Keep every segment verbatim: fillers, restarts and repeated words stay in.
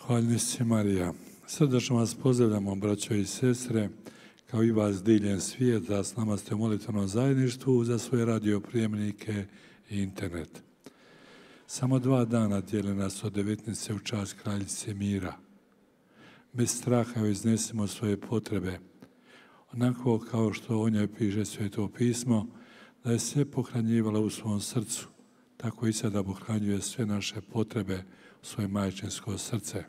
Hvaljesci Marija. Srdačno vas pozdravljamo, braćo i sestre, kao i vas diljem svijeta. S nama ste u molitvenom zajedništvu za svoje radioprijemnike i internet. Samo dva dana dijele nas od devetnice u čast kraljice mira. Bez straha iznesimo svoje potrebe, onako kao što o njoj piše Sveto pismo, da je sve pohranjivala u svom srcu, tako i sada pohranjuje sve naše potrebe u svoje majčinsko srce.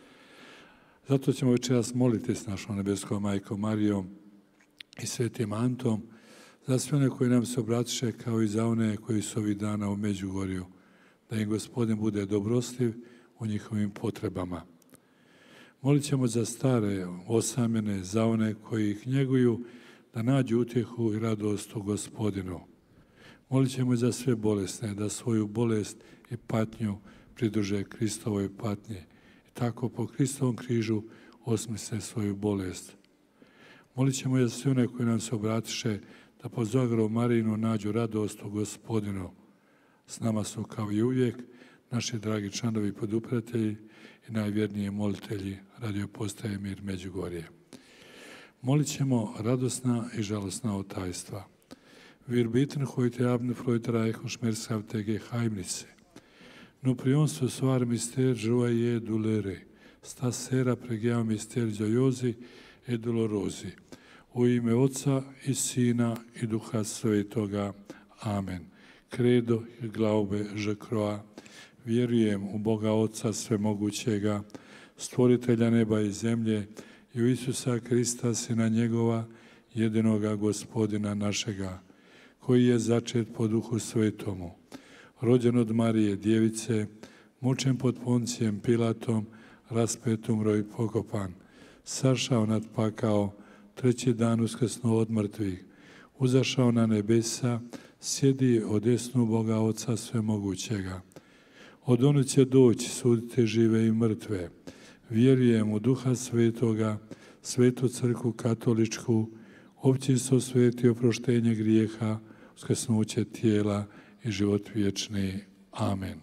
Zato ćemo večeras moliti s našom nebeskom majkom Marijom i svetim Antom za sve one koji nam se obratiše, kao i za one koji su ovih dana u Međugorju, da im Gospodin bude dobrostiv u njihovim potrebama. Molit ćemo za stare, osamljene, za one koji ih njeguju, da nađu utjehu i radost u Gospodinu. Molit ćemo za sve bolesne, da svoju bolest i patnju pridruže Kristovoj patnji i tako po Kristovom križu osmisle svoju bolest. Molit ćemo za sve one koji nam se obratiše, da po zagoru Marijinu nađu radost u Gospodinu. S nama su kao i uvijek naši dragi članovi podupiratelji i najvjerniji molitelji radio postaje Mir Međugorje. Molit ćemo radosna i žalostna otajstva. Wir bitten heute Abend freut reich und schmerzhafte Geheimnisse. Nu prionso soar mister joie dolere, sta sera preghiamo mister gioiosi e dolorosi. U ime Oca i Sina i Duha Svetoga. Amen. Credo i glaube je crois. Vjerujem u Boga Oca Svemogućega, stvoritelja neba i zemlje, i u Isusa Krista, Sina njegova, jedinoga Gospodina našega, koji je začet po Duhu Svetomu, rođen od Marije Djevice, mučen pod Poncijem Pilatom, raspet, umro i pokopan, sašao nad pakao, treći dan uskrsnuo od mrtvih, uzašao na nebesa, sjedi od desnu Boga Oca Svemogućega. Od onog će doći suditi žive i mrtve. Vjerujem u Duha Svetoga, Svetu crkvu katoličku, općinstvo sveti, oproštenje grijeha, uskrsnuće tijela i život vječni. Amen.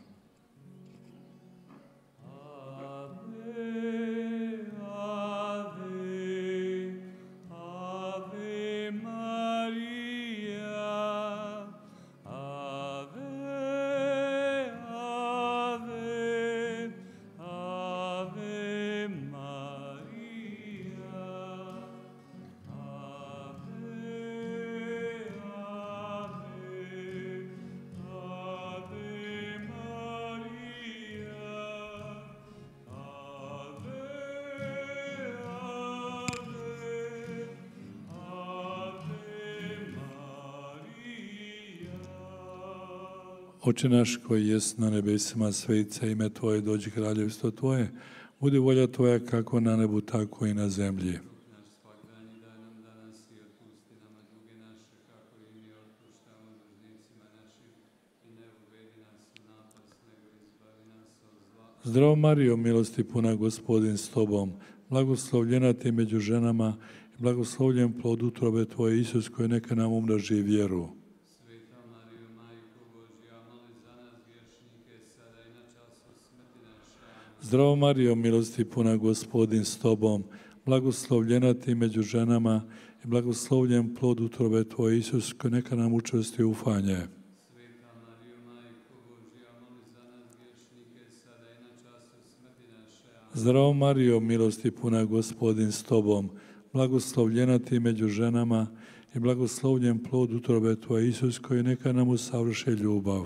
Oče naš koji jest na nebesima, svetić ime Tvoje, dođi kraljevstvo Tvoje, budi volja Tvoja kako na nebu, tako i na zemlji. Naš svakdanji daj nam danas i otpusti nama duge naše, kako i mi otpuštamo dužnicima našim, i ne uvedi nas u napast, nego izbavi nas od zla. Zdravo Marijo, milosti puna, Gospodin s Tobom, blagoslovljena Ti među ženama i blagoslovljen plod utrobe Tvoje, Isus, koji neka nam umnoži vjeru. Zdravo Marijo, milosti puna, Gospodin s Tobom, blagoslovljena Ti među ženama i blagoslovljen plod utrobe Tvoje, Isus, koji neka nam učvrsti ufanje. Sveta Marijo, Majko Božja, moli za nas griješnike, sada i na času smrti naše. Amen. Zdravo Marijo, milosti puna, Gospodin s Tobom, blagoslovljena Ti među ženama i blagoslovljen plod utrobe Tvoje, Isus, koji neka nam usavrši ljubav.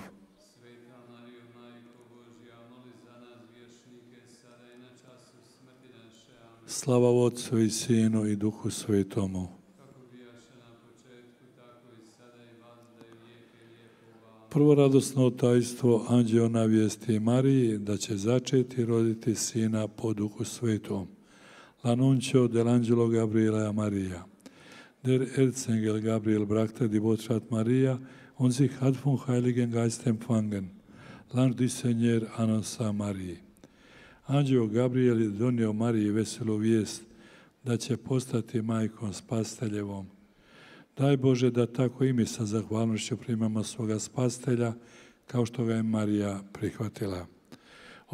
Slava Otcu i Sinu i Duhu Svetomu. Kako bijaše na početku, tako i sada i vazda i vijeke vijekova. Prvo radosno tajstvo, anđeo navijesti Mariji da će začeti i roditi sina po Duhu Svetom. L'annuncio dell'angelo Gabriele a Maria. Der Erzengel Gabriel brachte die Botschaft Maria und sich hat vom Heiligen Geist empfangen. Land du Seigneur annonça Marie. Anđeo Gabriel je donio Mariji veselu vijest da će postati majkom spasteljevom. Daj Bože da tako i mi sa zahvalnošću primamo svoga spastelja, kao što ga je Marija prihvatila.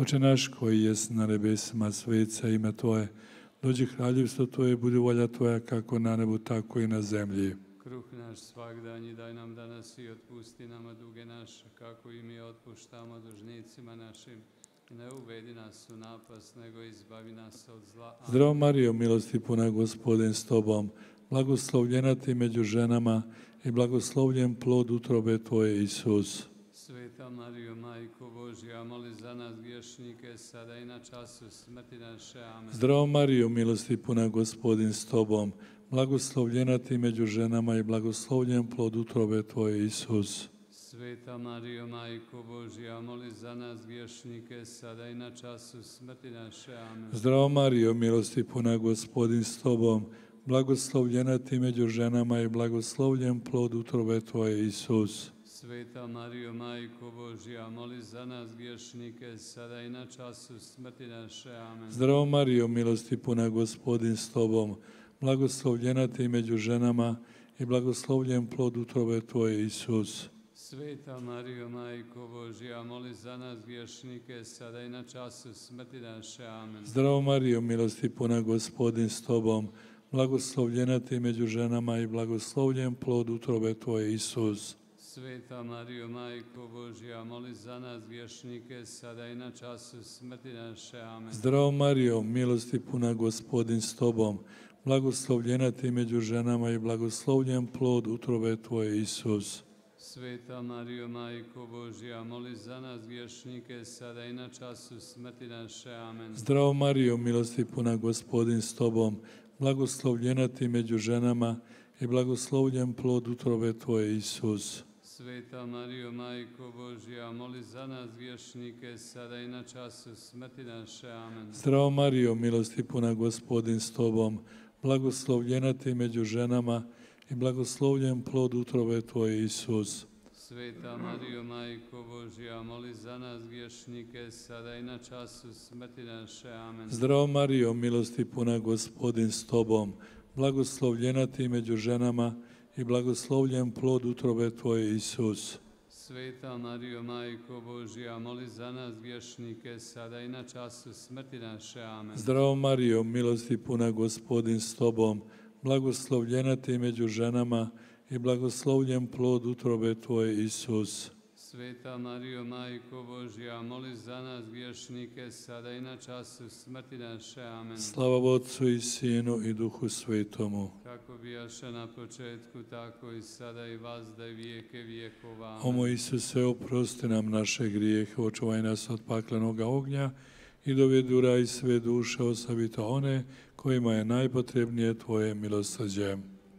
Oče naš koji jest na nebesima, svet se ime Tvoje, dođi kraljevstvo Tvoje, budi volja Tvoja kako na nebu, tako i na zemlji. Kruh naš svagdanji daj nam danas i otpusti nama duge naše, kako i mi otpuštamo dužnicima našim. I ne uvedi nas u napast, nego izbavi nas od zla. Amen. Zdravo Marijo, milosti puna, Gospodin s Tobom, blagoslovljena Ti među ženama i blagoslovljen plod utrobe Tvoje, Isus. Sveta Marijo, Majko Božja, moli za nas griješnike, sada i na času smrti naše. Amen. Zdravo Marijo, milosti puna, Gospodin s Tobom, blagoslovljena Ti među ženama i blagoslovljen plod utrobe Tvoje, Isus. Sveta Marijo, Majko Božja, moli za nas griješnike, sada i na času smrti naše. Amen. Zdravo Marijo, milosti puna, Gospodin s Tobom, blagoslovljena Ti među ženama i blagoslovljen plod utrobe Tvoje, Isus. Sveta Marijo, Majko Božja, moli za nas griješnike, sada i na času smrti naše. Amen. Zdravo Marijo, milosti puna, Gospodin s Tobom, blagoslovljena Ti među ženama i blagoslovljen plod utrobe Tvoje, Isus. Sveta Marijo, Majko Božja, moli za nas griješnike, sada i na času smrti naše. Amen. Zdravo Marijo, milosti puna, Gospodin s Tobom, blagoslovljena Ti među ženama i blagoslovljen plod utrobe Tvoje, Isus. Sveta Marijo, Majko Božja, moli za nas griješnike, sada i na času smrti naše. Amen. Zdravo Marijo, milosti puna, Gospodin s Tobom, blagoslovljena Ti među ženama i blagoslovljen plod utrobe Tvoje, Isus. Sveta Marijo, Majko Božja, moli za nas griješnike, sada i na času smrti naše. Amen. Zdravo Marijo, milosti puna, Gospodin s Tobom, blagoslovljena Ti među ženama i blagoslovljen plod utrobe Tvoje, Isus. Sveta Marijo, Majko Božja, moli za nas griješnike, sada i na času smrti naše. Amen. Zdravo Marijo, milosti puna, Gospodin s Tobom, blagoslovljena Ti među ženama i blagoslovljen plod utrobe Tvoje, Isus. Sveta Marijo, Majko Božja, moli za nas griješnike, sada i na času smrti naše. Amen. Zdravo Marijo, milosti puna, Gospodin s Tobom, blagoslovljena Ti među ženama i blagoslovljen plod utrobe Tvoje, Isus. Sveta Marijo, Majko Božja, moli za nas griješnike, sada i na času smrti naše. Amen. Zdravo Marijo, milosti puna, Gospodin s Tobom, blagoslovljena Ti među ženama i blagoslovljen plod utrobe Tvoje, Isus. Sveta Marijo, Majko Božja, moli za nas griješnike, sada i na času smrti naše. Amen. Slava Otcu i Sinu i Duhu Svetomu. Kako bijaše na početku, tako i sada i vazda i vijeke vijekova. Amen. O moj Isuse, oprosti nam naše grijehe, očuvaj nas od paklenoga ognja i dovedi u raj sve duše, osobito one kojima je najpotrebnije Tvoje milosrđe.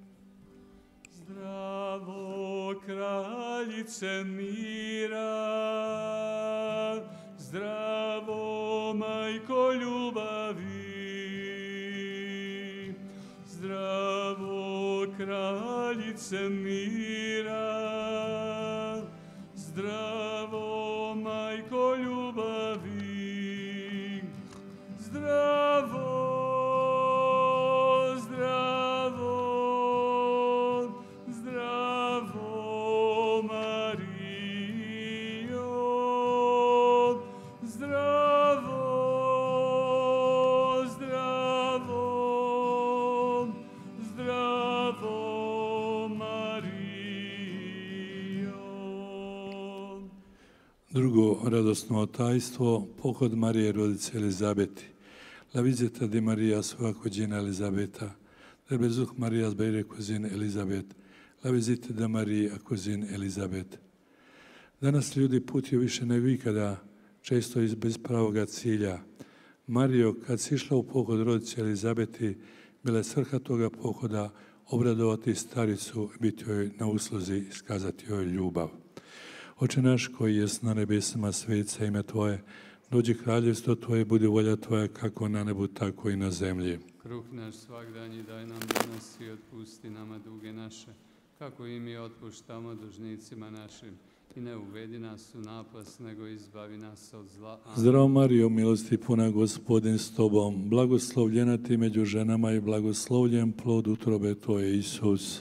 Zdravo, kraljice mira, zdravo, majko ljubavi, zdravo, kraljice mira, zdravo, majko ljubavi, zdravo. Drugo radosno tajstvo, pohod Marije rodice Elizabeti. La visita di Maria sua cugina Elisabetta, del besuch Marias bei ihrer Cousine Elisabeth, la visita da Marija cugine Elisabeth. Danas ljudi putuju više nego ikada, često iz bez pravoga cilja. Marijo, kad si išla u pohod rodice Elizabeti, bila je svrha toga pohoda obradovati staricu, biti joj na usluzi, iskazati joj ljubav. Oče naš koji jest na nebesima, svet se ime Tvoje, dođi kraljevstvo Tvoje, budi volja Tvoja kako na nebu, tako i na zemlji. Kruh naš svagdanji daj nam danas i otpusti nama duge naše, kako i mi otpuštamo dužnicima našim. I ne uvedi nas u napast, nego izbavi nas od zla. Amen. Zdravo Marijo, milosti puna, Gospodin s Tobom, blagoslovljena Ti među ženama i blagoslovljen plod utrobe Tvoje, Isus. Sveta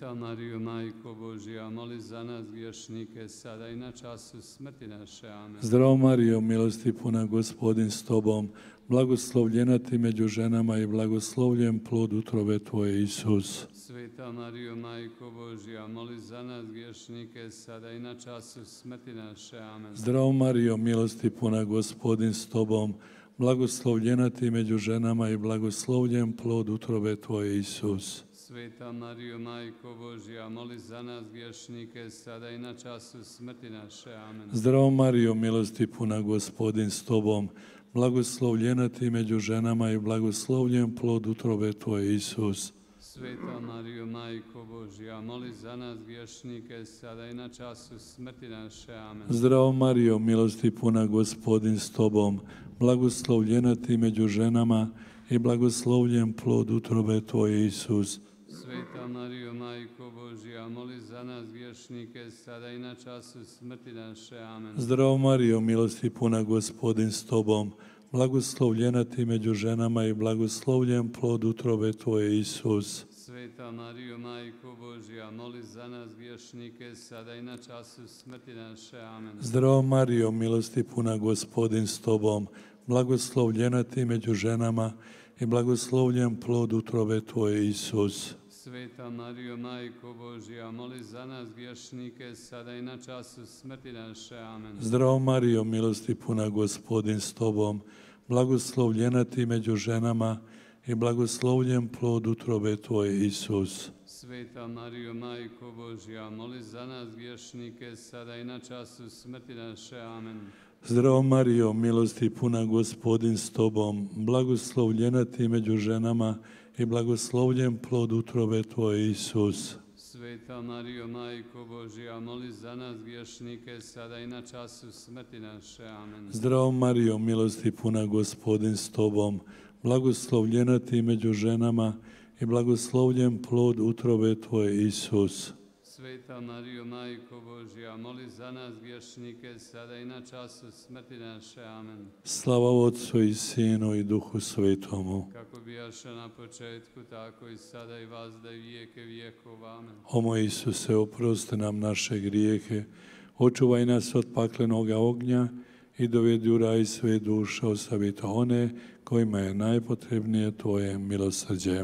Sveta Marijo, Majko Božja, moli za nas griješnike, sada i na času smrti naše. Amen. Zdravo Marijo, milosti puna, Gospodin s tobom, blagoslovljena ti među ženama i blagoslovljen plod utrobe tvoje, Isus. Sveta Marijo, Majko Božja, moli za nas griješnike, sada i na času smrti naše. Amen. Zdravo Marijo, milosti puna, Gospodin s tobom, blagoslovljena ti među ženama i blagoslovljen plod utrobe tvoje, Isus. Sveta Marijo, Majko Božja, moli za nas griješnike, sada i na času smrti naše. Amen. Zdravo Marijo, milosti puna, Gospodin s tobom, blagoslovljena ti među ženama i blagoslovljen plod utrobe tvoje, Isus. Sveta Marijo, Majko Božja, moli za nas griješnike, sada i na času smrti naše. Amen. Zdravo Marijo, milosti puna, Gospodin s tobom, blagoslovljena ti među ženama i blagoslovljen plod utrobe tvoje, Isus. Sveta Marijo, Majko Božja, moli za nas griješnike, sada i na času smrti naše. Amen. Zdravo Marijo, milosti puna, Gospodin s tobom, blagoslovljena ti među ženama i blagoslovljen plod utrobe tvoje, Isus. Sveta Marijo, Majko Božja, moli za nas griješnike, sada i na času smrti naše. Amen. Zdravo Marijo, milosti puna, Gospodin s tobom, blagoslovljena ti među ženama i blagoslovljen plod utrobe tvoje, Isus. Sveta Marijo, Majko Božja, moli za nas griješnike, sada i na času smrti naše. Amen. Zdravo Marijo, milosti puna, Gospodin s tobom, blagoslovljena ti među ženama i blagoslovljen plod utrobe tvoje, Isus. Sveta Marijo, Majko Božja, moli za nas griješnike, sada i na času smrti naše. Amen. Zdravo Marijo, milosti puna, Gospodin s tobom, blagoslovljena ti među ženama i blagoslovljen plod utrobe tvoje, Isus. Sveta Marijo, Majko Božja, moli za nas griješnike, sada i na času smrti naše. Amen. Zdravo Marijo, milosti puna, Gospodin s tobom, blagoslovljena ti među ženama i blagoslovljen plod utrobe tvoje, Isus. Sveta Marijo, Majko Božja, moli za nas griješnike, sada i na času smrti naše. Amen. Slava Otcu i Sinu i Duhu Svetomu. Kako bijaše na početku, tako i sada i vazda i vijeke vijekova. Amen. O moj Isuse, oprosti nam naše grijehe, očuvaj nas od paklenoga ognja i dovedi u raj sve duše, osobito one kojima je najpotrebnije tvoje milosrđe.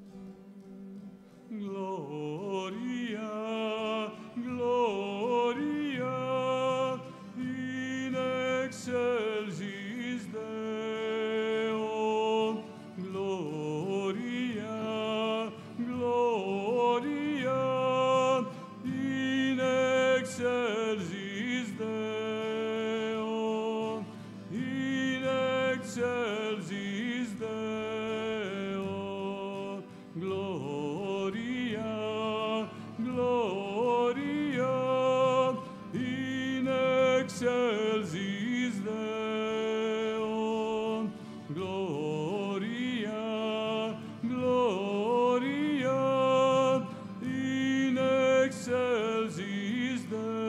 Gloria, Gloria, in excelsis Deo. Gloria, Gloria, in excelsis Deo. In excelsis Deo. Gloria, Gloria, in excelsis Deo. Gloria, Gloria, in excelsis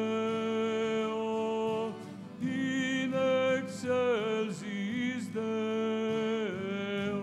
Deo. In excelsis Deo.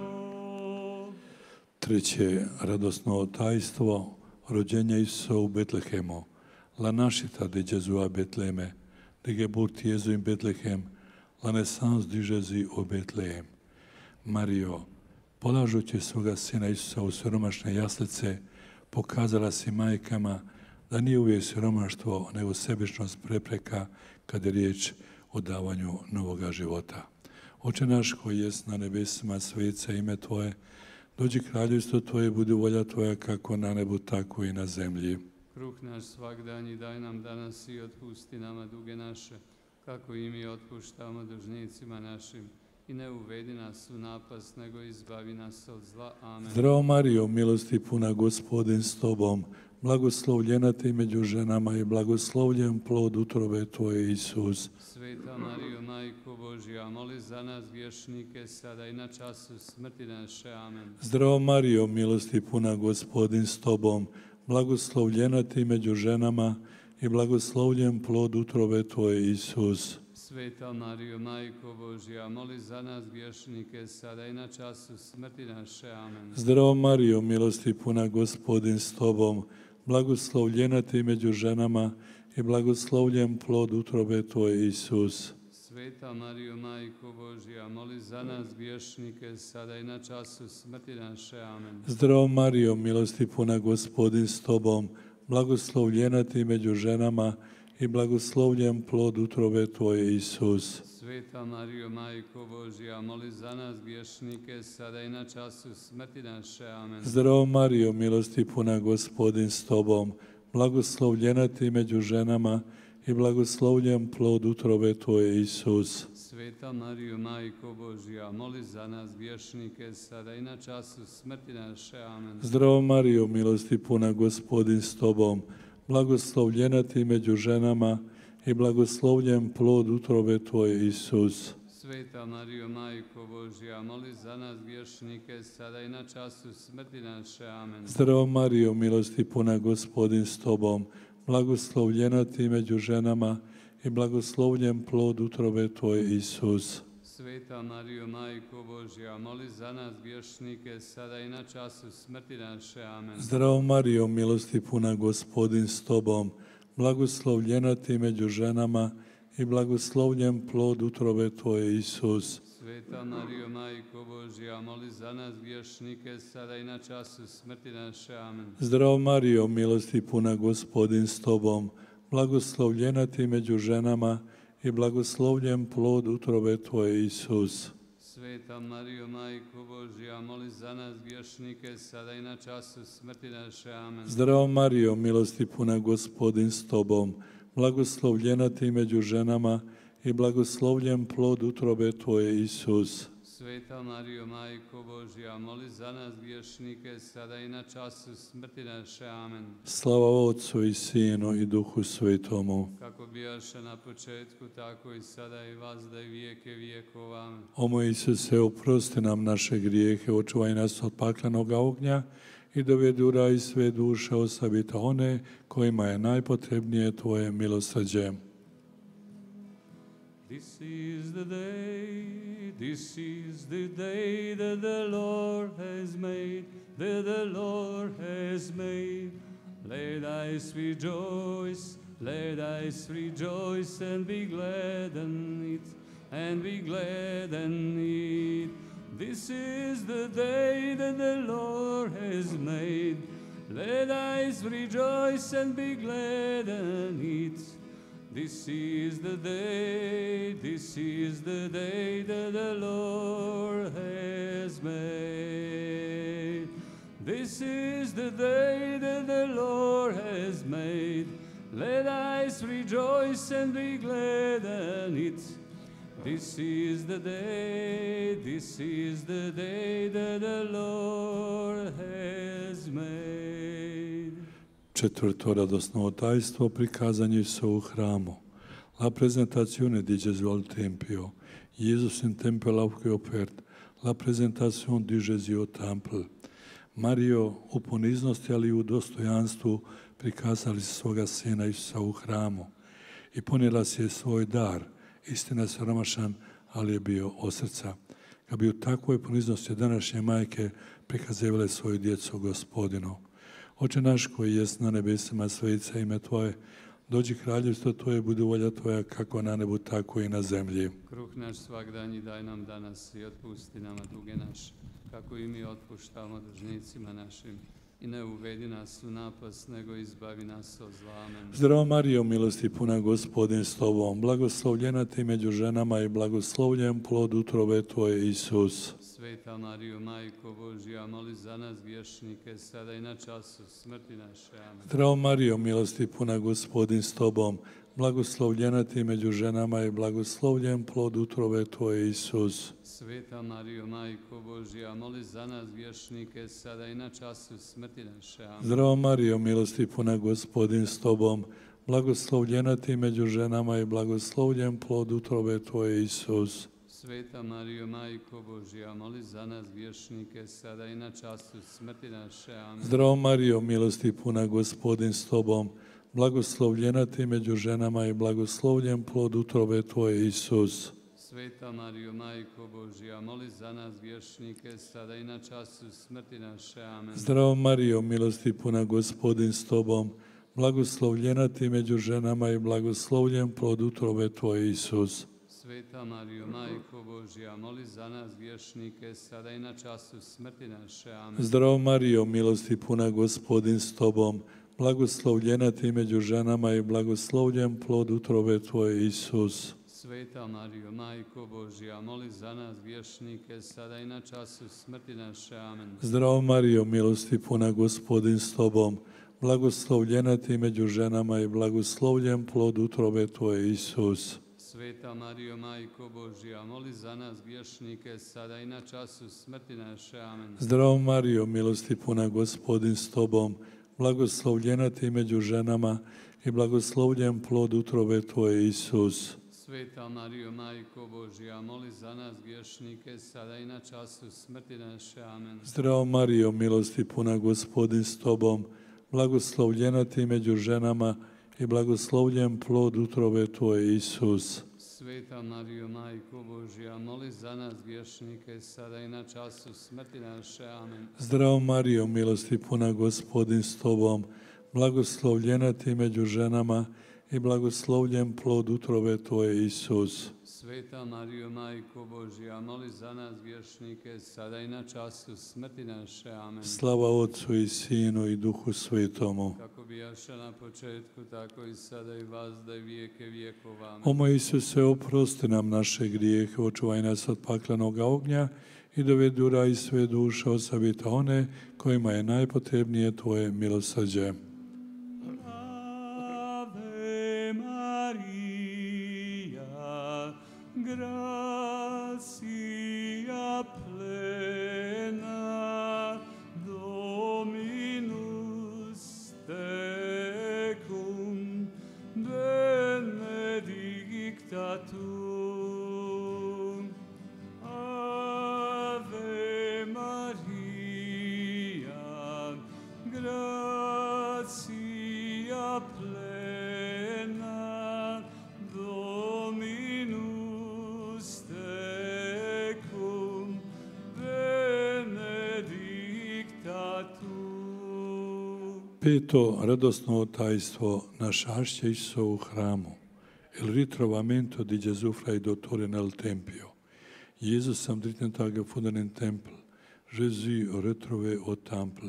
Treće radosno tajstvo, rođenja Isusa u Betlehemu. La nascita di Gesù a Betlemme, de Geburt Jesu in Betlehem, la naissance di Jésus u Betlehem. Mario, polažući svoga sina Isusa u siromašne jaslice, pokazala si majkama da nije uvijek siromaštvo, nego sebičnost prepreka kada je riječ o davanju novoga života. Oče naš koji jest na nebesima, svet se ime Tvoje, dođi kraljevstvo Tvoje, budi volja Tvoja kako na nebu, tako i na zemlji. Kruh naš svagdanji daj nam danas i otpusti nama duge naše, kako i mi otpuštamo dužnicima našim. I ne uvedi nas u napast, nego izbavi nas od zla. Amen. Zdravo Marijo, milosti puna, Gospodin s tobom, blagoslovljena ti među ženama i blagoslovljen plod utrobe tvoje, Isus. Sveta Marijo, Majko Božja, moli za nas griješnike, sada i na času smrti naše. Amen. Zdravo Marijo, milosti puna, Gospodin s tobom, blagoslovljena ti među ženama i blagoslovljen plod utrobe tvoje, Isus. Sveta Marijo, Majko Božja, moli za nas griješnike, sada i na času smrti naše. Amen. Zdravo Marijo, milosti puna, Gospodin s tobom, blagoslovljena ti među ženama i blagoslovljen plod utrobe tvoje, Isus. Sveta Marijo, Majko Božja, moli za nas griješnike, sada i na času smrti naše. Amen. Zdravo Marijo, milosti puna, Gospodin s tobom, blagoslovljena ti među ženama i blagoslovljen plod utrobe tvoje, Isus. Sveta Marijo, Majko Božja, moli za nas griješnike, sada i na času smrti naše. Amen. Zdravo Marijo, milosti puna, Gospodin s tobom, blagoslovljena ti među ženama i blagoslovljen plod utrobe tvoje, Isus. Sveta Marijo, Majko Božja, moli za nas griješnike, sada i na času smrti naše. Amen. Zdravo Marijo, milosti puna, Gospodin s tobom, blagoslovljena ti među ženama i blagoslovljen plod utrobe tvoje, Isus. Sveta Marijo, Majko Božja, moli za nas griješnike, sada i na času smrti naše. Amen. Zdravo Marijo, milosti puna, Gospodin s tobom, blagoslovljena ti među ženama i blagoslovljen plod utrobe tvoje, Isus. Sveta Marijo, Majko Božja, moli za nas griješnike, sada i na času smrti naše. Amen. Zdravo Marijo, milosti puna, Gospodin s tobom, blagoslovljena ti među ženama i blagoslovljen plod utrobe tvoje, Isus. Sveta Marijo, Majko Božja, moli za nas griješnike, sada i na času smrti naše. Amen. Zdravo Marijo, milosti puna, Gospodin s tobom, blagoslovljena ti među ženama i blagoslovljen plod utrobe tvoje, Isus. Sveta Marijo, Majko Božja, moli za nas griješnike, sada i na času smrti naše. Amen. Zdravo Marijo, milosti puna, Gospodin s tobom, blagoslovljena ti među ženama i blagoslovljen plod utrobe tvoje, Isus. Sveta Marijo, Majko Božja, moli za nas griješnike, sada i na času smrti naše. Amen. Slava Otcu i Sinu i Duhu Svetomu. Kako bijaše na početku, tako i sada i vazda i vijeke vijekova. Amen. O moj Isuse, oprosti nam naše grijehe, očuvaj nas od paklenog ognja i dovedi u raj sve duše, osobito one kojima je najpotrebnije tvoje milosrđe. This is the day, this is the day that the Lord has made, that the Lord has made. Let us rejoice, let us rejoice and be glad in it, and be glad in it. This is the day that the Lord has made. Let us rejoice and be glad in it. This is the day, this is the day that the Lord has made. This is the day that the Lord has made. Let us rejoice and be glad in it. This is the day, this is the day that the Lord has made. Četvrto radosno tajstvo, prikazanje se u hramu. La presentazione di Gesù al Tempio. Jesus in Tempio l'ha offerto. La presentazione di Gesù al Tempio. Mario u poniznosti, ali i u dostojanstvu prikazali svoga sina Isusa u hramu. I ponijela si je svoj dar. Istina siromašan, ali je bio od srca. Kad bi u takvoj poniznosti današnje majke prikazivale svoju djecu Gospodinu. Oče naš koji jest na nebesima, svetice ime Tvoje, dođi kraljevstvo Tvoje, budi volja Tvoja kako na nebu, tako i na zemlji. Kruh naš svagdanji daj nam danas i otpusti nama duge naše, kako i mi otpuštamo dužnicima našim. I ne uvedi nas u napast, nego izbavi nas od zla. Amen. Zdravo Marijo, milosti puna, Gospodin s tobom, blagoslovljena ti među ženama i blagoslovljen plod utrobe tvoje, Isus. Sveta Marijo, Majko Božja, moli za nas griješnike, sada i na času smrti naše. Amen. Zdravo Marijo, milosti puna, Gospodin s tobom, blagoslovljena ti među ženama i blagoslovljen plod utrobe tvoje, Isus. Sveta Marijo, Majko Božja, moli za nas griješnike, sada i na času smrti naše. Amen. Zdravo Marijo, milosti puna, Gospodin s tobom, blagoslovljena ti među ženama i blagoslovljen plod utrobe tvoje, Isus. Sveta Marijo, Majko Božja, moli za nas griješnike, sada i na času smrti naše. Amen. Zdravo Marijo, milosti puna, Gospodin s tobom, blagoslovljena ti među ženama i blagoslovljen plod utrobe tvoje, Isus. Sveta Marijo, Majko Božja, moli za nas griješnike, sada i na času smrti naše. Amen. Zdravo Marijo, milosti puna, Gospodin s tobom, blagoslovljena ti među ženama i blagoslovljen plod utrobe tvoje, Isus. Sveta Marijo, Majko Božja, moli za nas griješnike, sada i na času smrti naše. Amen. Zdravo Marijo, milosti puna, Gospodin s tobom, blagoslovljena ti među ženama i blagoslovljen plod utrobe tvoje, Isus. Sveta Marijo, Majko Božja, moli za nas griješnike, sada i na času smrti naše. Amen. Zdravo Marijo, milosti puna, Gospodin s tobom, blagoslovljena ti među ženama i blagoslovljen plod utrobe tvoje, Isus. Sveta Marijo, Majko Božja, moli za nas griješnike, sada i na času smrti naše. Amen. Zdravo Marijo, milosti puna, Gospodin s tobom, blagoslovljena ti među ženama i blagoslovljen plod utrobe tvoje, Isus. Sveta Marijo, Majko Božja, moli za nas griješnike, sada i na času smrti naše. Amen. Zdravo Marijo, milosti puna, Gospodin s tobom, blagoslovljena ti među ženama i blagoslovljen plod utrobe tvoje, Isus. Sveta Marijo, Majko Božja, moli za nas griješnike, sada i na času smrti naše. Amen. Zdravo Marijo, milosti puna, Gospodin s tobom, blagoslovljena ti među ženama i blagoslovljen plod utrobe tvoje, Isus. Sveta Marijo, Majko Božja, moli za nas griješnike, sada i na času smrti naše. Amen. Slava Otcu i Sinu i Duhu Svetomu. Kako bijaše na početku, tako i sada i vazda i vijeke vijekova. Amen. O moj Isuse, oprosti nam naše grijehe, očuvaj nas od paklenog ognja i dovedi u raj sve duše, osobito one kojima je najpotrebnije tvoje milosrđe. Gracia plena, Dominus tecum, benedicta tu. Ave Maria, gracia plena, Dominus tecum, benedicta tu. Peto radosno tajstvo našašće Iso u hramu. Il ritrovamento di Gesù fra i dottori nel Tempio. Jesus sam dritten Tag gefunden im Tempel. Jésus retrouvé au Temple.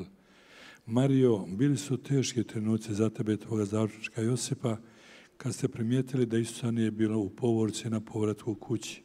Mario, bili su teški trenuci za tebe, tvoga zaručnika Josipa, kad ste primijetili da Isusa nije bilo u povorci na povratku kući.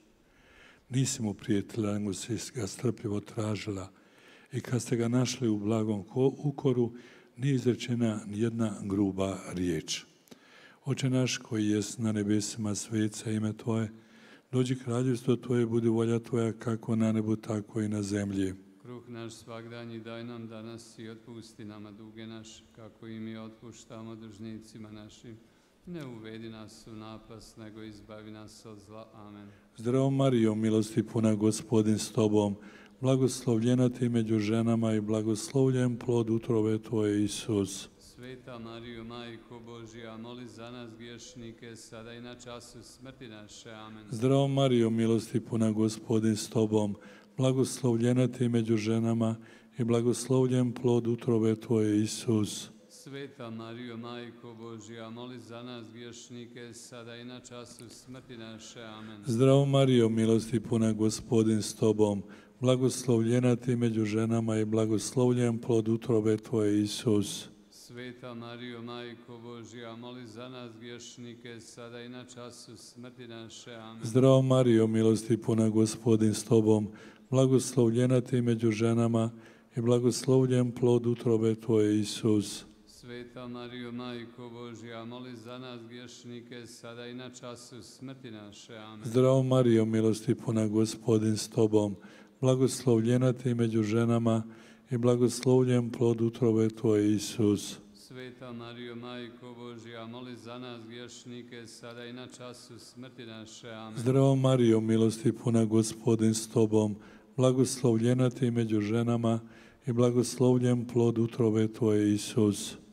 Nisi mu prijetila, nego si ga strpljivo tražila. I kad ste ga našli u blagom ukoru, nije izrečena nijedna gruba riječ. Oče naš koji jest na nebesima, sveca ime Tvoje, dođi kraljevstvo Tvoje, budi volja Tvoja kako na nebu, tako i na zemlji. Kruh naš svagdanji daj nam danas i otpusti nama duge naše, kako i mi otpuštamo dužnicima našim. Ne uvedi nas u napast, nego izbavi nas od zla. Amen. Zdravo Marijo, milosti puna, Gospodin s tobom, blagoslovljena ti među ženama i blagoslovljen plod utrobe tvoje, Isus. Sveta Marijo, Majko Božja, moli za nas griješnike, sada i na času smrti naše. Amen. Zdravo Marijo, milosti puna, Gospodin s tobom, blagoslovljena ti među ženama i blagoslovljen plod utrobe tvoje, Isus. Sveta Marijo, Majko Božja, moli za nas griješnike, sada i na času smrti naše. Amen. Zdravo Marijo, milosti puna, Gospodin s tobom, blagoslovljena ti među ženama i blagoslovljen plod utrobe tvoje, Isus. Sveta Marijo, Majko Božja, moli za nas griješnike, sada i na času smrti naše. Amen. Zdravo Marijo, milosti puna, Gospodin s tobom, blagoslovljena ti među ženama i blagoslovljen plod utrobe tvoje, Isus. Sveta Marijo, Majko Božja, moli za nas griješnike, sada i na času smrti naše. Amen. Zdravo Marijo, milosti puna, Gospodin s tobom, blagoslovljena ti među ženama i blagoslovljen plod utrobe tvoje, Isus. Sveta Marijo, Majko Božja, moli za nas griješnike, sada i na času smrti naše. Amen. Zdravo Marijo, milosti puna, Gospodin s tobom, blagoslovljena ti među ženama i blagoslovljen plod utrobe tvoje, Isus.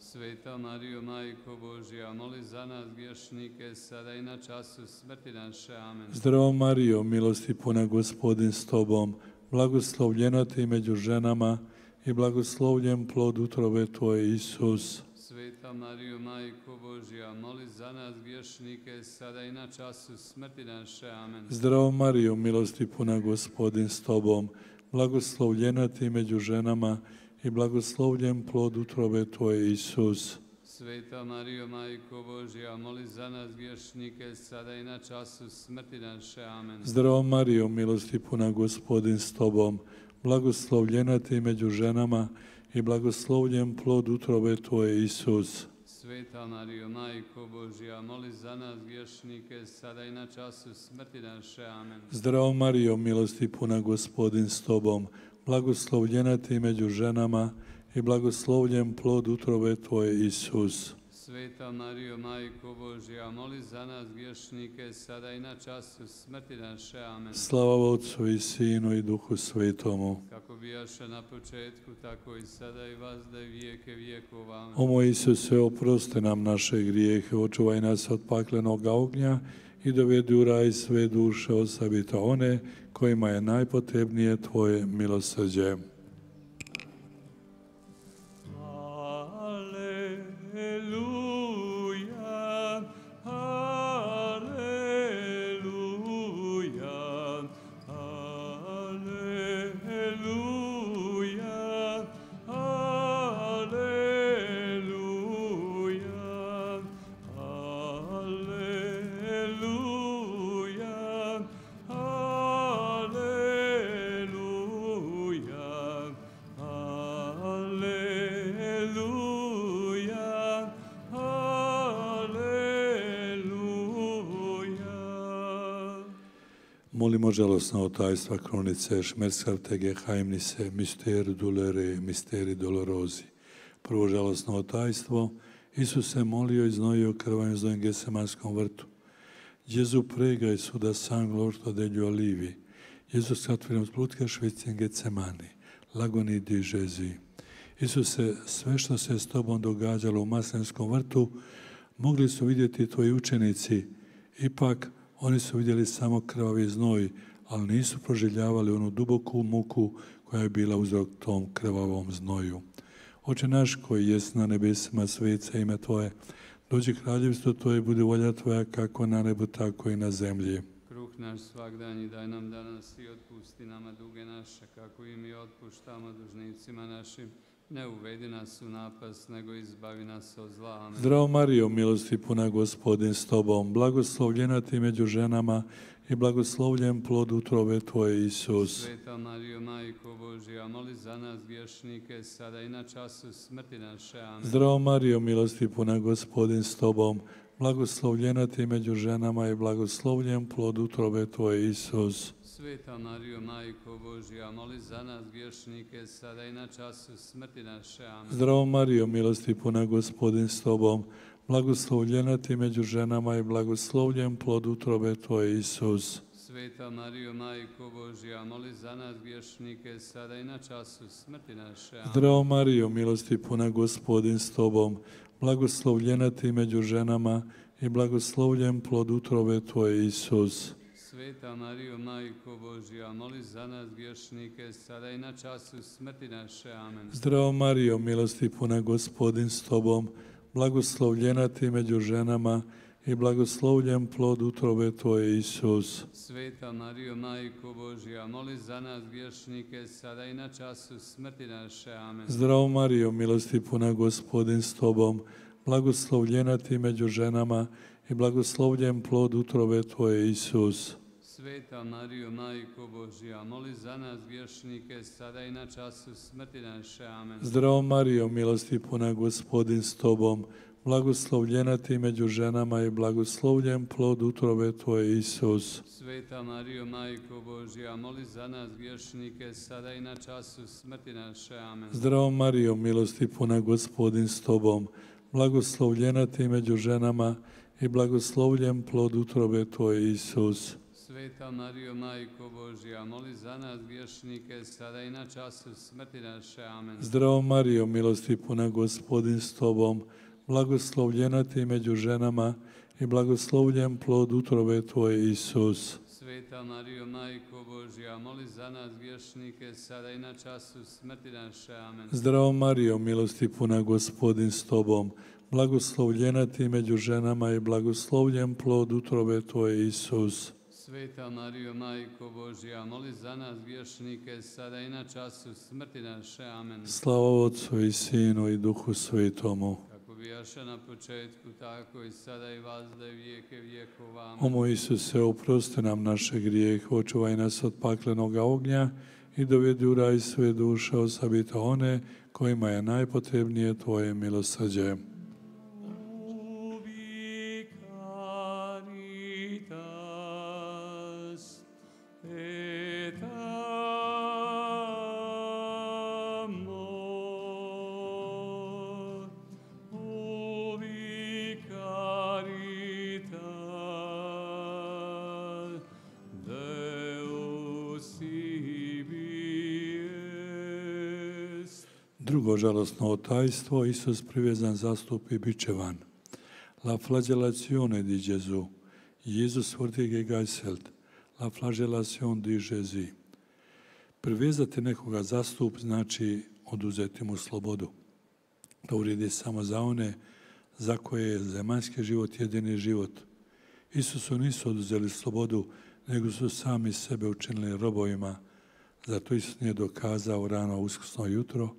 Sveta Marijo, Majko Božja, moli za nas griješnike, sada i na času smrti naše. Amen. Zdravo Marijo, milosti puna, Gospodin s tobom, blagoslovljena ti među ženama i blagoslovljen plod utrobe tvoje, Isus. Sveta Marijo, Majko Božja, moli za nas griješnike, sada i na času smrti naše. Amen. Zdravo Marijo, milosti puna, Gospodin s tobom, blagoslovljena ti među ženama i blagoslovljen plod utrobe tvoje, Isus. Sveta Marijo, Majko Božja, moli za nas griješnike, sada i na času smrti naše. Amen. Zdravo Marijo, milosti puna, Gospodin s tobom, blagoslovljena ti među ženama i blagoslovljen plod utrobe tvoje, Isus. Sveta Marijo, Majko Božja, moli za nas griješnike, sada i na času smrti naše. Amen. Zdravo Marijo, milosti puna, Gospodin s tobom, blagoslovljena ti među ženama i blagoslovljen plod utrobe tvoje, Isus. Sveta Marijo, Majko Božja, moli za nas griješnike, sada i na času smrti naše. Amen. Slava Otcu i Sinu i Duhu Svetomu. Kako bijaše na početku, tako i sada i vazda i vijeke vijekova. Amen. O moj Isuse, oprosti nam naše grijehe, očuvaj nas od paklenog ognja i dovedi u raj sve duše, osobito one kojima je najpotrebnije tvoje milosrđe. Molimo žalosna tajstva kronice, šmerskarte hajmnise, misteri dolore, misteri dolorozi. Prvo žalosno tajstvo, Isus se molio i znojio krvavim znojem Gesemanskom vrtu. Gesù prega e suda sangue l'orto degli olivi. Gesù scatviram splutke švicin Getsemani. Lagoni di Gesù. Isuse, sve što se s tobom događalo u Maslenskom vrtu, mogli su vidjeti tvoji učenici. Ipak, oni su vidjeli samo krvavi znoj, ali nisu proživljavali onu duboku muku koja je bila uzrok tom krvavom znoju. Oče naš koji jest na nebesima, sveca ime Tvoje, dođi kraljevstvo Tvoje, budi volja Tvoja kako na nebu, tako i na zemlji. Kruh naš svak dan i daj nam danas i otpusti nama duge naše, kako i mi otpuštamo dužnicima našim. Ne uvedi nas u napast, nego izbavi nas od zla. Amen. Zdravo Marijo, milosti puna, Gospodin s tobom, blagoslovljena ti među ženama i blagoslovljen plod utrobe tvoje, Isus. Sveta Marijo, Majko Božja, moli za nas griješnike, sada i na času smrti naše. Amen. Zdravo Marijo, milosti puna, Gospodin s tobom, blagoslovljena ti među ženama i blagoslovljen plod utrobe tvoje, Isus. Sveta Marijo, Majko Božja, moli za nas griješnike, sada i na času smrti naše. Amen. Zdravo Marijo, milosti puna, Gospodin s tobom, blagoslovljena ti među ženama i blagoslovljen plod utrobe tvoje, Isus. Sveta Marijo, Majko Božja, moli za nas griješnike, sada i na času smrti naše. Amen. Zdravo Marijo, milosti puna, Gospodin s tobom, blagoslovljena ti među ženama i blagoslovljen plod utrobe tvoje, Isus. Sveta Marijo, Majko Božja, moli za nas griješnike, sada i na času smrti naše. Amen. Zdravo Marijo, milosti puna, Gospodin s tobom, blagoslovljena ti među ženama i blagoslovljen plod utrobe tvoje, Isus. Sveta Marijo, Majko Božja, moli za nas griješnike, sada i na času smrti naše. Amen. Zdravo Marijo, milosti puna, Gospodin s tobom, blagoslovljena ti među ženama i blagoslovljen plod utrobe tvoje, Isus. Sveta Marijo, Majko Božja, moli za nas griješnike, sada i na času smrti naše. Amen. Zdravo Marijo, milosti puna, Gospodin s tobom, blagoslovljena ti među ženama i blagoslovljen plod utrobe tvoje, Isus. Sveta Marijo, Majko Božja, moli za nas griješnike, sada i na času smrti naše. Amen. Zdravo Marijo, milosti puna, Gospodin s tobom, blagoslovljena ti među ženama i blagoslovljen plod utrobe tvoje, Isus. Sveta Marijo, Majko Božja, moli za nas griješnike, sada i na času smrti naše. Amen. Zdravo Marijo, milosti puna, Gospodin s tobom, blagoslovljena ti među ženama i blagoslovljen plod utrobe tvoje, Isus. Sveta Marijo, Majko Božja, moli za nas griješnike, sada i na času smrti naše. Amen. Zdravo Marijo, milosti puna, Gospodin s tobom, blagoslovljena ti među ženama i blagoslovljen plod utrobe tvoje, Isus. Sveta Marijo, Majko Božja, moli za nas griješnike, sada i na času smrti naše. Amen. Slava Otcu i Sinu i Duhu Svetomu. Kako bijaše na početku, tako i sada i vazda i vijeke vijekova. Amen. O moj Isuse, oprosti nam naše grijehe, očuvaj nas od paklenoga ognja i dovedi u raj sve duše, osobito one kojima je najpotrebnije tvoje milosrđe. Drugo žalostno tajstvo, Isus privezan za stup i bičevan. La flagellazione di Gesù. Jesus wurde gegeißelt. La flagellation di Gesù. Privezati nekoga za stup znači oduzeti mu slobodu. To vrijedi samo za one za koje je zemaljski život jedini život. Isusu nisu oduzeli slobodu, nego su sami sebe učinili robovima. Zato Isus nije dokazao rano uskrsno jutro: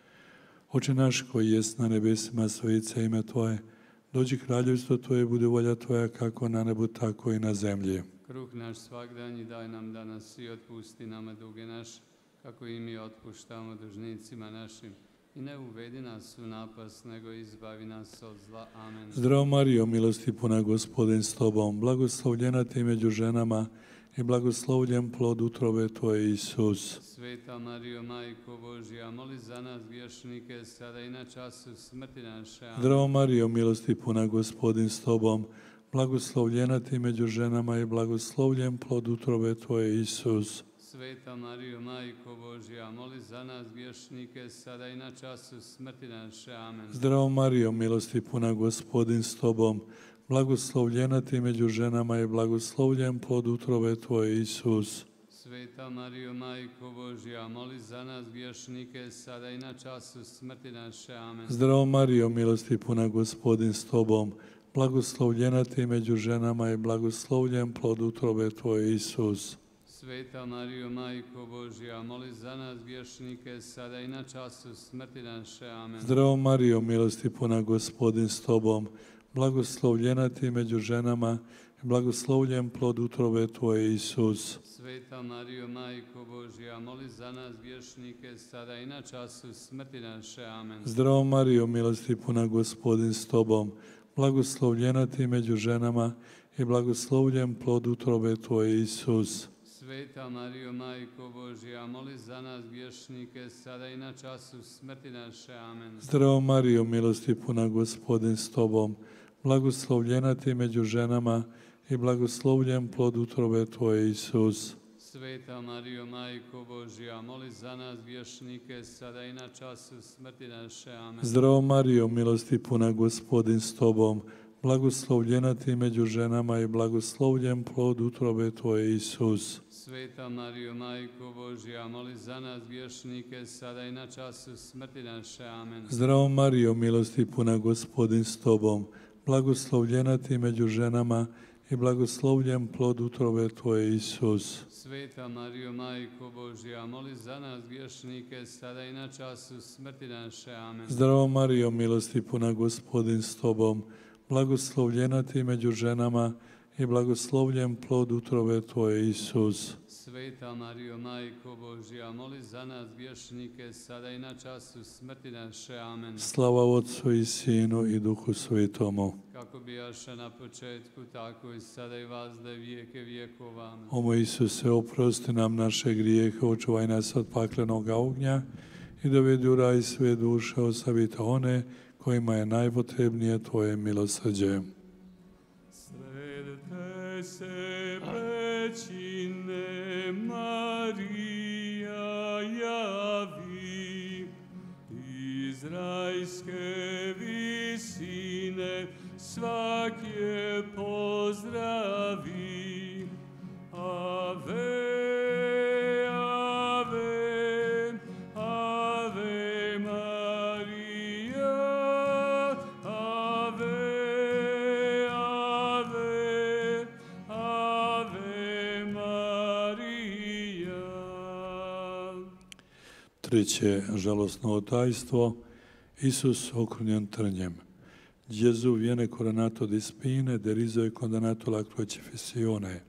Oče naš koji jest na nebesima, sveti se ime Tvoje, dođi kraljevstvo Tvoje, budi volja Tvoja kako na nebu, tako i na zemlji. Kruh naš svagdanji daj nam danas i otpusti nama duge naše, kako i mi otpuštamo dužnicima našim. I ne uvedi nas u napast, nego izbavi nas od zla. Amen. Zdravo Marijo, milosti puna, Gospodin s tobom, blagoslovljena ti među ženama i blagoslovljen plod utrobe tvoje, Isus. Sveta Marijo, Majko Božja, moli za nas griješnike, sada i na času smrti naše. Amen. Zdravo Marijo, milosti puna, Gospodin s tobom, blagoslovljena ti među ženama i blagoslovljen plod utrobe tvoje, Isus. Sveta Marijo, Majko Božja, moli za nas griješnike, sada i na času smrti naše. Amen. Zdravo Marijo, milosti puna, Gospodin s tobom, blagoslovljena ti među ženama i blagoslovljen plod utrobe tvoje, Isus. Sveta Marijo, Majko Božja, moli za nas griješnike, sada i na času smrti naše. Amen. Zdravo Marijo, milosti puna, Gospodin s tobom, blagoslovljena ti među ženama i blagoslovljen plod utrobe tvoje, Isus. Sveta Marijo, Majko Božja, moli za nas griješnike, sada i na času smrti naše. Amen. Zdravo Marijo, milosti puna, Gospodin s tobom, blagoslovljena ti među ženama i blagoslovljen plod utrobe tvoje, Isus. Sveta Marijo, Majko Božja, moli za nas griješnike, sada i na času smrti naše. Amen. Zdravo Marijo, milosti puna, Gospodin s tobom, blagoslovljena ti među ženama i blagoslovljen plod utrobe tvoje, Isus. Sveta Marijo, Majko Božja, moli za nas griješnike, sada i na času smrti naše. Amen. Zdravo Marijo, milosti puna, Gospodin s tobom, blagoslovljena ti među ženama i blagoslovljen plod utrobe tvoje, Isus. Sveta Marijo, Majko Božja, moli za nas griješnike, sada i na času smrti naše. Amen. Zdravo Marijo, milosti puna, Gospodin s tobom, blagoslovljena ti među ženama i blagoslovljen plod utrobe tvoje, Isus. Sveta Marijo, Majko Božja, moli za nas griješnike, sada i na času smrti naše. Amen. Zdravo Marijo, milosti puna, Gospodin s tobom, blagoslovljena ti među ženama i blagoslovljen plod utrobe tvoje, Isus. Sveta Marijo, Majko Božja, moli za nas griješnike, sada i na času smrti naše. Amen. Zdravo Marijo, milosti puna, Gospodin s tobom, blagoslovljena ti među ženama i blagoslovljen plod utrobe tvoje, Isus. Sveta Marijo, Majko Božja, moli za nas griješnike, sada i na času smrti naše. Amen. Slava Otcu i Sinu i Duhu Svetomu. Kako bijaše na početku, tako i sada i vazda i vijeke vijekova. Amen. O moj Isuse, oprosti nam naše grijehe, očuvaj nas od paklenoga ognja i dovedi u raj sve duše, osobito one kojima je najpotrebnije tvoje milosrđe. Sredite se, preče Treće žalostno tajstvo, Isus okrunjen trnjem. Gesù viene coronato di spine, deriso e condannato alla crocifissione.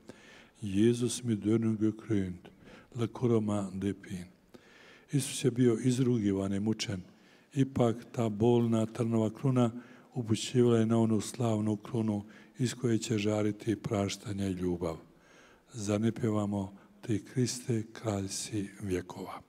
Jesus mi döden gekrönt, la corona de pin. Isus je bio izrugivan i mučen. Ipak ta bolna trnova kruna upućivala je na onu slavnu krunu iz koje će žariti praštanje i ljubav. Zar ne pjevamo Ti Kriste, kralj si vjekova?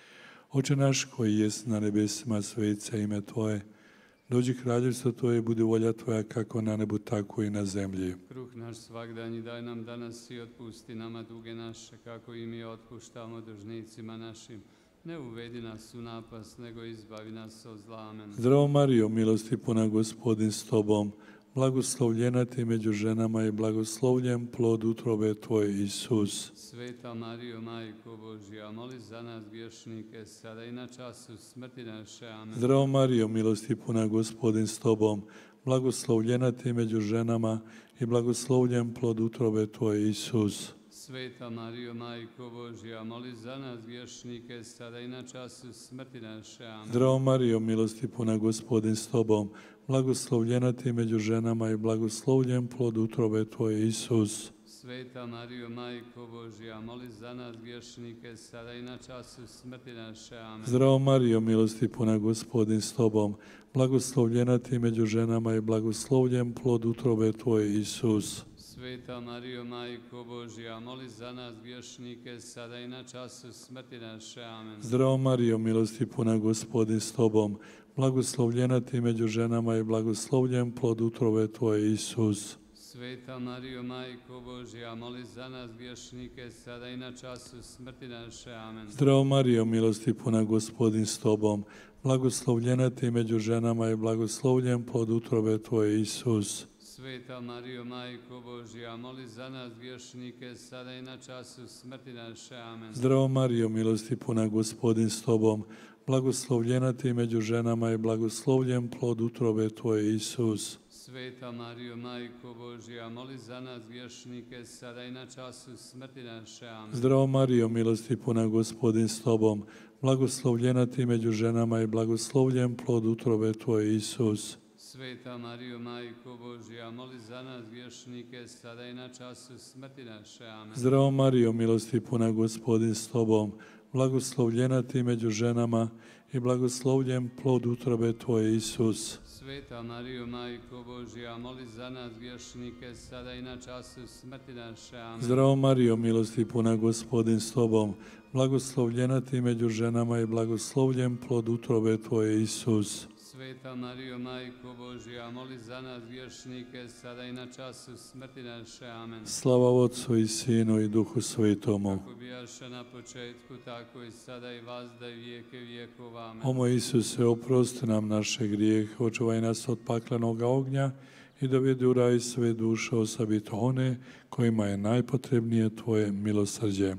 Oče naš koji jest na nebesima, svetite se ime Tvoje, dođi kraljevstvo Tvoje, budi volja Tvoja kako na nebu, tako i na zemlji. Kruh naš svagdanji daj nam danas i otpusti nama duge naše, kako i mi otpuštamo dužnicima našim. Ne uvedi nas u napast, nego izbavi nas od zla. Amen. Zdravo Marijo, milosti puna, Gospodin s Tobom, blagoslovljena Ti među ženama i blagoslovljen plod utrobe Tvoje, Isus. Sveta Marijo, Majko Božja, moli za nas griješnike, sada i na času smrti naše. Amen. Zdravo Marijo, milosti puna, Gospodin s Tobom, blagoslovljena Ti među ženama i blagoslovljen plod utrobe Tvoje, Isus. Sveta Marijo, Majko Božja, moli za nas griješnike, sada i na času smrti naše. Amen. Zdravo Marijo, milosti puna, Gospodin s Tobom, blagoslovljena Ti među ženama i blagoslovljen plod utrobe Tvoje, Isus. Sveta Marijo, Majko Božja, moli za nas griješnike, sada i na času smrti naše. Amen. Zdravo Marijo, milosti puna, Gospodin s Tobom, blagoslovljena Ti među ženama i blagoslovljen plod utrobe Tvoje, Isus. Sveta Marijo, Majko Božja, moli za nas griješnike, sada i na času smrti naše. Amen. Zdravo Marijo, milosti puna, Gospodin s Tobom, blagoslovljena Ti među ženama i blagoslovljen plod utrobe Tvoje, Isus. Sveta Marijo, Majko Božja, moli za nas griješnike, sada i na času smrti naše. Amen. Zdravo Marijo, milosti puna, Gospodin s Tobom, blagoslovljena Ti među ženama i blagoslovljen plod utrobe Tvoje, Isus. Sveta Marijo, Majko Božja, moli za nas griješnike, sada i na času smrti naše. Amen. Zdravo Marijo, milosti puna, Gospodin s Tobom, blagoslovljena Ti među ženama i blagoslovljen plod utrobe Tvoje, Isus. Sveta Marijo, Majko Božja, moli za nas griješnike, sada i na času smrti naše. Amen. Zdravo Marijo, milosti puna, Gospodin s Tobom, blagoslovljena Ti među ženama i blagoslovljen plod utrobe Tvoje, Isus. Sveta Marijo, Majko Božja, moli za nas griješnike, sada i na času smrti naše. Amen. Zdravo Marijo, milosti puna, Gospodin s Tobom, blagoslovljena Ti među ženama i blagoslovljen plod utrobe Tvoje, Isus. Sveta Marijo, Majko Božja, moli za nas griješnike, sada i na času smrti naše. Amen. Zdravo Marijo, milosti puna, Gospodin s Tobom, blagoslovljena Ti među ženama i blagoslovljen plod utrobe Tvoje, Isus. Sveta Marijo, Majko Božja, moli za nas griješnike, sada i na času smrti naše. Amen. Slava Otcu i Sinu i Duhu Svetomu. Kako bijaše na početku, tako i sada i vazda i vijeke vijekova. Amen. O moj Isuse, oprosti nam naše grijehe, očuvaj nas od paklenog ognja i dovedi u raj sve duše, osobito one kojima je najpotrebnije Tvoje milosrđe.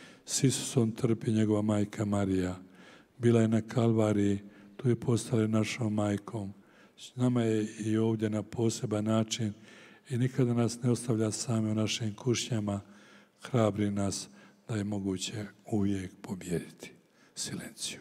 S Isusom trpi njegova majka Marija. Bila je na Kalvariji, tu je postala našom majkom. S nama je i ovdje na poseban način i nikada nas ne ostavlja same u našim kušnjama, hrabri nas da je moguće uvijek pobijediti. Silenciju.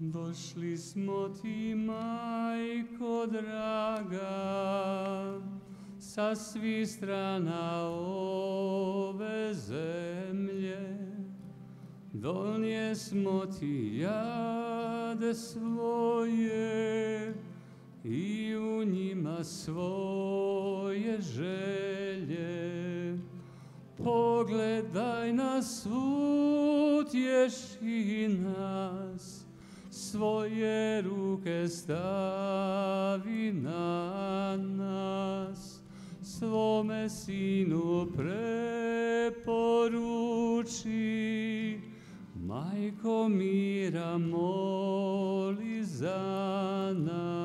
Došli smo ti, majko draga, sa svih strana ove zemlje. Donije smo ti jade svoje i u njima svoje želje. Pogledaj nas, utješi nas, svoje ruke stavi na nas, svome sinu preporuči, majko mira moli za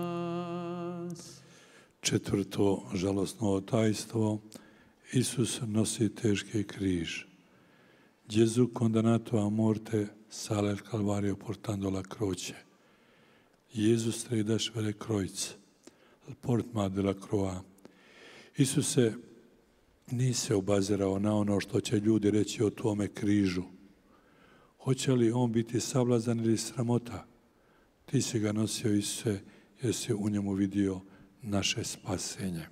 nas. Četvrto žalosno tajstvo. Isus nosi teški križ. Gesù condannato a morte sale al Calvario portando la croce. Jesus trădaște le croiț, al portma de la croa. Isus se nije se obazirao na ono što će ljudi reći o tome križu. Hoće li on biti sablazan ili sramota? Ti si ga nosio, Isuse, jer si u njemu vidio naše spasenje.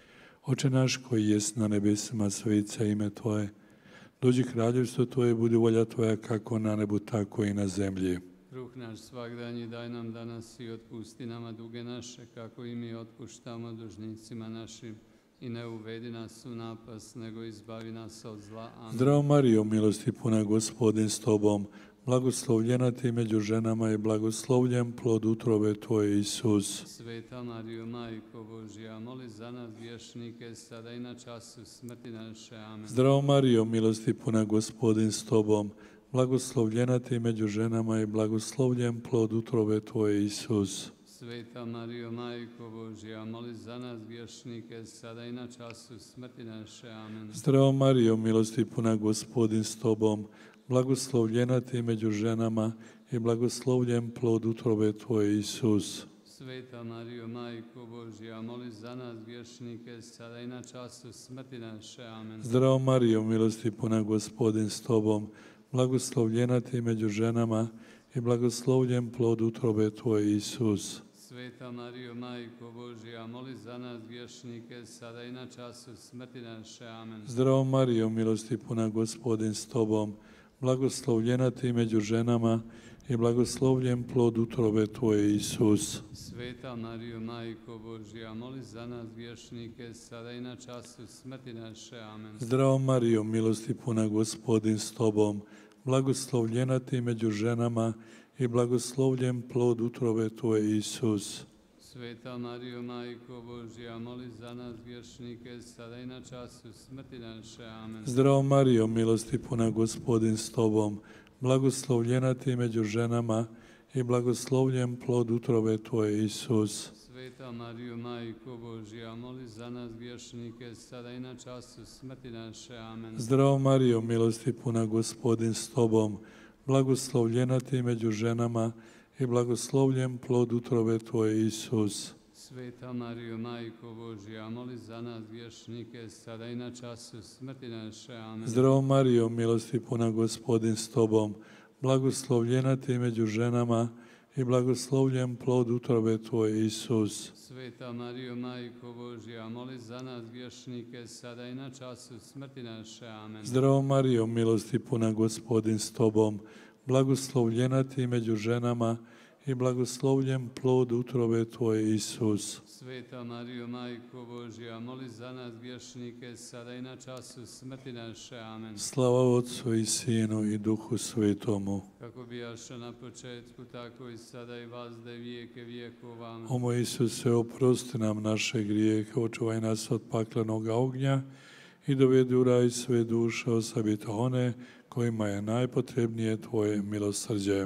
Oče naš koji jest na nebesima, svetica ime Tvoje, dođi kraljevstvo Tvoje, budi volja Tvoja kako na nebu, tako i na zemlji. Kruh naš svagdanji daj nam danas i otpusti nama duge naše, kako i mi otpuštamo dužnicima našim. I ne uvedi nas u napast, nego izbavi nas od zla. Amen. Zdravo Marijo, milosti puna, Gospodin s Tobom, blagoslovljena Ti među ženama i blagoslovljen plod utrobe Tvoje, Isus. Sveta Marijo, Majko Božja, moli za nas vješnike, sada i na času smrti naše. Amen. Zdravo Marijo, milosti puna, Gospodin s Tobom, blagoslovljena Ti među ženama i blagoslovljen plod utrobe Tvoje, Isus. Sveta Marijo, Majko Božja, moli za nas vješnike, sada i na času smrti naše. Amen. Zdravo Marijo, milosti puna, Gospodin s Tobom, blagoslovljena Ti među ženama i blagoslovljen plod utrobe Tvoje, Isus. Sveta Marijo, Majko Božja, moli za nas vješnike, sada i na času smrti naše. Amen. Zdravo Marijo, milosti puna, Gospodin s Tobom, blagoslovljena Ti među ženama i blagoslovljen plod utrobe Tvoje, Isus. Sveta Marijo, Majko Božja, moli za nas vješnike, sada i na času smrti naše. Amen. Zdravo Marijo, milosti puna, Gospodin s Tobom, blagoslovljena Ti među ženama i blagoslovljen plod utrobe Tvoje, Isus. Sveta Marijo, Majko Božja, moli za nas vješnike, sada i na času smrti naše. Amen. Zdravo Marijo, milosti puna, Gospodin s Tobom, blagoslovljena Ti među ženama i blagoslovljen plod utrobe Tvoje, Isus. Sveta Marijo, Majko Božja, moli za nas vješnike, sada i na času smrti naše. Amen. Zdravo Marijo, milosti puna, Gospodin s Tobom, blagoslovljena Ti među ženama i blagoslovljen plod utrobe Tvoje, Isus. Sveta Marijo, Majko Božja, moli za nas vješnike, sada i na času smrti naše. Amen. Zdravo Marijo, milosti puna, Gospodin s Tobom, blagoslovljena Ti među ženama i blagoslovljen plod utrobe Tvoje, Isus. Sveta Marijo, Majko Božja, moli za nas vješnike, sada i na času smrti naše. Amen. Zdravo Marijo, milosti puna, Gospodin s Tobom, blagoslovljena Ti među ženama i blagoslovljen plod utrobe Tvoje, Isus. Sveta Marijo, Majko Božja, moli za nas vješnike, sada i na času smrti naše. Amen. Zdravo Marijo, milosti puna, Gospodin s Tobom, blagoslovljena Ti među ženama i blagoslovljen plod utrobe Tvoje, Isus. Sveta Marijo, Majko Božja, moli za nas vješnike, sada i na času smrti naše. Amen. Slava Otcu i Sinu i Duhu Svetomu. Kako bijaše na početku, tako i sada i vazda i vijeke vijekova. Amen. O moj Isuse, oprosti nam naše grijehe, očuvaj nas od paklenog ognja i dovedi u raj sve duše, osobito one kojima je najpotrebnije Tvoje milosrđe.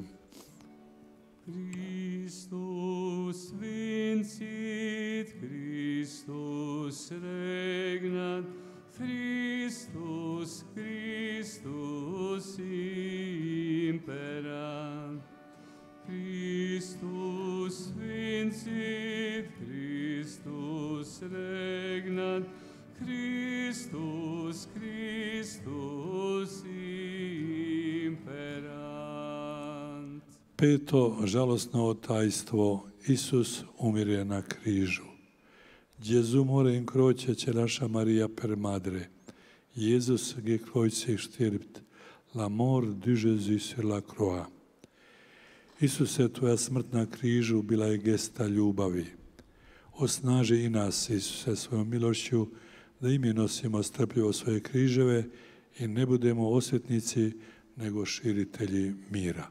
Christus vincit, Christus regnat, Christus, Christus imperat. Christus vincit, Christus regnat, Christus, Christus imperat. Peto žalostno tajstvo, Isus umire na križu. Gesù muore in croce, ce lascia Maria per madre. Jesus gekreuzigt stirbt. La mort de Jésus sur la croix. Isuse, tvoja smrt na križu bila je gesta ljubavi. Osnaži i nas, Isuse, svojom milošću, da i mi nosimo strpljivo svoje križeve i ne budemo osvetnici, nego širitelji mira.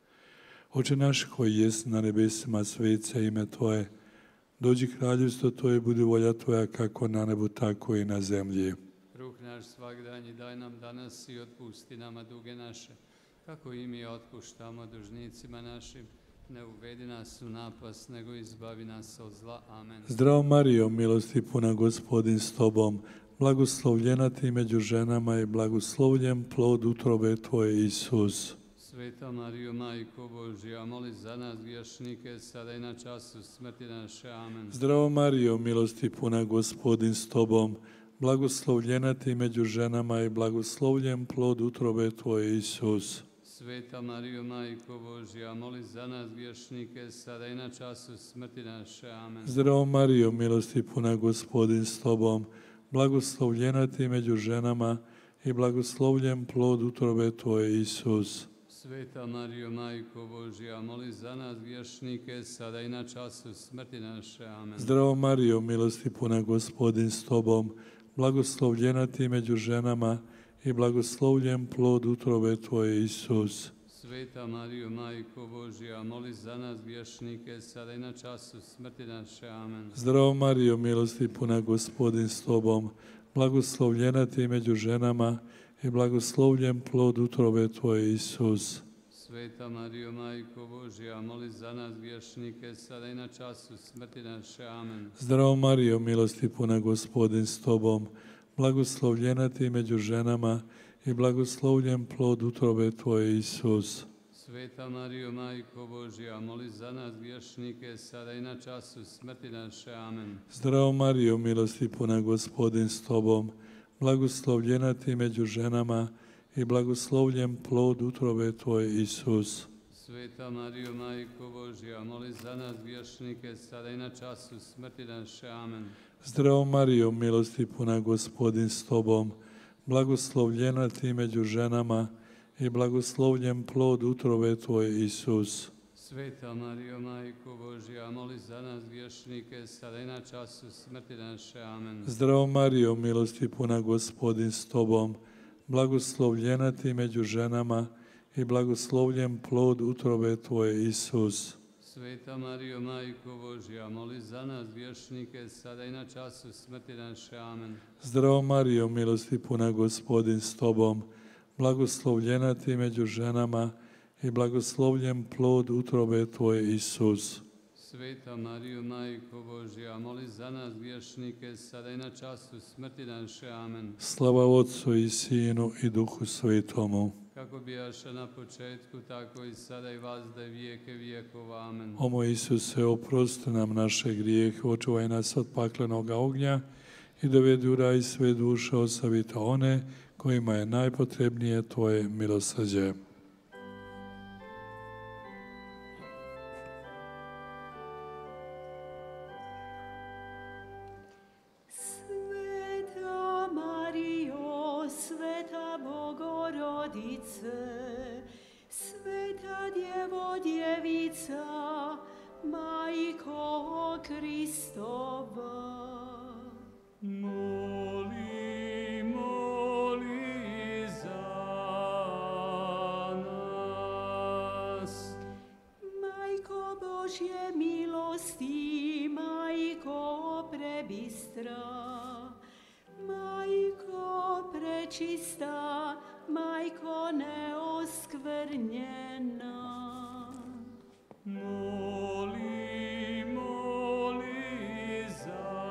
Oče naš koji jest na nebesima, sveca ime Tvoje, dođi kraljevstvo Tvoje, budi volja Tvoja kako na nebu, tako i na zemlji. Kruh naš svagdanji daj nam danas i otpusti nama duge naše, kako i mi otpuštamo dužnicima našim. Ne uvedi nas u napast, nego izbavi nas od zla. Amen. Zdravo Marijo, milosti puna, Gospodin s Tobom, blagoslovljena Ti među ženama i blagoslovljen plod utrobe Tvoje, Isus. Sveta Marijo, Majko Božja, moli za nas griješnike, sada i na času smrti naše. Amen. Zdravo Marijo, milosti puna, Gospodin s Tobom, blagoslovljena Ti među ženama i blagoslovljen plod utrobe Tvoje, Isus. Sveta Marijo, Majko Božja, moli za nas griješnike, sada i na času smrti naše. Amen. Zdravo Marijo, milosti puna, Gospodin s Tobom, blagoslovljena Ti među ženama i blagoslovljen plod utrobe Tvoje, Isus. Sveta Marijo, Majko Božja, moli za nas griješnike, sada i na času smrti naše. Amen. Zdravo Marijo, milosti puna, Gospodin s Tobom, blagoslovljena Ti među ženama i blagoslovljen plod utrobe Tvoje, Isus. Sveta Marijo, Majko Božja, moli za nas griješnike, sada i na času smrti naše. Amen. Zdravo Marijo, milosti puna, Gospodin s Tobom, blagoslovljena Ti među ženama i blagoslovljen plod utrobe Tvoje, Isus. Sveta Marijo, Majko Božja, moli za nas griješnike, sada i na času smrti naše. Amen. Zdravo Marijo, milosti puna, Gospodin s Tobom, blagoslovljena Ti među ženama i blagoslovljen plod utrobe Tvoje, Isus. Sveta Marijo, Majko Božja, moli za nas griješnike, sada i na času smrti naše. Amen. Zdravo Marijo, milosti puna, Gospodin s Tobom, blagoslovljena Ti među ženama i blagoslovljen plod utrobe Tvoje, Isus. Sveta Marijo, Majko Božja, moli za nas griješnike, sada i na času smrti naše. Amen. Zdravo Marijo, milosti puna, Gospodin s Tobom, blagoslovljena Ti među ženama i blagoslovljen plod utrobe Tvoje, Isus. Sveta Marijo, Majko Božja, moli za nas griješnike, sada i na času smrti naše. Amen. Zdravo Marijo, milosti puna, Gospodin s Tobom, blagoslovljena Ti među ženama i blagoslovljen plod utrobe Tvoje, Isus. Sveta Marijo, Majko Božja, moli za nas griješnike, sada i na času smrti naše. Amen. Zdravo Marijo, milosti puna, Gospodin s Tobom, blagoslovljena Ti među ženama i blagoslovljen plod utrobe Tvoje, Isus. Sveta Marijo, Majko Božja, moli za nas griješnike, sada i na času smrti naše. Amen. Slava Otcu i Sinu i Duhu Svetomu. Kako bijaše na početku, tako i sada i vazda i vijeke vijekova. Amen. O moj Isuse, oprosti nam naše grijehe, očuvaj nas od paklenoga ognja i dovedi u raj sve duše, osobito one kojima je najpotrebnije Tvoje milosrđe. Sveta Marijo, sveta Bogorodice, sveta Djevo Djevica, Majko Kristova. Moli, moli za nas. Majko Božje milosti, Majko prebistra, Majko prečista, Majko neoskvrnjena. Moli, moli za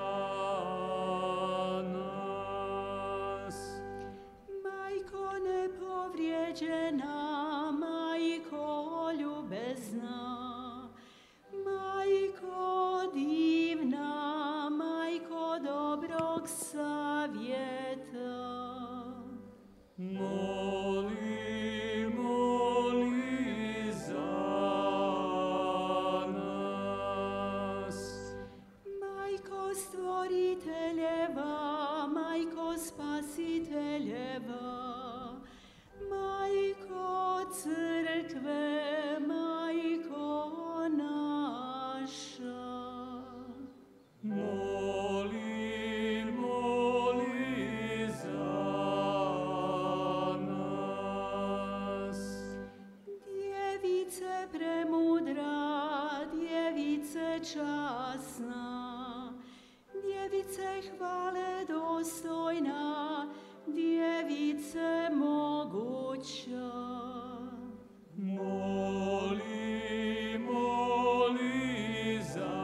nas. Majko nepovrijeđena, Majko ljubezna, Majko divna, Majko dobrog savjeta. Moli, moli premudra, djevice časna, djevice hvale dostojna, djevice moguća. Moli, moli za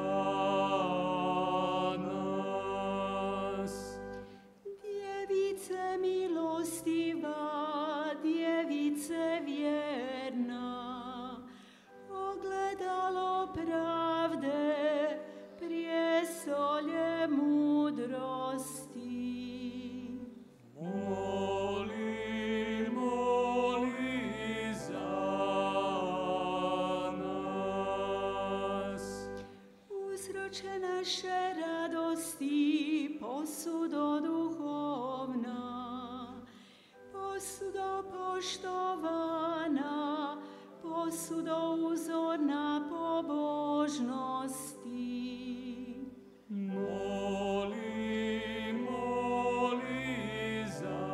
nas. Djevice milostiva, djevice vjerna, ogledalo pravde, prijestolje mudrosti. Moli, moli za nas. Uzroče naše radosti, posudo duhovna, posudo poštovana, posudo uzorna pobožnosti. Moli, moli za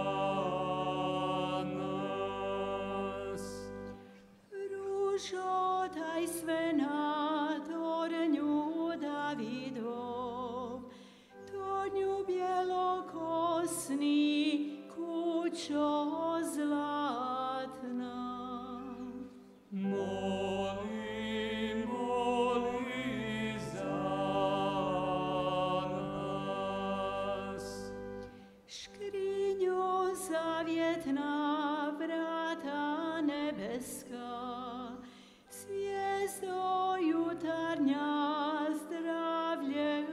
nas. Ružo tajstvena, tornju Davidov, tornju bjelokosni, kućo zlatna. Moli, moli za nas. Škrinjo zavjetna, vrata nebeska, zvijezdo jutarnja, zdravlje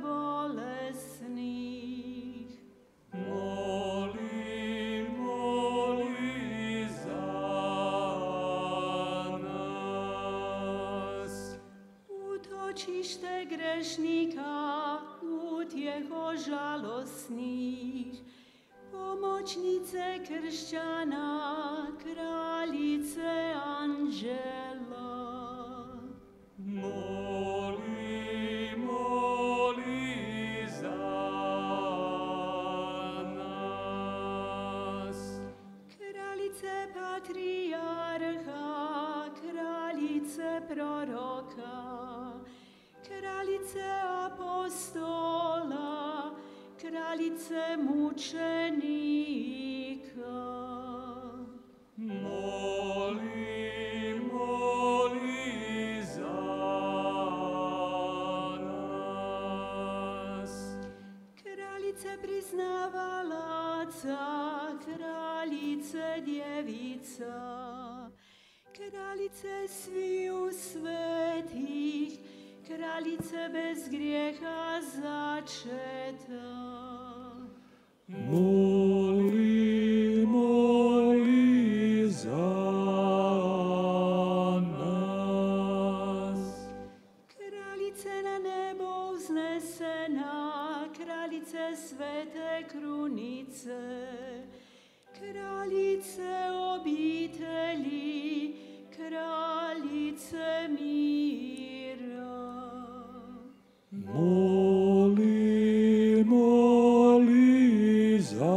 bolesnih. Moli, moli za nas. Utočište grešnika, utjeho žalosnih, pomoćnice kršćana, kraljice anđela. Moli, moli za nas. Kraljice patrijarha, kraljice proroka, kraljice apostola, kraljice mučenika. Moli, moli za nas. Kraljice priznavalaca, kraljice djevica, kraljice sviju svetih, kraljice bez grijeha začeta. Moli, moli za nas. Kraljice na nebo uznesena, kraljice svete krunice, kraljice obitelji, kraljice mira. Moli, moli za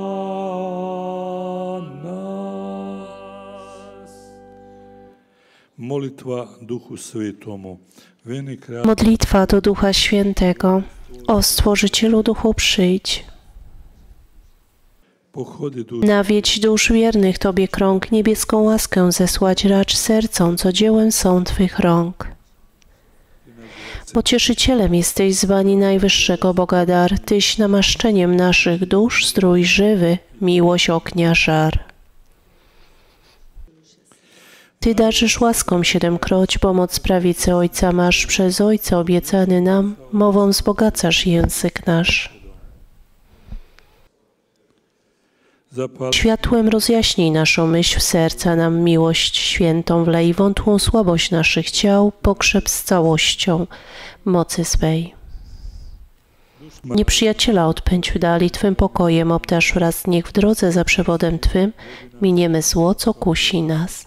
nas. Molitwa Duchu Svetomu. Wynik kreacji Modlitwa do Ducha Świętego. O Stworzycielu Duchu przyjdź. pochody duszy. Nawiedź dusz wiernych Tobie krąg, niebieską łaskę zesłać racz sercom, co dziełem są Twych rąk. Pocieszycielem jesteś zwani najwyższego Boga dar, Tyś namaszczeniem naszych dusz, zdrój żywy, miłość ognia żar. Ty darzysz łaską siedemkroć, pomoc prawicy Ojca masz, przez Ojca obiecany nam, mową wzbogacasz język nasz. Zapal Światłem rozjaśnij naszą myśl, w serca nam miłość świętą wlej, wątłą słabość naszych ciał, pokrzep z całością mocy swej. Nieprzyjaciela odpędź w dali, Twym pokojem obdarz wraz, niech w drodze za przewodem Twym miniemy zło, co kusi nas.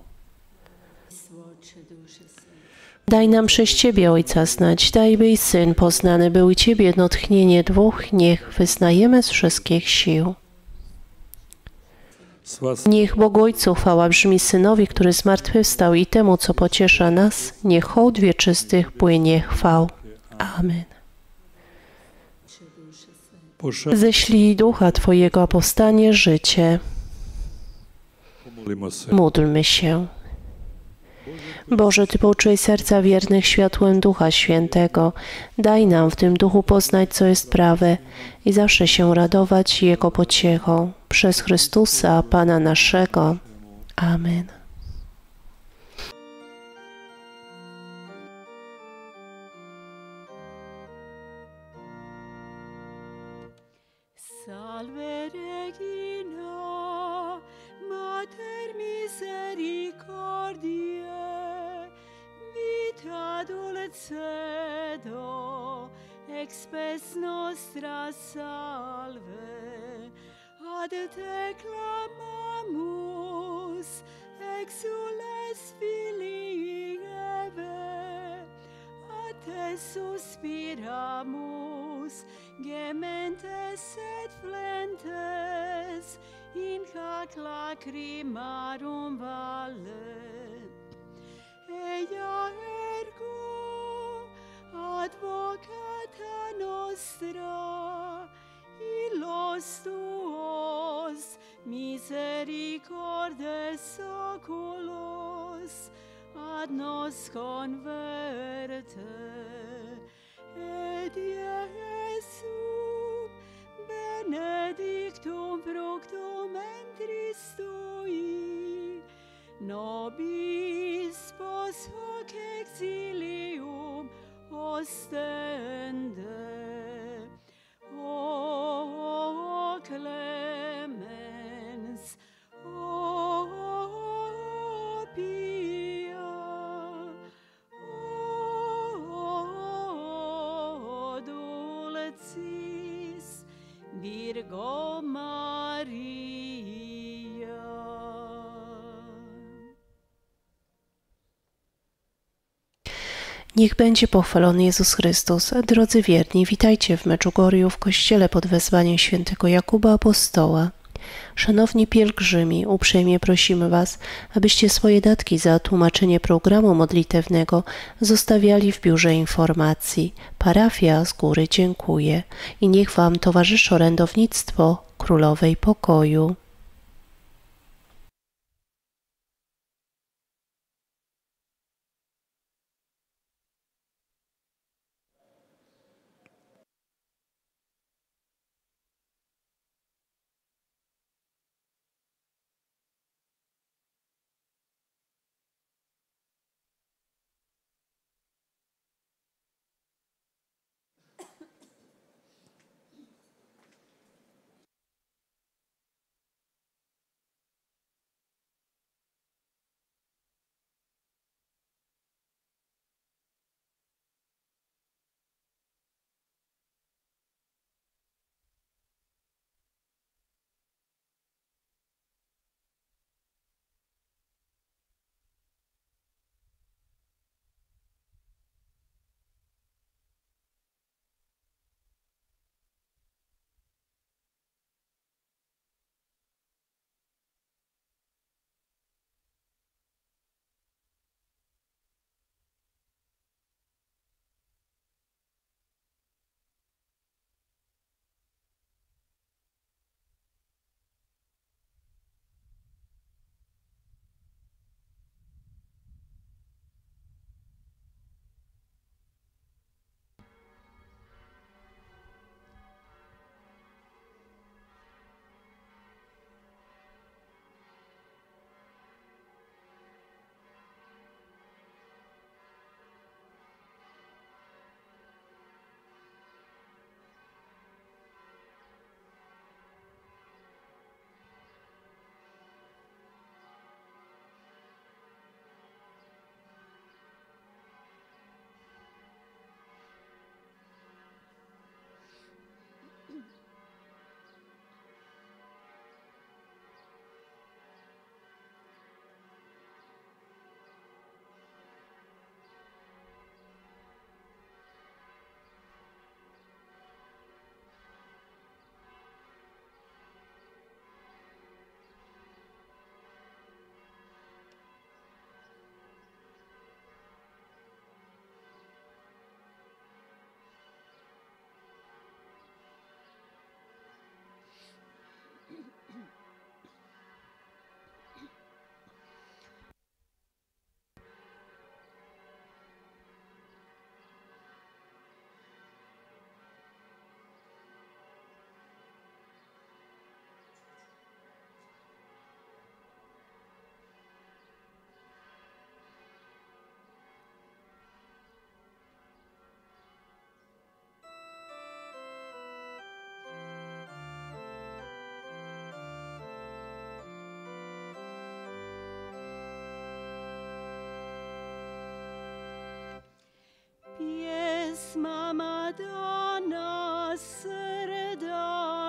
Daj nam przez Ciebie Ojca znać, daj by i Syn poznany był i Ciebie jedno tchnienie dwóch, niech wyznajemy z wszystkich sił. Niech Bogu Ojcu chwała brzmi Synowi, który zmartwychwstał i temu, co pociesza nas, niech hołd wieczystych płynie chwał. Amen. Ześlij Ducha Twojego, a powstanie życie. Módlmy się. Boże, Ty pouczyłeś serca wiernych światłem Ducha Świętego. Daj nam w tym Duchu poznać, co jest prawe i zawsze się radować Jego pociechą. Przez Chrystusa, Pana naszego. Amen. Salve Regina, Mater misericordiae, vita dulcedo, expes nostra salve, ad te clamamus, exules filii Eve, a te suspiramus, gementes et flentes, in hac lacrimarum valle. Ea ergo, advocata nostra, illos tuos, misericordes oculos, ad nos converte. Et Iesum benedictum fructum ventris tui, nobis pos hoc exilium ostende. O clemens, o pia, o dulcis Virgo Maria. Niech będzie pochwalony Jezus Chrystus. Drodzy wierni, witajcie w Medjugorju w kościele pod wezwaniem świętego Jakuba Apostoła. Szanowni pielgrzymi, uprzejmie prosimy Was, abyście swoje datki za tłumaczenie programu modlitewnego zostawiali w biurze informacji. Parafia z góry dziękuję i niech Wam towarzyszy orędownictwo Królowej Pokoju.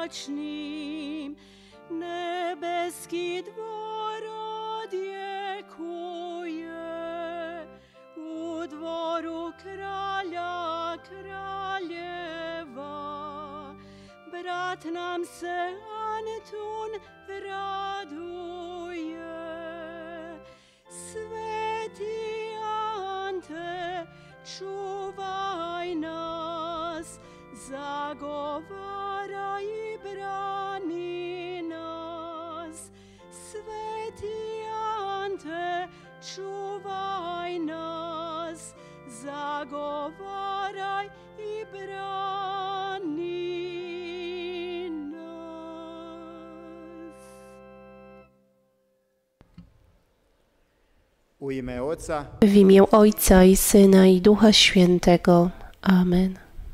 wiecznym, nebeski dwór odjekuje, u dworu kralja kraljewa. Brat nam se Antun raduje, Sveti Ante, čuvaj nas, zagovaraj i brani nas. Sveti Ante, čuvaj nas, zagovaraj i brani nas. U ime Oca W imię Ojca i Syna i Ducha Świętego. Amen.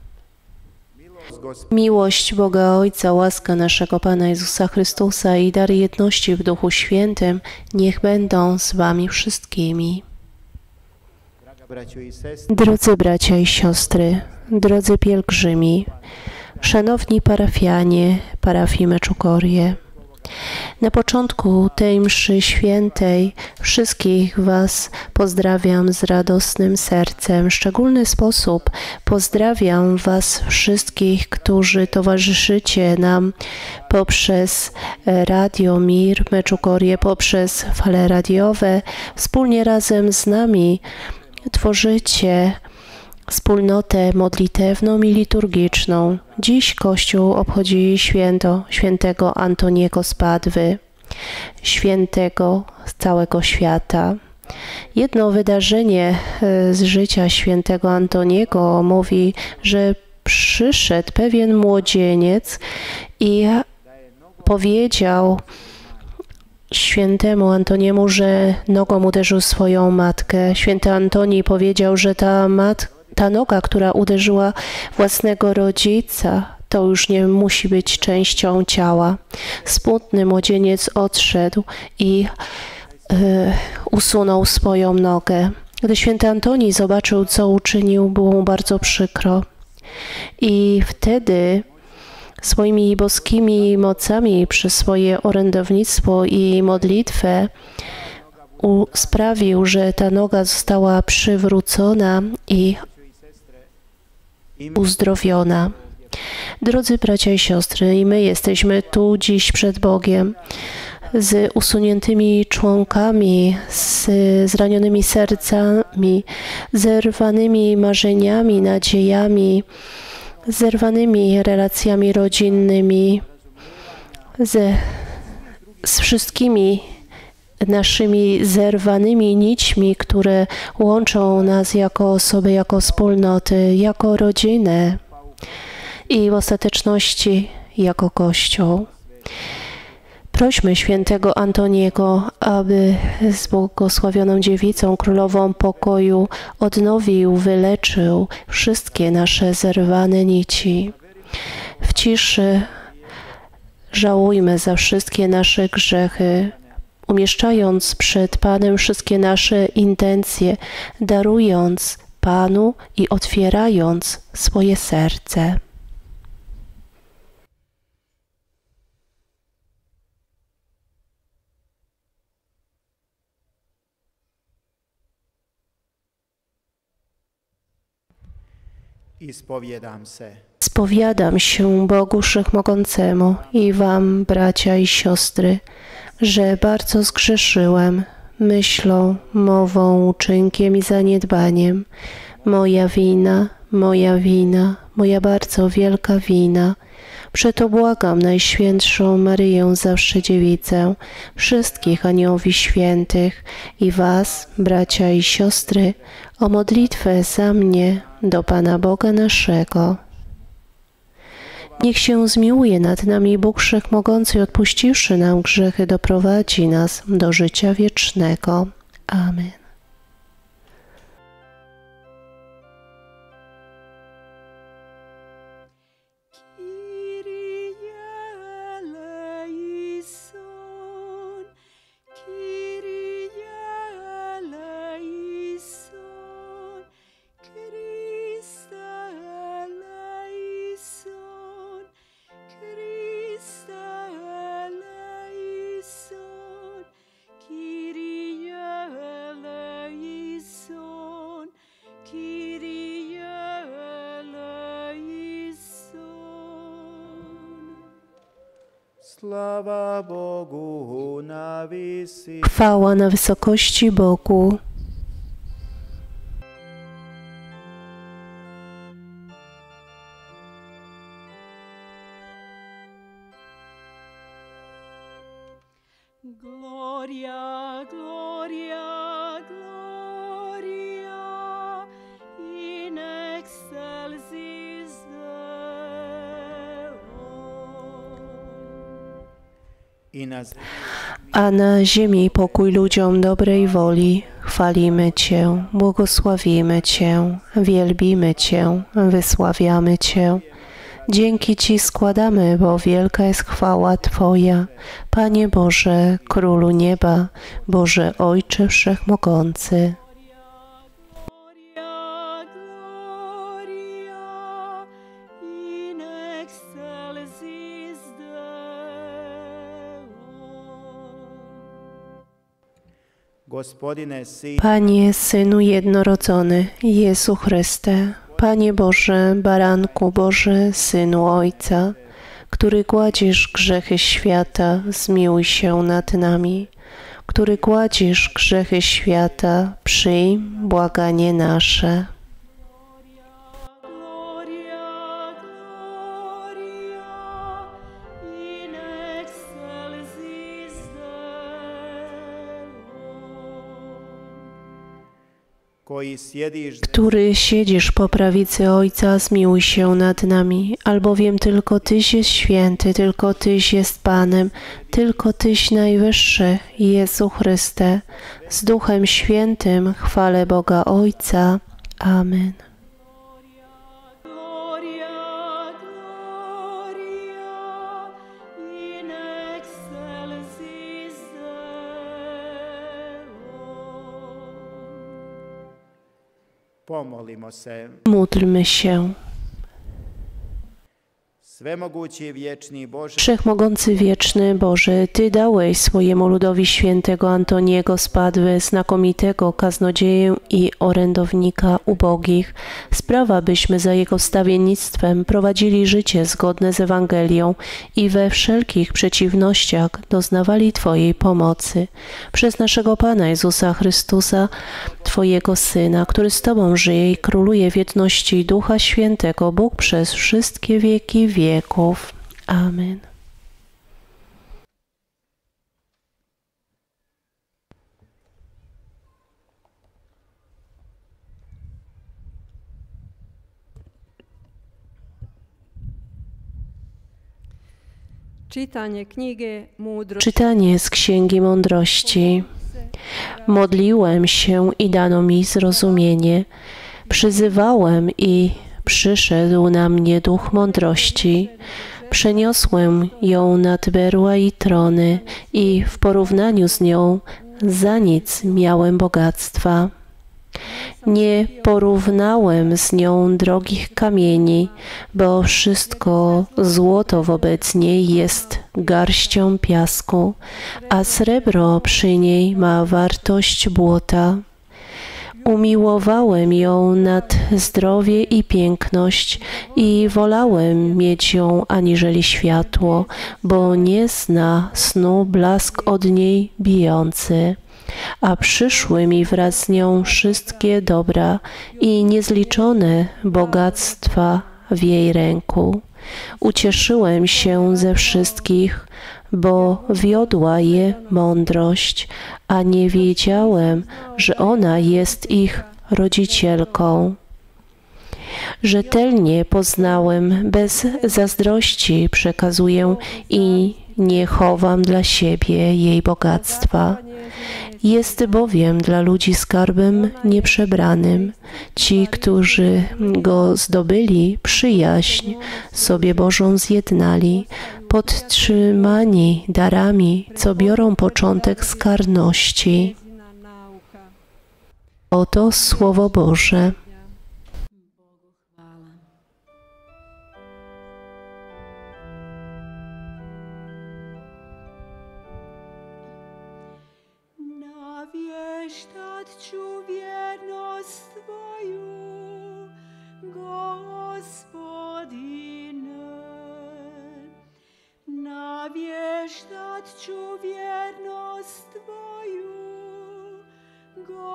Miłość Boga Ojca, łaska naszego Pana Jezusa Chrystusa i dar jedności w Duchu Świętym niech będą z wami wszystkimi. Draga braćo i sestre, Drodzy bracia i siostry, drodzy pielgrzymi, szanowni parafianie parafii Meczugorie, na początku tej mszy świętej wszystkich was pozdrawiam z radosnym sercem. W szczególny sposób pozdrawiam was wszystkich, którzy towarzyszycie nam poprzez Radio Mir Meczugorie, poprzez fale radiowe. Wspólnie razem z nami tworzycie wspólnotę modlitewną i liturgiczną. Dziś Kościół obchodzi święto świętego Antoniego z Padwy, świętego z całego świata. Jedno wydarzenie z życia świętego Antoniego mówi, że przyszedł pewien młodzieniec i powiedział świętemu Antoniemu, że nogą uderzył swoją matkę. Święty Antoni powiedział, że ta matka Ta noga, która uderzyła własnego rodzica, to już nie musi być częścią ciała. Smutny młodzieniec odszedł i y, usunął swoją nogę. Gdy święty Antoni zobaczył, co uczynił, było mu bardzo przykro. I wtedy swoimi boskimi mocami przez swoje orędownictwo i modlitwę sprawił, że ta noga została przywrócona i uzdrowiona. Drodzy bracia i siostry, i my jesteśmy tu dziś przed Bogiem z usuniętymi członkami, z zranionymi sercami, zerwanymi marzeniami, nadziejami, zerwanymi relacjami rodzinnymi, ze, z wszystkimi naszymi zerwanymi nićmi, które łączą nas jako osoby, jako wspólnoty, jako rodzinę i w ostateczności jako Kościół. Prośmy świętego Antoniego, aby z błogosławioną dziewicą, królową pokoju, odnowił, wyleczył wszystkie nasze zerwane nici. W ciszy żałujmy za wszystkie nasze grzechy, umieszczając przed Panem wszystkie nasze intencje, darując Panu i otwierając swoje serce. i spowiadam se. Spowiadam się Bogu Wszechmogącemu i wam, bracia i siostry, że bardzo zgrzeszyłem myślą, mową, uczynkiem i zaniedbaniem. Moja wina, moja wina, moja bardzo wielka wina. Przeto błagam Najświętszą Maryję Zawsze Dziewicę, wszystkich aniołów i świętych i was, bracia i siostry, o modlitwę za mnie do Pana Boga naszego. Niech się zmiłuje nad nami Bóg Wszechmogący i odpuściwszy nam grzechy, doprowadzi nas do życia wiecznego. Amen. Christe eleison, Christe Slava Bogu na visi. Chwała na wysokości Bogu. Gloria, gloria, gloria in excelsis Deo. I na A na ziemi pokój ludziom dobrej woli. Chwalimy Cię, błogosławimy Cię, wielbimy Cię, wysławiamy Cię. Dzięki Ci składamy, bo wielka jest chwała Twoja, Panie Boże, Królu Nieba, Boże Ojcze Wszechmogący. Gloria, gloria in excelsis Deo. Gospodine Syn, Panie, Synu jednorodzony, Jezu Chryste, Panie Boże, Baranku Boże, Synu Ojca, który gładzisz grzechy świata, zmiłuj się nad nami. Który gładzisz grzechy świata, przyjm błaganie nasze. Gloria, gloria in excelsis Deo. koji sjediš Który siedzisz po prawicy Ojca, zmiłuj się nad nami, albowiem tylko Tyś jest święty, tylko Tyś jest Panem, tylko Tyś najwyższy, Jezu Chryste, z Duchem Świętym chwalę Boga Ojca. Amen. Gloria, gloria in excelsis Deo. pomolimo se. Módlmy się. Svemogući wieczny Boże, Wszechmogący wieczny Boże, Ty dałeś swojemu ludowi świętego Antoniego z Padwy, znakomitego kaznodzieję i orędownika ubogich. Sprawa, byśmy za jego wstawiennictwem prowadzili życie zgodne z Ewangelią i we wszelkich przeciwnościach doznawali Twojej pomocy. Przez naszego Pana Jezusa Chrystusa, Twojego Syna, który z Tobą żyje i króluje w jedności Ducha Świętego, Bóg przez wszystkie wieki wieków. Amen. Čitanje knjige Mudro. Czytanie z Księgi Mądrości. Modliłem się i dano mi zrozumienie. Przyzywałem i przyszedł na mnie duch mądrości. Przeniosłem ją nad berła i trony i w porównaniu z nią za nic miałem bogactwa. Nie porównałem z nią drogich kamieni, bo wszystko złoto wobec niej jest garścią piasku, a srebro przy niej ma wartość błota. Umiłowałem ją nad zdrowie i piękność i wolałem mieć ją aniżeli światło, bo nie zna snu blask od niej bijący. A przyszły mi wraz z nią wszystkie dobra i niezliczone bogactwa w jej ręku. Ucieszyłem się ze wszystkich, bo wiodła je mądrość, a nie wiedziałem, że ona jest ich rodzicielką. Rzetelnie poznałem, bez zazdrości przekazuję i nie chowam dla siebie jej bogactwa. Jest bowiem dla ludzi skarbem nieprzebranym. Ci, którzy go zdobyli, przyjaźń sobie Bożą zjednali, podtrzymani darami, co biorą początek z karności. Oto Słowo Boże. Nawieštat ću vjernost Tvoju, Gospodine. Navieštat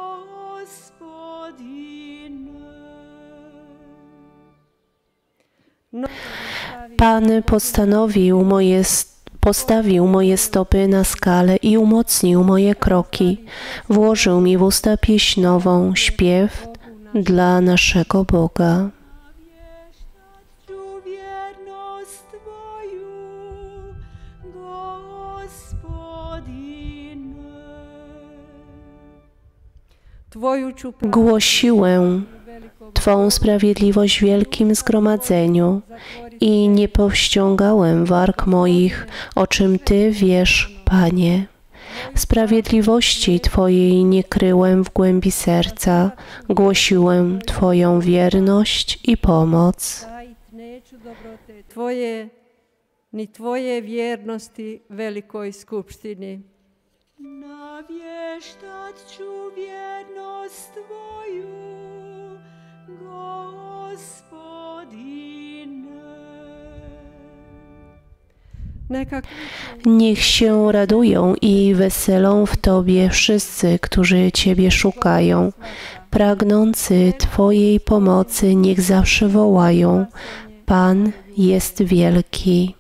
Pan postanowił moje, postawił moje stopy na skale i umocnił moje kroki. Włożył mi w usta pieśń nową, śpiew dla naszego Boga. Głosiłem Twą sprawiedliwość w wielkim zgromadzeniu i nie powściągałem warg moich, o czym Ty wiesz, Panie. Sprawiedliwości Twojej nie kryłem w głębi serca, głosiłem Twoją wierność i pomoc. Twoje, ni Twoje wiernosti velikoj skupštini. Nawieszczać Ciu wierność Twoją, Gospodine. Niech się radują i weselą w Tobie wszyscy, którzy Ciebie szukają. Pragnący Twojej pomocy niech zawsze wołają. Pan jest wielki.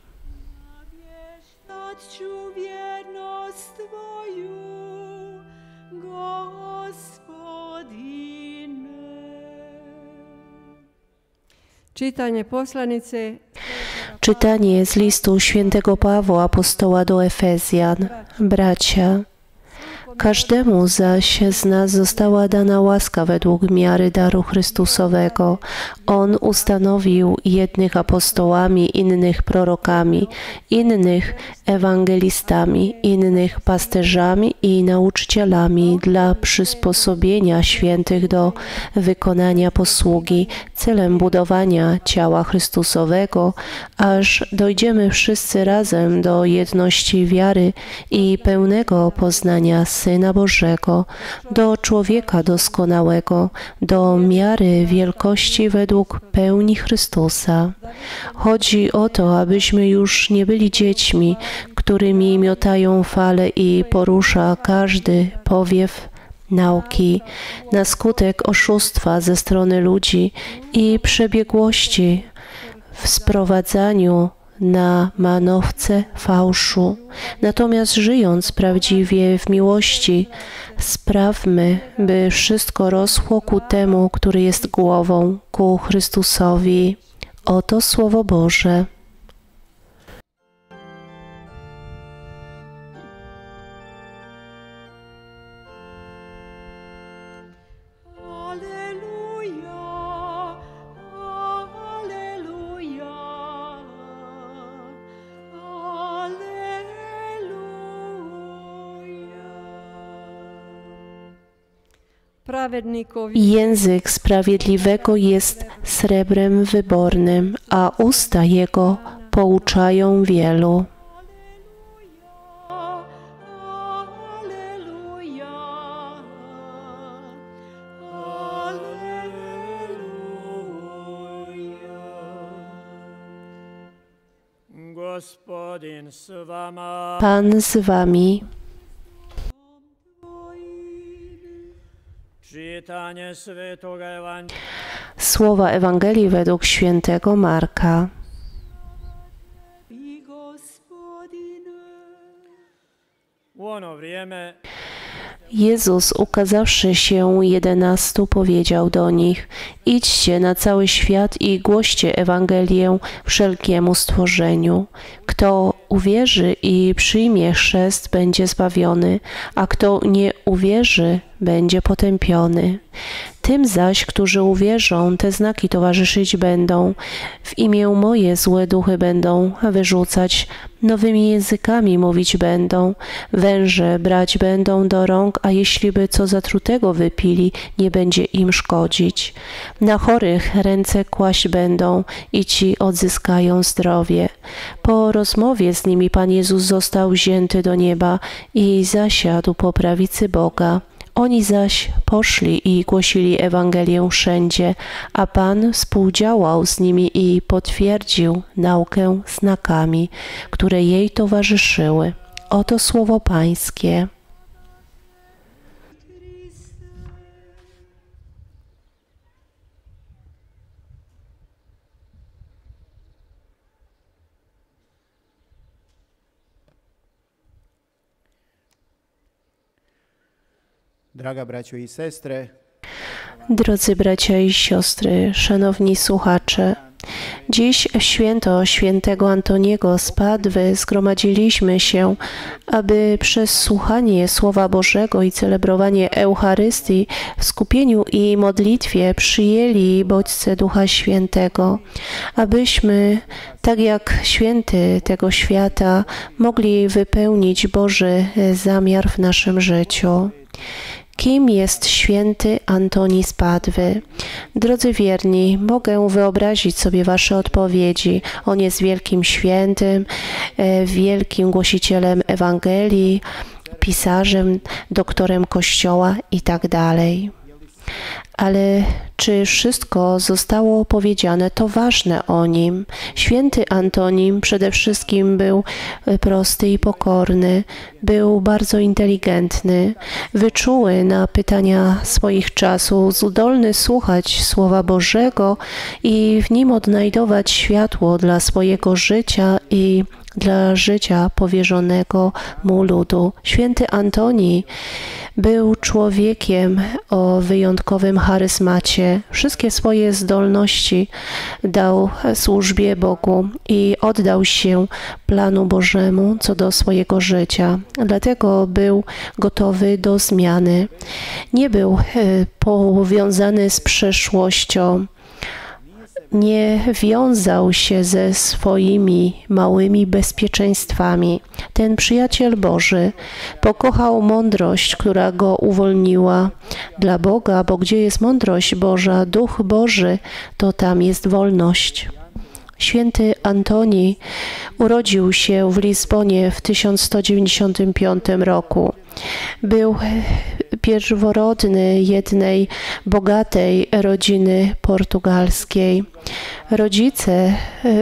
Czytanie poslanice. Czytanie z listu świętego Pawła apostoła do Efezjan. Bracia, każdemu zaś z nas została dana łaska według miary daru Chrystusowego. On ustanowił jednych apostołami, innych prorokami, innych ewangelistami, innych pasterzami i nauczycielami dla przysposobienia świętych do wykonania posługi, celem budowania ciała Chrystusowego, aż dojdziemy wszyscy razem do jedności wiary i pełnego poznania Syna Bożego, do człowieka doskonałego, do miary wielkości według pełni Chrystusa. Chodzi o to, abyśmy już nie byli dziećmi, którymi miotają fale i porusza każdy powiew nauki, na skutek oszustwa ze strony ludzi i przebiegłości w sprowadzaniu na manowce fałszu. Natomiast żyjąc prawdziwie w miłości, sprawmy, by wszystko rosło ku temu, który jest głową, ku Chrystusowi. Oto Słowo Boże. Język sprawiedliwego jest srebrem wybornym, a usta jego pouczają wielu. Pan z wami. Słowa Ewangelii według świętego Marka. Jezus, ukazawszy się jedenastu, powiedział do nich: idźcie na cały świat i głoście Ewangelię wszelkiemu stworzeniu. Kto uwierzy i przyjmie chrzest, będzie zbawiony, a kto nie uwierzy, będzie potępiony. Tym zaś, którzy uwierzą, te znaki towarzyszyć będą. W imię moje złe duchy będą wyrzucać, nowymi językami mówić będą, węże brać będą do rąk, a jeśli by co zatrutego wypili, nie będzie im szkodzić. Na chorych ręce kłaść będą i ci odzyskają zdrowie. Po rozmowie z nimi Pan Jezus został wzięty do nieba i zasiadł po prawicy Boga. Oni zaś poszli i głosili Ewangelię wszędzie, a Pan współdziałał z nimi i potwierdził naukę znakami, które jej towarzyszyły. Oto słowo Pańskie. Draga braćo i sestre, Drodzy bracia i siostry, szanowni słuchacze, dziś w święto świętego Antoniego z Padwy zgromadziliśmy się, aby przez słuchanie Słowa Bożego i celebrowanie Eucharystii w skupieniu i modlitwie przyjęli bodźce Ducha Świętego, abyśmy, tak jak święty tego świata, mogli wypełnić Boży zamiar w naszym życiu. Kim jest święty Antoni z Padwy? Drodzy wierni, mogę wyobrazić sobie wasze odpowiedzi. On jest wielkim świętym, wielkim głosicielem Ewangelii, pisarzem, doktorem Kościoła i tak dalej. Ale czy wszystko zostało powiedziane, to ważne o nim. Święty Antonim przede wszystkim był prosty i pokorny, był bardzo inteligentny, wyczuły na pytania swoich czasów, zdolny słuchać Słowa Bożego i w nim odnajdować światło dla swojego życia i dla życia powierzonego mu ludu. Święty Antoni był człowiekiem o wyjątkowym charyzmacie. Wszystkie swoje zdolności dał służbie Bogu i oddał się planu Bożemu co do swojego życia. Dlatego był gotowy do zmiany. Nie był powiązany z przeszłością. Nie wiązał się ze swoimi małymi bezpieczeństwami. Ten przyjaciel Boży pokochał mądrość, która go uwolniła dla Boga, bo gdzie jest mądrość Boża, Duch Boży, to tam jest wolność. Święty Antoni urodził się w Lizbonie w tysiąc sto dziewięćdziesiątym piątym roku. Był pierworodny jednej bogatej rodziny portugalskiej. Rodzice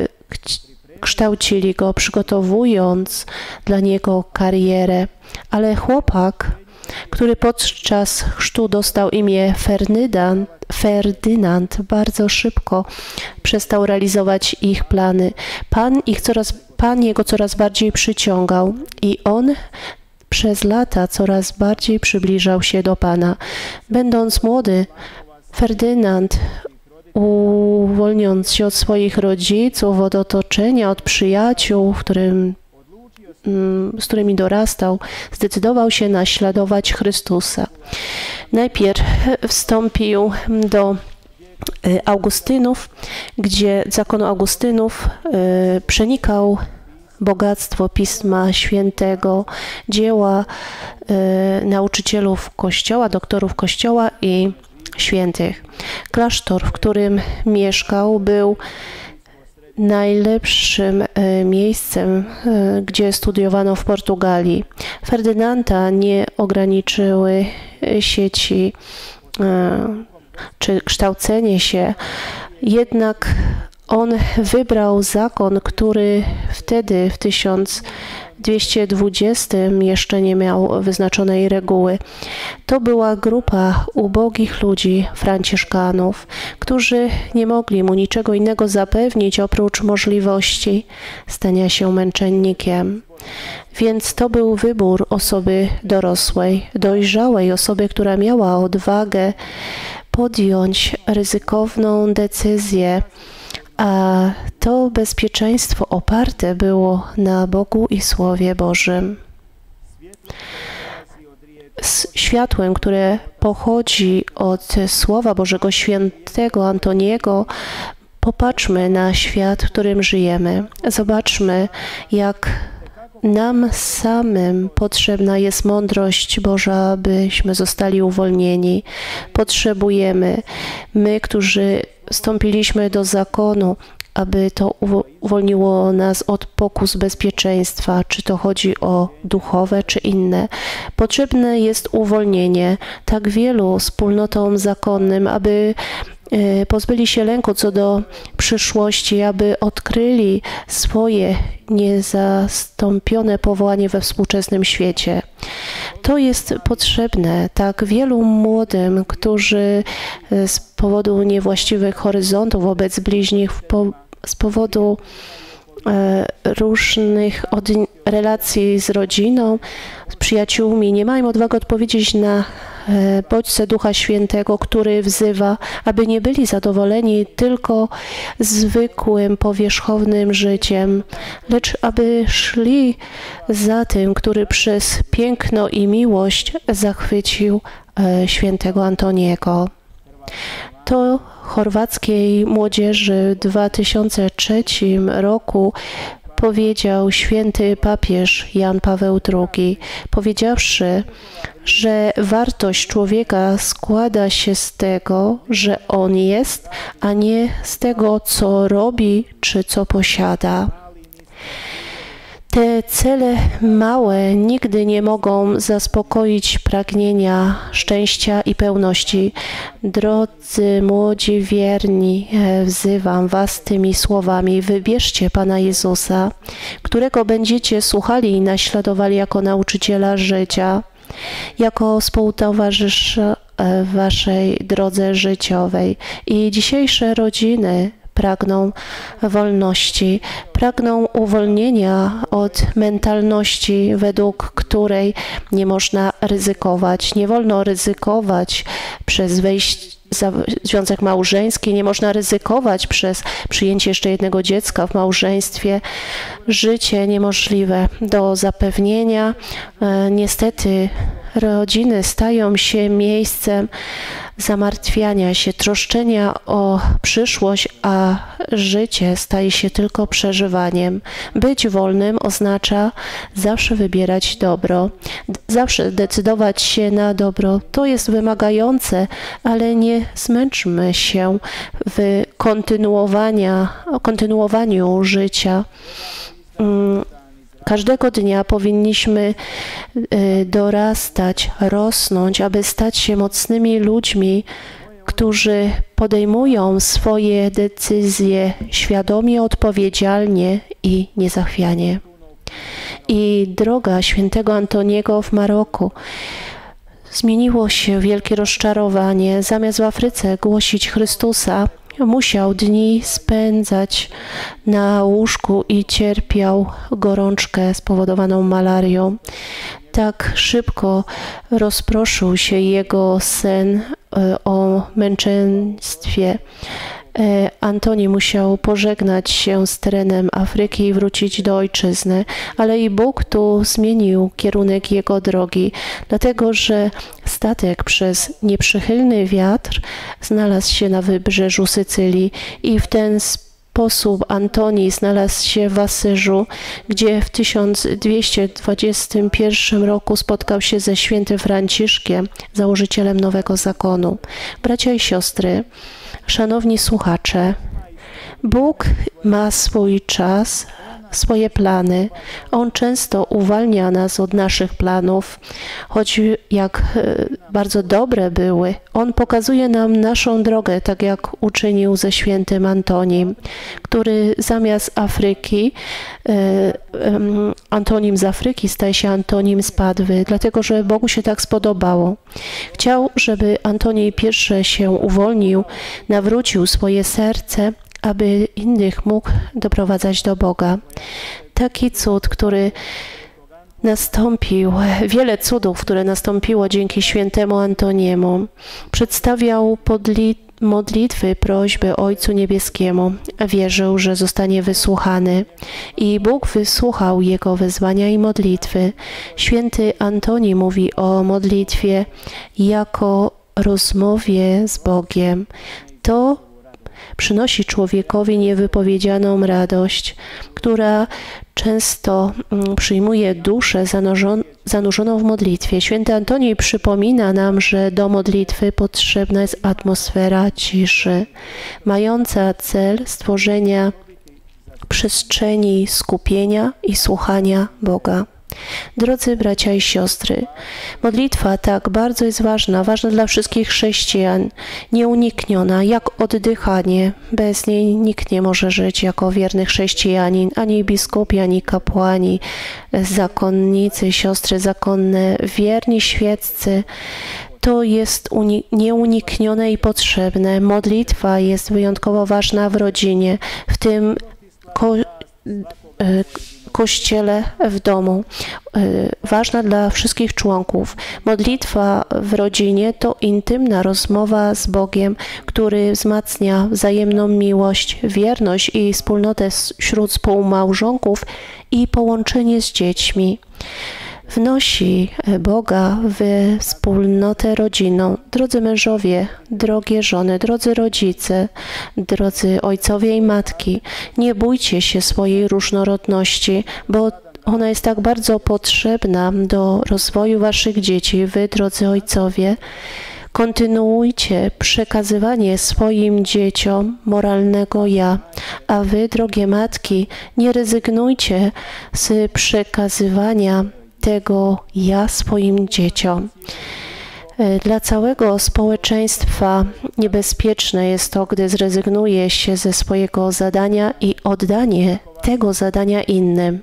kształcili go, przygotowując dla niego karierę, ale chłopak, który podczas chrztu dostał imię Ferdynand, Ferdynand bardzo szybko przestał realizować ich plany. Pan, ich coraz, Pan jego coraz bardziej przyciągał i on przez lata coraz bardziej przybliżał się do Pana. Będąc młody, Ferdynand, uwolniąc się od swoich rodziców, od otoczenia, od przyjaciół, w którym z którymi dorastał, zdecydował się naśladować Chrystusa. Najpierw wstąpił do Augustynów, gdzie zakon Augustynów przenikał bogactwo Pisma Świętego, dzieła nauczycielów Kościoła, doktorów Kościoła i świętych. Klasztor, w którym mieszkał, był najlepszym miejscem, gdzie studiowano w Portugalii. Ferdynanda nie ograniczyły sieci czy kształcenie się, jednak on wybrał zakon, który wtedy w tysiąc dwieście dwudziestym jeszcze nie miał wyznaczonej reguły. To była grupa ubogich ludzi, franciszkanów, którzy nie mogli mu niczego innego zapewnić oprócz możliwości stania się męczennikiem. Więc to był wybór osoby dorosłej, dojrzałej osoby, która miała odwagę podjąć ryzykowną decyzję, a to bezpieczeństwo oparte było na Bogu i Słowie Bożym. Z światłem, które pochodzi od Słowa Bożego Świętego Antoniego, popatrzmy na świat, w którym żyjemy. Zobaczmy, jak nam samym potrzebna jest mądrość Boża, abyśmy zostali uwolnieni. Potrzebujemy, my, którzy wstąpiliśmy do zakonu, aby to uwolniło nas od pokus bezpieczeństwa, czy to chodzi o duchowe, czy inne. Potrzebne jest uwolnienie tak wielu wspólnotom zakonnym, aby pozbyli się lęku co do przyszłości, aby odkryli swoje niezastąpione powołanie we współczesnym świecie. To jest potrzebne tak wielu młodym, którzy z powodu niewłaściwych horyzontów wobec bliźnich, z powodu różnych relacji z rodziną, z przyjaciółmi, nie mają odwagi odpowiedzieć na bodźce Ducha Świętego, który wzywa, aby nie byli zadowoleni tylko zwykłym, powierzchownym życiem, lecz aby szli za tym, który przez piękno i miłość zachwycił świętego Antoniego. To chorwackiej młodzieży w dwa tysiące trzecim roku powiedział święty papież Jan Paweł drugi, powiedziawszy, że wartość człowieka składa się z tego, że on jest, a nie z tego, co robi czy co posiada. Te cele małe nigdy nie mogą zaspokoić pragnienia szczęścia i pełności. Drodzy młodzi wierni, wzywam was tymi słowami. Wybierzcie Pana Jezusa, którego będziecie słuchali i naśladowali jako nauczyciela życia, jako współtowarzysza w waszej drodze życiowej. I dzisiejsze rodziny pragną wolności, pragną uwolnienia od mentalności, według której nie można ryzykować. Nie wolno ryzykować przez wejście w związek małżeński, nie można ryzykować przez przyjęcie jeszcze jednego dziecka w małżeństwie. Życie niemożliwe do zapewnienia. Niestety rodziny stają się miejscem zamartwiania się, troszczenia o przyszłość, a życie staje się tylko przeżywaniem. Być wolnym oznacza zawsze wybierać dobro, zawsze decydować się na dobro. To jest wymagające, ale nie zmęczmy się w kontynuowania, kontynuowaniu życia. Każdego dnia powinniśmy dorastać, rosnąć, aby stać się mocnymi ludźmi, którzy podejmują swoje decyzje świadomie, odpowiedzialnie i niezachwianie. I droga świętego Antoniego w Maroku zmieniło się wielkie rozczarowanie. Zamiast w Afryce głosić Chrystusa, musiał dni spędzać na łóżku i cierpiał gorączkę spowodowaną malarią. Tak szybko rozproszył się jego sen o męczeństwie. Antoni musiał pożegnać się z terenem Afryki i wrócić do ojczyzny, ale i Bóg tu zmienił kierunek jego drogi, dlatego że statek przez nieprzychylny wiatr znalazł się na wybrzeżu Sycylii i w ten sposób Antoni znalazł się w Asyżu, gdzie w tysiąc dwieście dwudziestym pierwszym roku spotkał się ze świętym Franciszkiem, założycielem Nowego Zakonu. Bracia i siostry, szanowni słuchacze, Bóg ma swój czas, swoje plany. On często uwalnia nas od naszych planów, choć jak bardzo dobre były. On pokazuje nam naszą drogę, tak jak uczynił ze świętym Antonim, który zamiast Afryki, Antonim z Afryki staje się Antonim z Padwy, dlatego że Bogu się tak spodobało. Chciał, żeby Antoni pierwszy się uwolnił, nawrócił swoje serce, aby innych mógł doprowadzać do Boga. Taki cud, który nastąpił, wiele cudów, które nastąpiło dzięki świętemu Antoniemu, przedstawiał modlitwy, prośby Ojcu Niebieskiemu. Wierzył, że zostanie wysłuchany i Bóg wysłuchał jego wezwania i modlitwy. Święty Antoni mówi o modlitwie jako rozmowie z Bogiem. To przynosi człowiekowi niewypowiedzianą radość, która często przyjmuje duszę zanurzoną w modlitwie. Święty Antoni przypomina nam, że do modlitwy potrzebna jest atmosfera ciszy, mająca cel stworzenia przestrzeni skupienia i słuchania Boga. Drodzy bracia i siostry, modlitwa tak bardzo jest ważna, ważna dla wszystkich chrześcijan, nieunikniona, jak oddychanie. Bez niej nikt nie może żyć jako wierny chrześcijanin, ani biskupi, ani kapłani, zakonnicy, siostry zakonne, wierni świeccy. To jest nieuniknione i potrzebne. Modlitwa jest wyjątkowo ważna w rodzinie, w tym ko Kościele w domu, ważna dla wszystkich członków. Modlitwa w rodzinie to intymna rozmowa z Bogiem, który wzmacnia wzajemną miłość, wierność i wspólnotę wśród współmałżonków i połączenie z dziećmi. Wnosi Boga w wspólnotę rodzinną. Drodzy mężowie, drogie żony, drodzy rodzice, drodzy ojcowie i matki, nie bójcie się swojej różnorodności, bo ona jest tak bardzo potrzebna do rozwoju waszych dzieci. Wy, drodzy ojcowie, kontynuujcie przekazywanie swoim dzieciom moralnego ja, a wy, drogie matki, nie rezygnujcie z przekazywania tego ja swoim dzieciom. Dla całego społeczeństwa niebezpieczne jest to, gdy zrezygnuje się ze swojego zadania i oddanie tego zadania innym.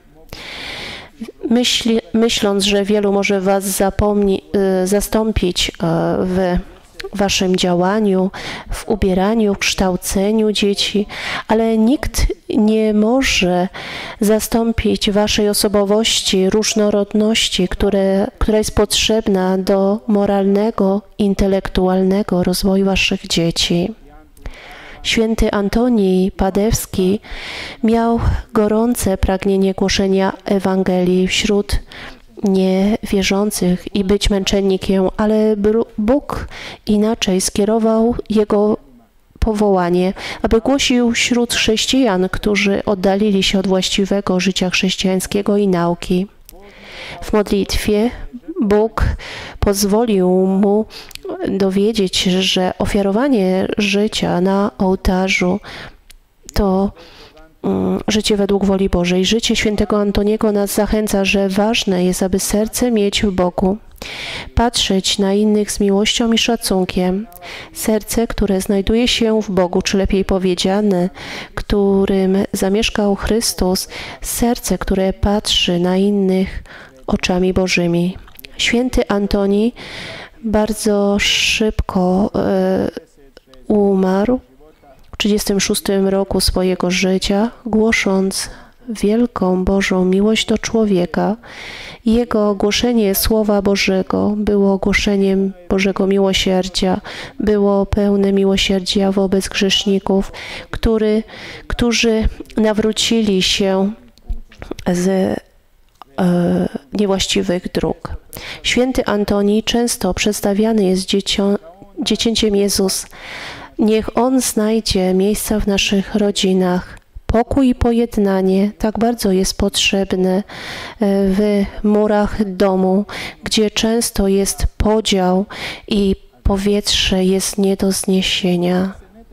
Myśli, myśląc, że wielu może was zapomni, zastąpić w waszym działaniu, w ubieraniu, w kształceniu dzieci, ale nikt nie może zastąpić waszej osobowości, różnorodności, które, która jest potrzebna do moralnego, intelektualnego rozwoju waszych dzieci. Święty Antoni Padewski miał gorące pragnienie głoszenia Ewangelii wśród niewierzących i być męczennikiem, ale Bóg inaczej skierował jego powołanie, aby głosił wśród chrześcijan, którzy oddalili się od właściwego życia chrześcijańskiego i nauki. W modlitwie Bóg pozwolił mu dowiedzieć, że ofiarowanie życia na ołtarzu to życie według woli Bożej. Życie świętego Antoniego nas zachęca, że ważne jest, aby serce mieć w Bogu, patrzeć na innych z miłością i szacunkiem. Serce, które znajduje się w Bogu, czy lepiej powiedziane, którym zamieszkał Chrystus, serce, które patrzy na innych oczami Bożymi. Święty Antoni bardzo szybko e, umarł w trzydziestym szóstym roku swojego życia, głosząc wielką Bożą miłość do człowieka. Jego głoszenie Słowa Bożego było głoszeniem Bożego miłosierdzia, było pełne miłosierdzia wobec grzeszników, który, którzy nawrócili się z e, niewłaściwych dróg. Święty Antoni często przedstawiany jest dziecią, dziecięciem Jezus. Niech On znajdzie miejsca w naszych rodzinach. Pokój i pojednanie tak bardzo jest potrzebne w murach domu, gdzie często jest podział i powietrze jest nie do zniesienia.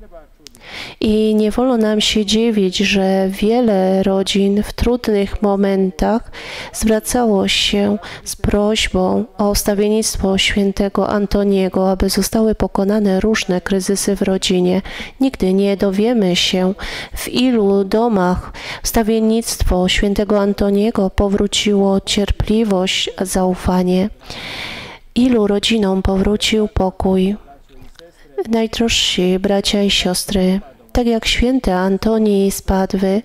I nie wolno nam się dziwić, że wiele rodzin w trudnych momentach zwracało się z prośbą o wstawiennictwo świętego Antoniego, aby zostały pokonane różne kryzysy w rodzinie. Nigdy nie dowiemy się, w ilu domach wstawiennictwo świętego Antoniego powróciło cierpliwość, zaufanie. Ilu rodzinom powrócił pokój. Najdrożsi bracia i siostry, tak jak święty Antoni z Padwy,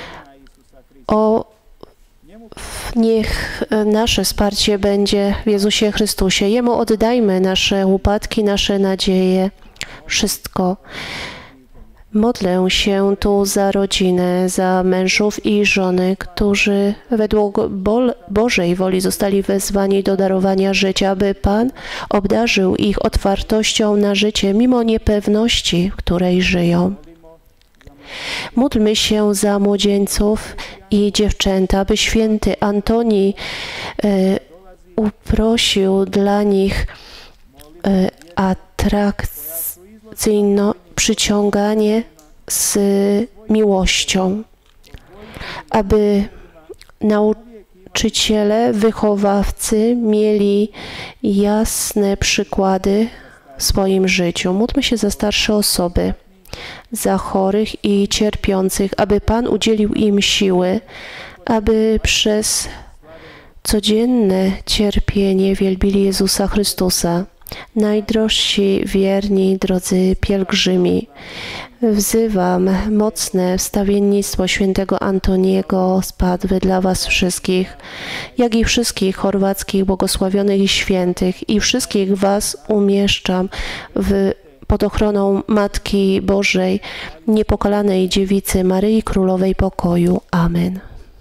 o, niech nasze wsparcie będzie w Jezusie Chrystusie. Jemu oddajmy nasze upadki, nasze nadzieje, wszystko. Modlę się tu za rodzinę, za mężów i żony, którzy według Bo- Bożej woli zostali wezwani do darowania życia, aby Pan obdarzył ich otwartością na życie, mimo niepewności, w której żyją. Módlmy się za młodzieńców i dziewczęta, aby święty Antoni e, uprosił dla nich e, atrakcyjno przyciąganie z miłością, aby nauczyciele, wychowawcy mieli jasne przykłady w swoim życiu. Módlmy się za starsze osoby, za chorych i cierpiących, aby Pan udzielił im siły, aby przez codzienne cierpienie wielbili Jezusa Chrystusa. Najdrożsi wierni, drodzy pielgrzymi, Wzywam mocne wstawiennictwo świętego Antoniego z Padwy dla was wszystkich, jak i wszystkich chorwackich błogosławionych i świętych, i wszystkich was umieszczam w, pod ochroną Matki Bożej, niepokalanej Dziewicy Maryi Królowej Pokoju. Amen.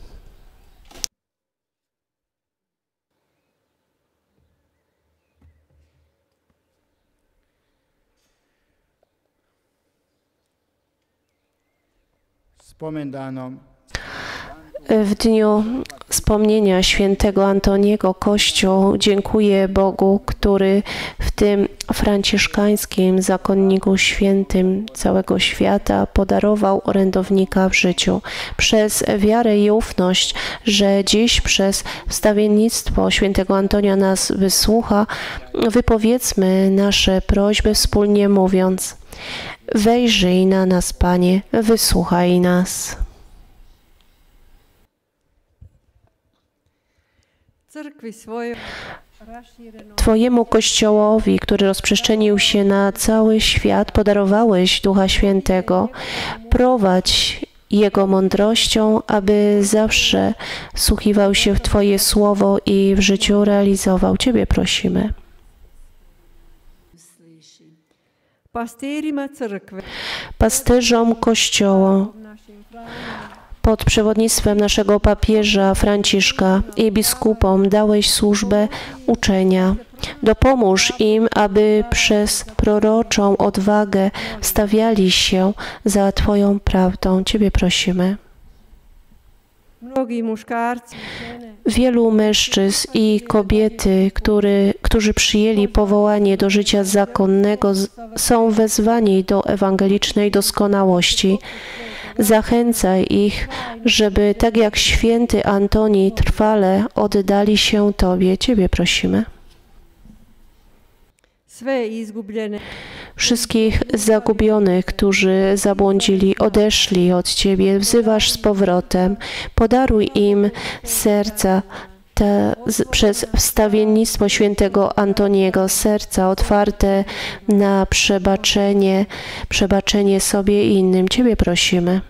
W dniu wspomnienia świętego Antoniego Kościół dziękuje Bogu, który w tym franciszkańskim zakonniku świętym całego świata podarował orędownika w życiu. Przez wiarę i ufność, że dziś przez wstawiennictwo świętego Antonia nas wysłucha, wypowiedzmy nasze prośby wspólnie mówiąc: wejrzyj na nas, Panie, wysłuchaj nas. Twojemu Kościołowi, który rozprzestrzenił się na cały świat, podarowałeś Ducha Świętego. Prowadź Jego mądrością, aby zawsze wsłuchiwał się w Twoje słowo i w życiu realizował. Ciebie prosimy. Pasterzom Kościoła pod przewodnictwem naszego papieża Franciszka i biskupom dałeś służbę uczenia. Dopomóż im, aby przez proroczą odwagę stawiali się za Twoją prawdą. Ciebie prosimy. Wielu mężczyzn i kobiety, który, którzy przyjęli powołanie do życia zakonnego, są wezwani do ewangelicznej doskonałości. Zachęcaj ich, żeby tak jak święty Antoni trwale oddali się Tobie. Ciebie prosimy. Wszystkich zagubionych, którzy zabłądzili, odeszli od Ciebie, wzywasz z powrotem. Podaruj im serca te, z, przez wstawiennictwo świętego Antoniego, serca otwarte na przebaczenie, przebaczenie sobie i innym. Ciebie prosimy.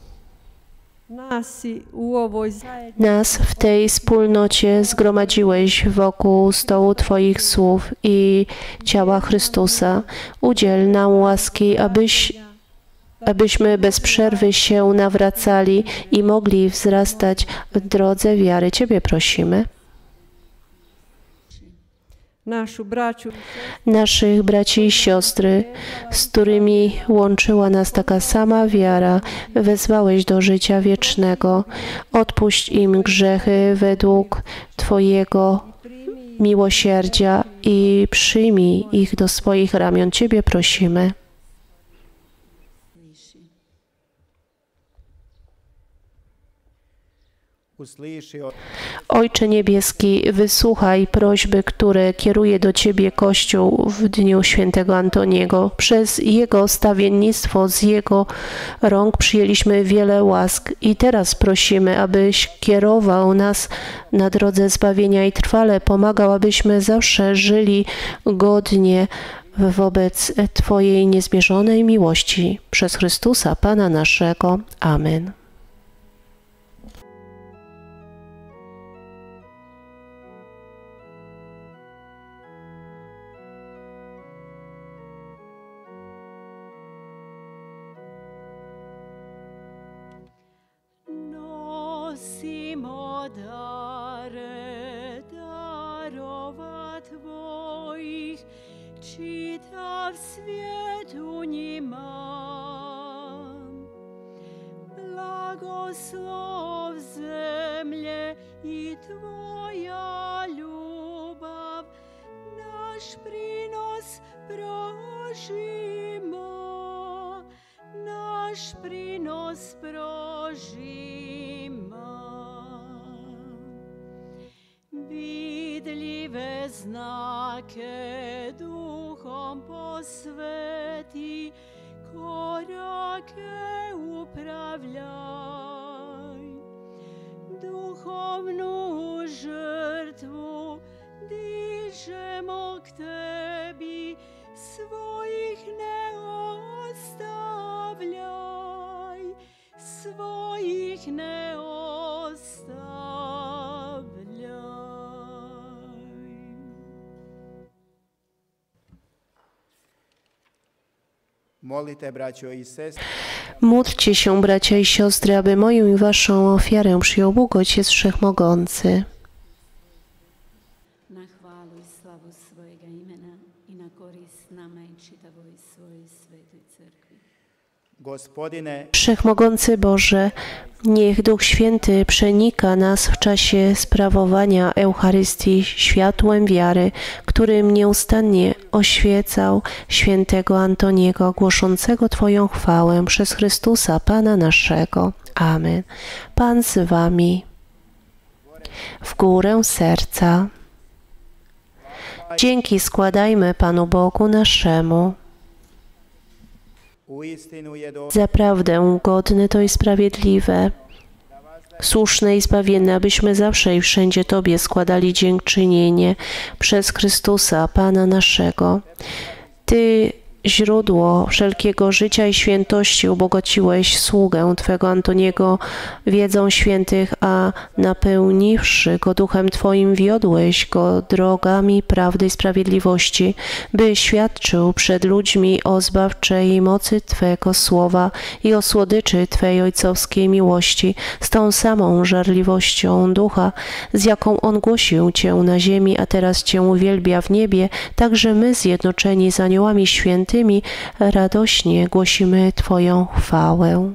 Nas w tej wspólnocie zgromadziłeś wokół stołu Twoich słów i ciała Chrystusa. Udziel nam łaski, abyś, abyśmy bez przerwy się nawracali i mogli wzrastać w drodze wiary. Ciebie prosimy. Naszych braci i siostry, z którymi łączyła nas taka sama wiara, wezwałeś do życia wiecznego. Odpuść im grzechy według Twojego miłosierdzia i przyjmij ich do swoich ramion. Ciebie prosimy. Ojcze Niebieski, wysłuchaj prośby, które kieruje do Ciebie Kościół w dniu świętego Antoniego. Przez Jego stawiennictwo z Jego rąk przyjęliśmy wiele łask i teraz prosimy, abyś kierował nas na drodze zbawienia i trwale pomagał, abyśmy zawsze żyli godnie wobec Twojej niezmierzonej miłości. Przez Chrystusa, Pana naszego. Amen. Dare darova Tvoich, čitav svijet u njima. Blagoslov zemlje i Tvoja ljubav, naš prinos prožimo, naš prinos prožimo. Vidljive znake duhom posveti, korake upravljaj. Duhovnu žrtvu dižemo k Tebi, svojih ne ostavljaj. Molite, braćo i sestre, Módlcie się, bracia i siostry, aby moją i waszą ofiarę przyjął Bóg Ojciec Wszechmogący. na hvalu i slavu svojega imena i na korist nama i čitavoj svojoj svetoj crkvi. Gospodine, Wszechmogący Boże, niech Duch Święty przenika nas w czasie sprawowania Eucharystii światłem wiary, którym nieustannie oświecał świętego Antoniego, głoszącego Twoją chwałę przez Chrystusa, Pana naszego. Amen. Pan z Wami. W górę serca. Dzięki składajmy Panu Bogu naszemu. uistinu je do... Zaprawdę godne to i sprawiedliwe, słuszne i zbawienne, abyśmy zawsze i wszędzie Tobie składali dziękczynienie przez Chrystusa, Pana naszego. Ty, źródło wszelkiego życia i świętości, ubogociłeś sługę Twego Antoniego wiedzą świętych, a napełniwszy go Duchem Twoim, wiodłeś go drogami prawdy i sprawiedliwości, by świadczył przed ludźmi o zbawczej mocy Twego słowa i o słodyczy Twej ojcowskiej miłości, z tą samą żarliwością ducha, z jaką on głosił Cię na ziemi, a teraz Cię uwielbia w niebie. Także my, zjednoczeni z aniołami świętymi, radośnie głosimy Twoją chwałę.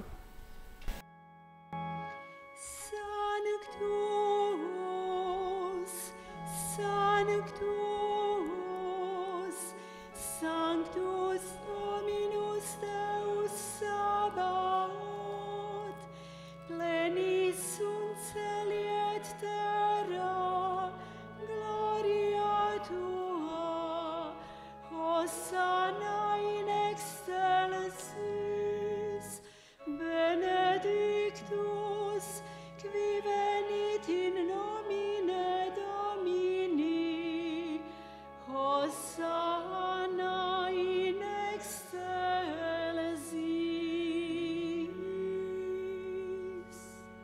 Sanctus, Sanctus Dominus Deus Sabaoth, plenis sunt celi et terra, gloria Tua, Hosanna in excelsis, benedictus, qui venit in nomine Domini, Hosanna in excelsis.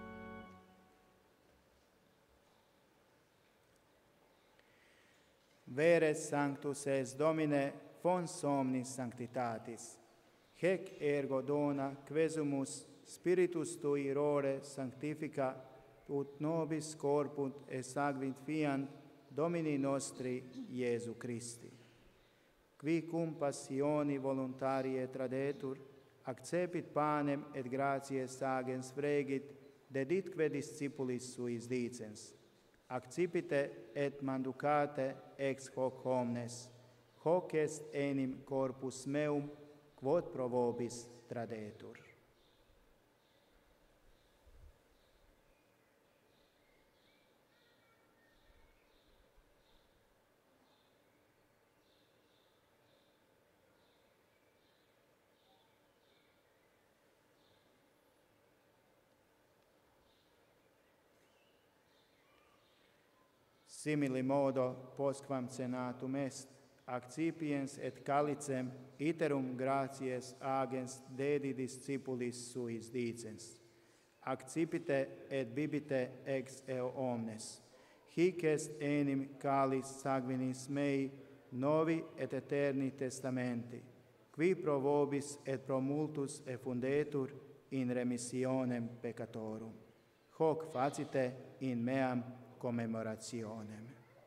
Vere sanctus es Domine, fons omnis sanctitatis. Hec ergo dona quesumus Spiritus Tui rore sanctifica, ut nobis corpunt et sanguint fiant Domini nostri Iesu Christi. Qui cum passioni voluntarie tradetur, accepit panem et gratiae agens fregit, deditque discipulis suis dicens. Accipite et manducate ex hoc omnes, hoc est enim corpus meum, quod pro vobis tradetur. Simili modo postquam cenatum est, accipiens et calicem iterum gratiae agens dedi discipulis suis dicens. Accipite et bibite ex eo omnes. Hic est enim calis sanguinis mei, novi et eterni testamenti, qui pro vobis et pro multus effundetur in remissionem peccatorum. Hoc facite in meam commemorationem.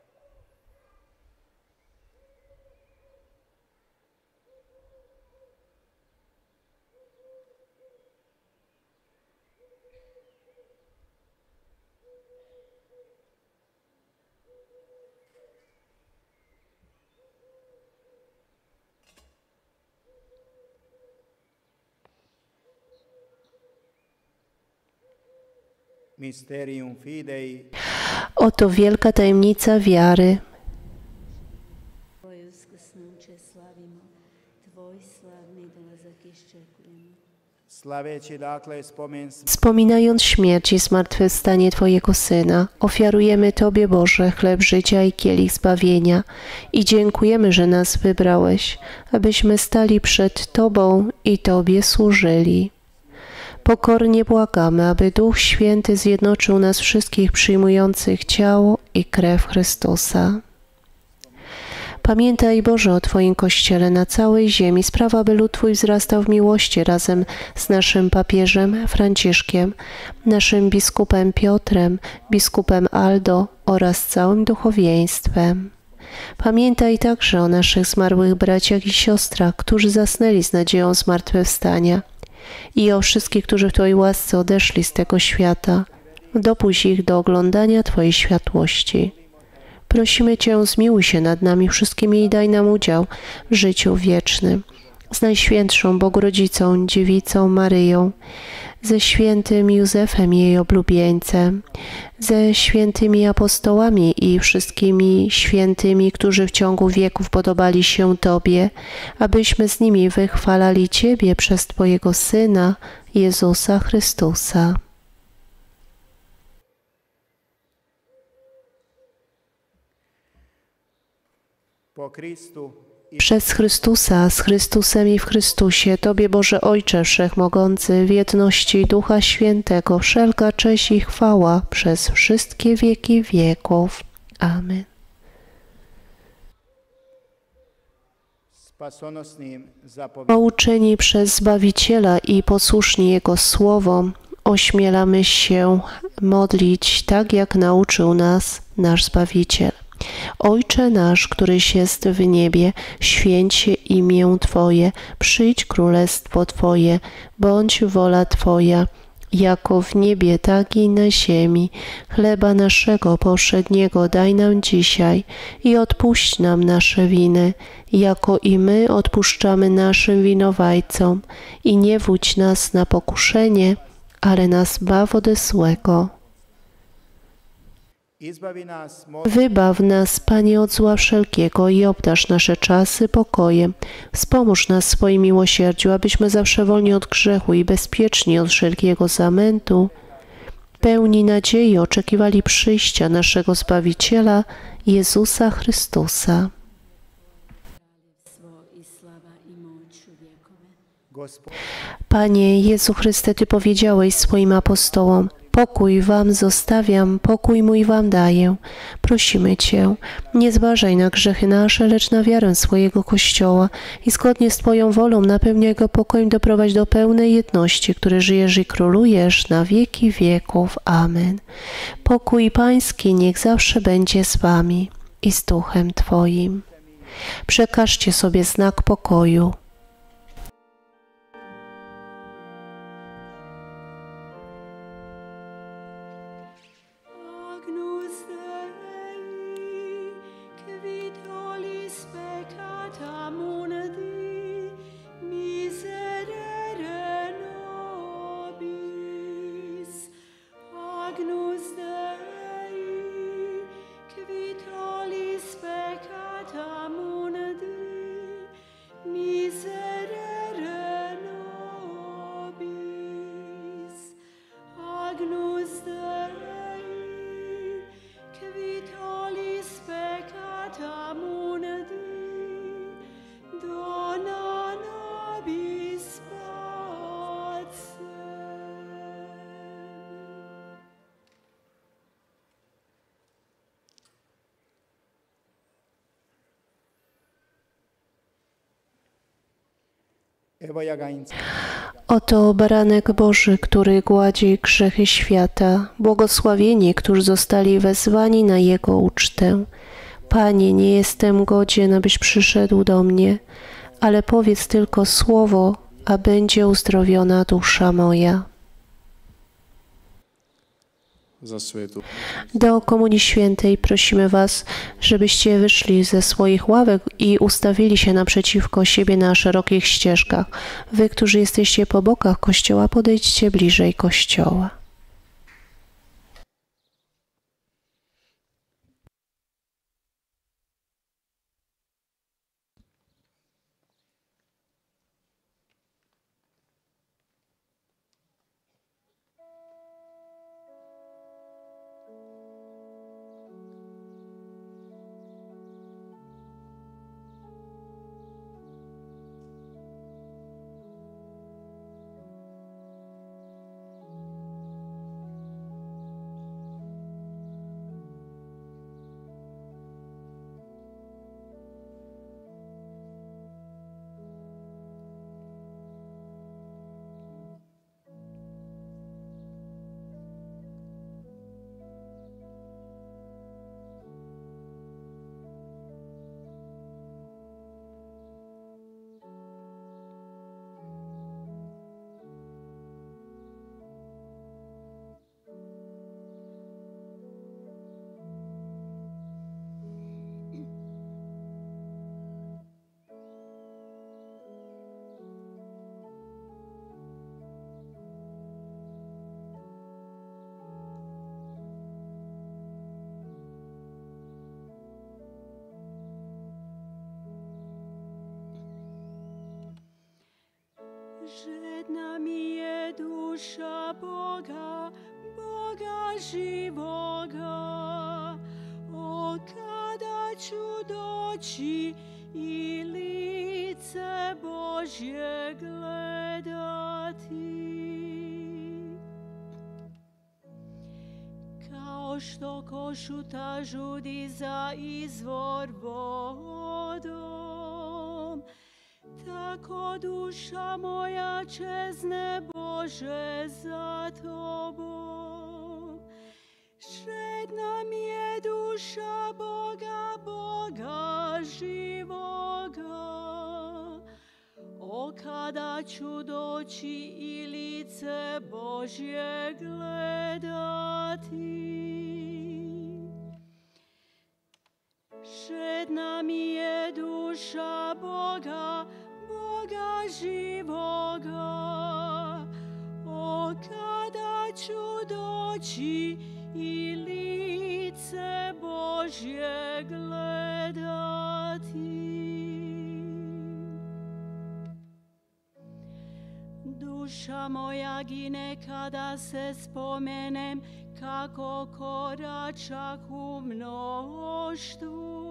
Mysterium fidei. Oto wielka tajemnica wiary. Tvoje uskrsnuće slavimo, Tvoj slavni dolazak iščekujemo. Slaveći dakle spomen Wspominając śmierć i zmartwychwstanie Twojego Syna, ofiarujemy Tobie, Boże, chleb życia i kielich zbawienia i dziękujemy, że nas wybrałeś, abyśmy stali przed Tobą i Tobie służyli. Pokornie błagamy, aby Duch Święty zjednoczył nas wszystkich przyjmujących ciało i krew Chrystusa. Pamiętaj, Boże, o Twoim Kościele na całej ziemi. Sprawa, aby lud Twój wzrastał w miłości razem z naszym papieżem Franciszkiem, naszym biskupem Piotrem, biskupem Aldo oraz całym duchowieństwem. Pamiętaj także o naszych zmarłych braciach i siostrach, którzy zasnęli z nadzieją zmartwychwstania, i o wszystkich, którzy w Twojej łasce odeszli z tego świata. Dopuść ich do oglądania Twojej światłości. Prosimy Cię, zmiłuj się nad nami wszystkimi i daj nam udział w życiu wiecznym. Z Najświętszą Bogrodzicą, Dziewicą Maryją, ze świętym Józefem, jej oblubieńcem, ze świętymi apostołami i wszystkimi świętymi, którzy w ciągu wieków podobali się Tobie, abyśmy z nimi wychwalali Ciebie przez Twojego Syna, Jezusa Chrystusa. Po Chrystu i Przez Chrystusa, z Chrystusem i w Chrystusie, Tobie, Boże Ojcze Wszechmogący, w jedności Ducha Świętego, wszelka cześć i chwała przez wszystkie wieki wieków. Amen. spasonosnim zapowiedzi. Pouczeni przez Zbawiciela i posłuszni Jego słowom, ośmielamy się modlić tak, jak nauczył nas nasz Zbawiciel. Ojcze nasz, któryś jest w niebie, święć się imię Twoje, przyjdź królestwo Twoje, bądź wola Twoja, jako w niebie, tak i na ziemi. Chleba naszego powszedniego daj nam dzisiaj i odpuść nam nasze winy, jako i my odpuszczamy naszym winowajcom. I nie wódź nas na pokuszenie, ale nas baw ode złego. Izbavi nas, mo- Wybaw nas, Panie, od zła wszelkiego i obdarz nasze czasy pokojem. Wspomóż nas w swoim miłosierdziu, abyśmy zawsze wolni od grzechu i bezpieczni od wszelkiego zamętu, pełni nadziei oczekiwali przyjścia naszego Zbawiciela, Jezusa Chrystusa. Svo i slava i moć u vjekove. Gospod, Panie Jezu Chryste, Ty powiedziałeś swoim apostołom: pokój wam zostawiam, pokój mój wam daję. Prosimy Cię, nie zważaj na grzechy nasze, lecz na wiarę swojego Kościoła i zgodnie z Twoją wolą napełniaj go pokojem, doprowadź do pełnej jedności, który żyjesz i królujesz na wieki wieków. Amen. Pokój Pański niech zawsze będzie z Wami i z Duchem Twoim. Przekażcie sobie znak pokoju. Agnus Dei, qui tollis peccata mundi, miserere nobis. Agnus Dei, qui tollis peccata mundi, miserere nobis. Agnus Dei, qui tollis peccata mundi, dona nobis pacem. evo jagańca. Oto baranek Boży, który gładzi grzechy świata. Błogosławieni, którzy zostali wezwani na Jego ucztę. Panie, nie jestem godzien, abyś przyszedł do mnie, ale powiedz tylko słowo, a będzie uzdrowiona dusza moja. Za svetu. Do Komunii Świętej prosimy Was, żebyście wyszli ze swoich ławek i ustawili się naprzeciwko siebie na szerokich ścieżkach. Wy, którzy jesteście po bokach Kościoła, podejdźcie bliżej Kościoła. Žedna mi je duša Boga, Boga živoga. O, kada ću doći i lice Božje gledati. Kao što košuta žudi za izvor vodom, tako duša moja čezne, Bože, za Tobom. Žedna mi je duša Boga, Boga živoga. O, kada ću doći i lice Božje gledati. Žedna mi je duša Boga, Boga živoga. O, kada ću doći i lice Božje gledati. Duša moja gine kada se spomenem kako koračak u mnoštvu.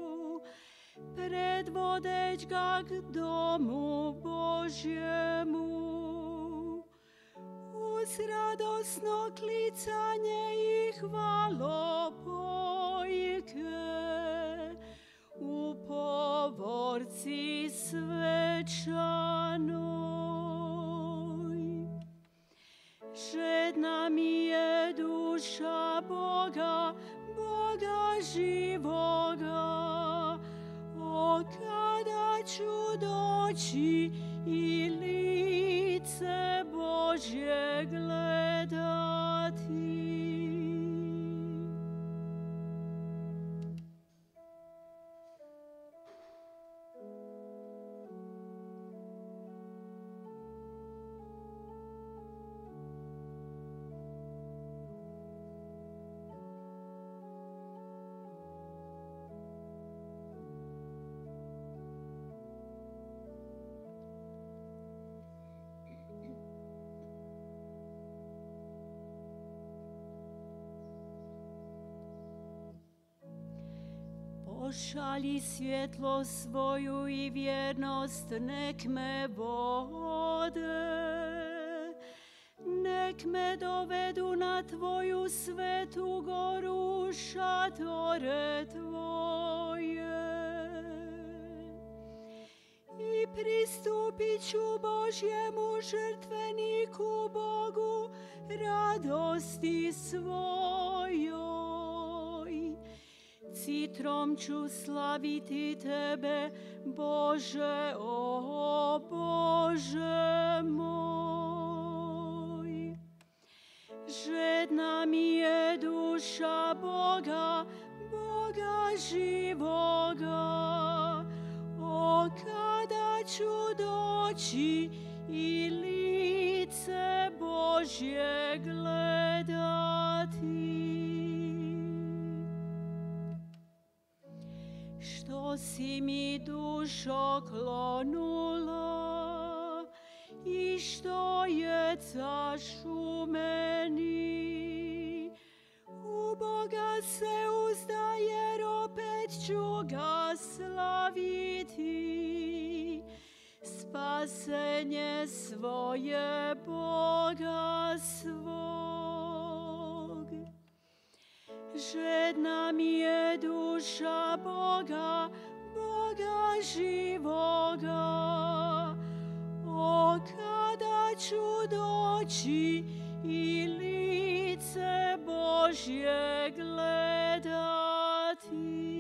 Predvodeć ga k domu Božjemu. Uz radosno klicanje i hvalopojke u povorci svečanoj. Žedna mi je duša Boga, Boga živoga. O, kada ću doći i lice Božje gledati. Pošalji svjetlo svoju i vjernost, nek me vode. Nek me dovedu na Tvoju svetu goru, šatore Tvoje. I pristupit ću Božjemu žrtveniku Bogu, radosti svojoj. Citrom ću slaviti Tebe, Bože, o Bože moj. Žedna mi je duša Boga, Boga živoga. O, kada ću doći i lice Božje gledati. Što si mi dušo klonula i što je caš u meni. U Boga se uzda, jer opet ću ga slaviti. Spasenje svoje Boga svog. Žedna mi je duša Boga, Boga živoga. O, kada ću doći i lice Božje gledati.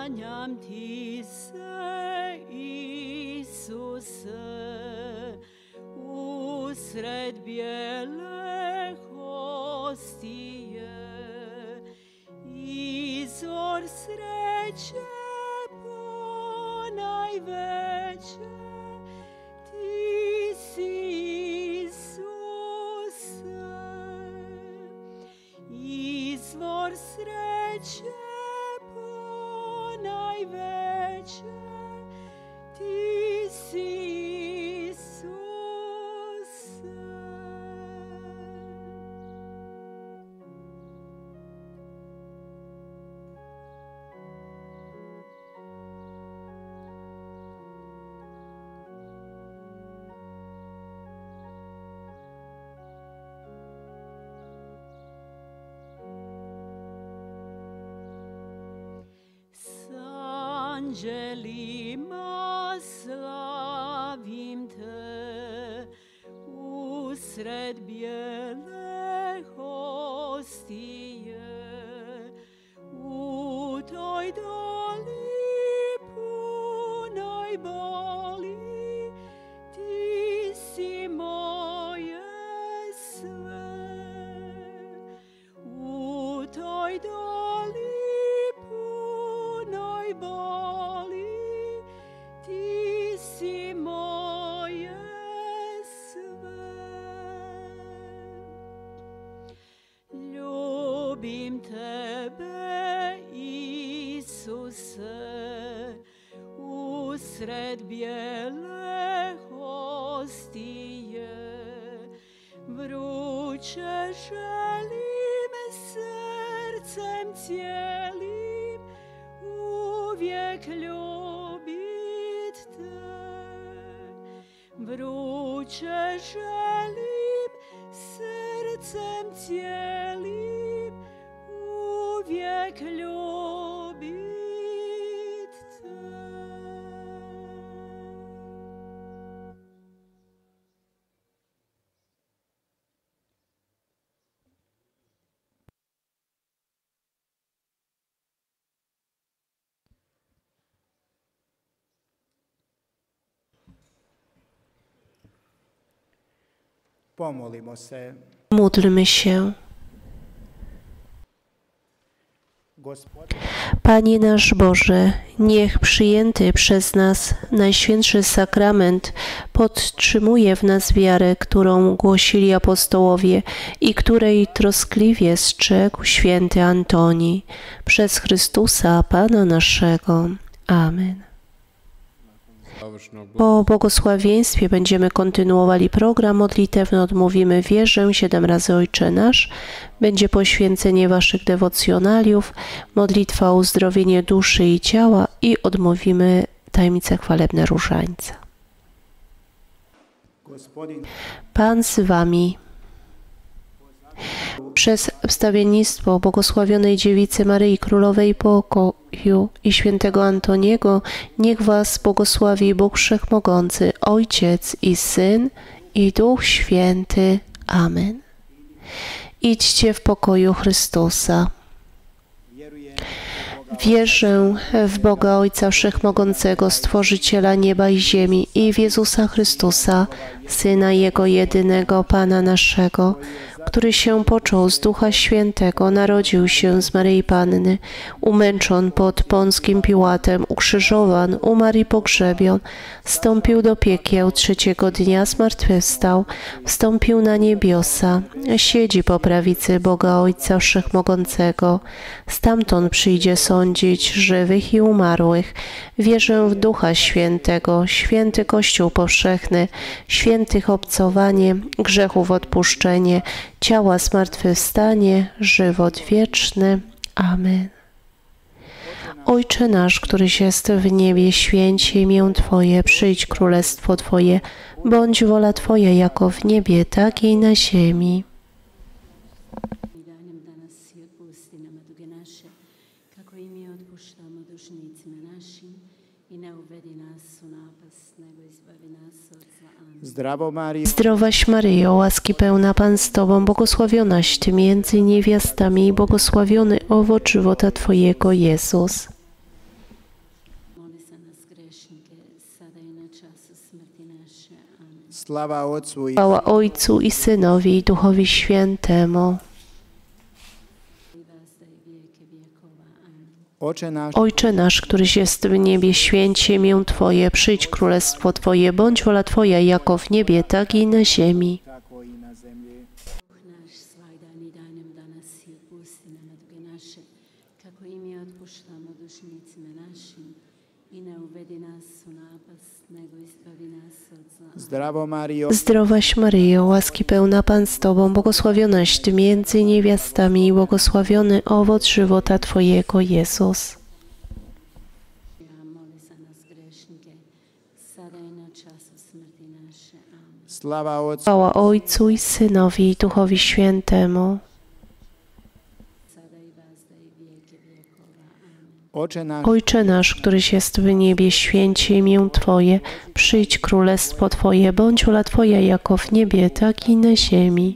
klanjam ti se, Isuse, usred bijele hostije, izvor sreće ponajveće, ti si Isuse, izvor sreće ponajveće, ti si Isuse. Anđelima slavim te, usred bijele hostije, u toj doli punoj boli, ti si moje sve. U toj doli punoj boli, ti si moje sve. Ljubim tebe, Isuse, usred bijele hostije, vruće želim srcem cijelim uvijek ljubit te. Vruće želim srcem cijelim uvijek ljubit te. Pomolimo se. Módlmy się. Gospodin, Panie nasz Boże, niech przyjęty przez nas Najświętszy Sakrament podtrzymuje w nas wiarę, którą głosili apostołowie i której troskliwie strzegł święty Antoni. Przez Chrystusa, Pana naszego. Amen. Po błogosławieństwie będziemy kontynuowali program modlitewny. Odmówimy wierzę siedem razy Ojcze Nasz. Będzie poświęcenie Waszych dewocjonaliów, modlitwa o uzdrowienie duszy i ciała i odmówimy tajemnice chwalebne Różańca. Gospodin, Pan z Wami. Przez wstawiennictwo błogosławionej Dziewicy Maryi Królowej Pokoju i świętego Antoniego niech Was błogosławi Bóg Wszechmogący, Ojciec i Syn i Duch Święty. Amen. Idźcie w pokoju Chrystusa. Wierzę w Boga Ojca Wszechmogącego, Stworzyciela nieba i ziemi i w Jezusa Chrystusa, Syna Jego jedynego, Pana naszego, który się począł z Ducha Świętego, narodził się z Maryi Panny, umęczon pod Pąckim Piłatem, ukrzyżowan, umarł i pogrzebion, wstąpił do piekieł, trzeciego dnia zmartwychwstał, wstąpił na niebiosa, siedzi po prawicy Boga Ojca Wszechmogącego, stamtąd przyjdzie sądzić żywych i umarłych. Wierzę w Ducha Świętego, święty Kościół powszechny, świętych obcowanie, grzechów odpuszczenie, ciała zmartwychwstanie, żywot wieczny. Amen. Ojcze nasz, któryś jest w niebie, święć się imię Twoje, przyjdź królestwo Twoje, bądź wola Twoja jako w niebie, tak i na ziemi. Daj nam danas i otpusti nama duge naše, kako i mi otpuštamo dužnicima našim, i ne uvedi nas u napast, nego izbavi nas od zla. Amen. Zdrowo Mario, Zdrowaś Maryjo, łaski pełna Pan z Tobą, błogosławionaś Ty między niewiastami i błogosławiony owoc żywota Twojego, Jezus. Slava Otcu i Chwała Ojcu i Synowi i Duchowi Świętemu. Oče naš, Ojcze nasz, któryś jest w niebie, święć się imię Twoje, przyjdź królestwo Twoje, bądź wola Twoja, jako w niebie, tak i na ziemi. tako i na zemlji. Naš svagdani daj nam danas i otpusti nam duge naše, kako i mi otpuštamo dužnicima našim, i ne uvedi nas u napast, nego izbavi nas od zla. Zdravo Mario, Zdrowaś Maryjo, łaski pełna Pan z Tobą, błogosławionaś Ty między niewiastami i błogosławiony owoc żywota Twojego, Jezus. Ja moli za nas grešnike, sada i na času smrti naše. Amen. slava Otcu Chwała Ojcu i Synowi i Duchowi Świętemu. Sada i vazda i vijeke vjekova. Amen. Oče naš, Ojcze nasz, któryś jest w niebie, święć się imię Twoje, przyjdź królestwo Twoje, bądź wola Twoja, jako w niebie, tak i na ziemi.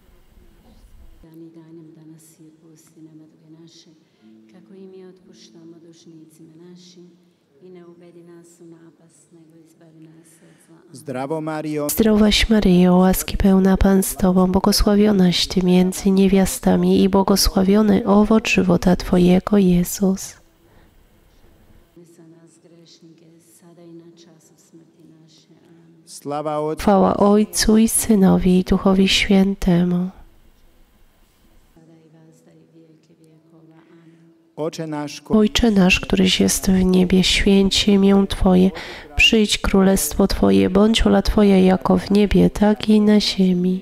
Dani daj nam danas i otpusti nam duge naše, kako i mi otpuštamo dužnicima našim, i ne uvedi nas u napast, nego izbavi nas od zla. Amen. zdravo Mario, Zdrowaś Maryjo, łaski pełna Pan z Tobą, błogosławionaś Ty między niewiastami i błogosławiony owoc żywota Twojego, Jezus. Za nas grešnike, sada i na času smrti naše. Amen. slava Otcu Chwała Ojcu i Synowi i Duchowi Świętemu. Sada i vazda i vijeke vjekova. Amen. Oče naš, ko Ojcze nasz, któryś jest w niebie, święć się imię Twoje, przyjdź królestwo Twoje, bądź wola Twoja, jako w niebie, tak i na ziemi.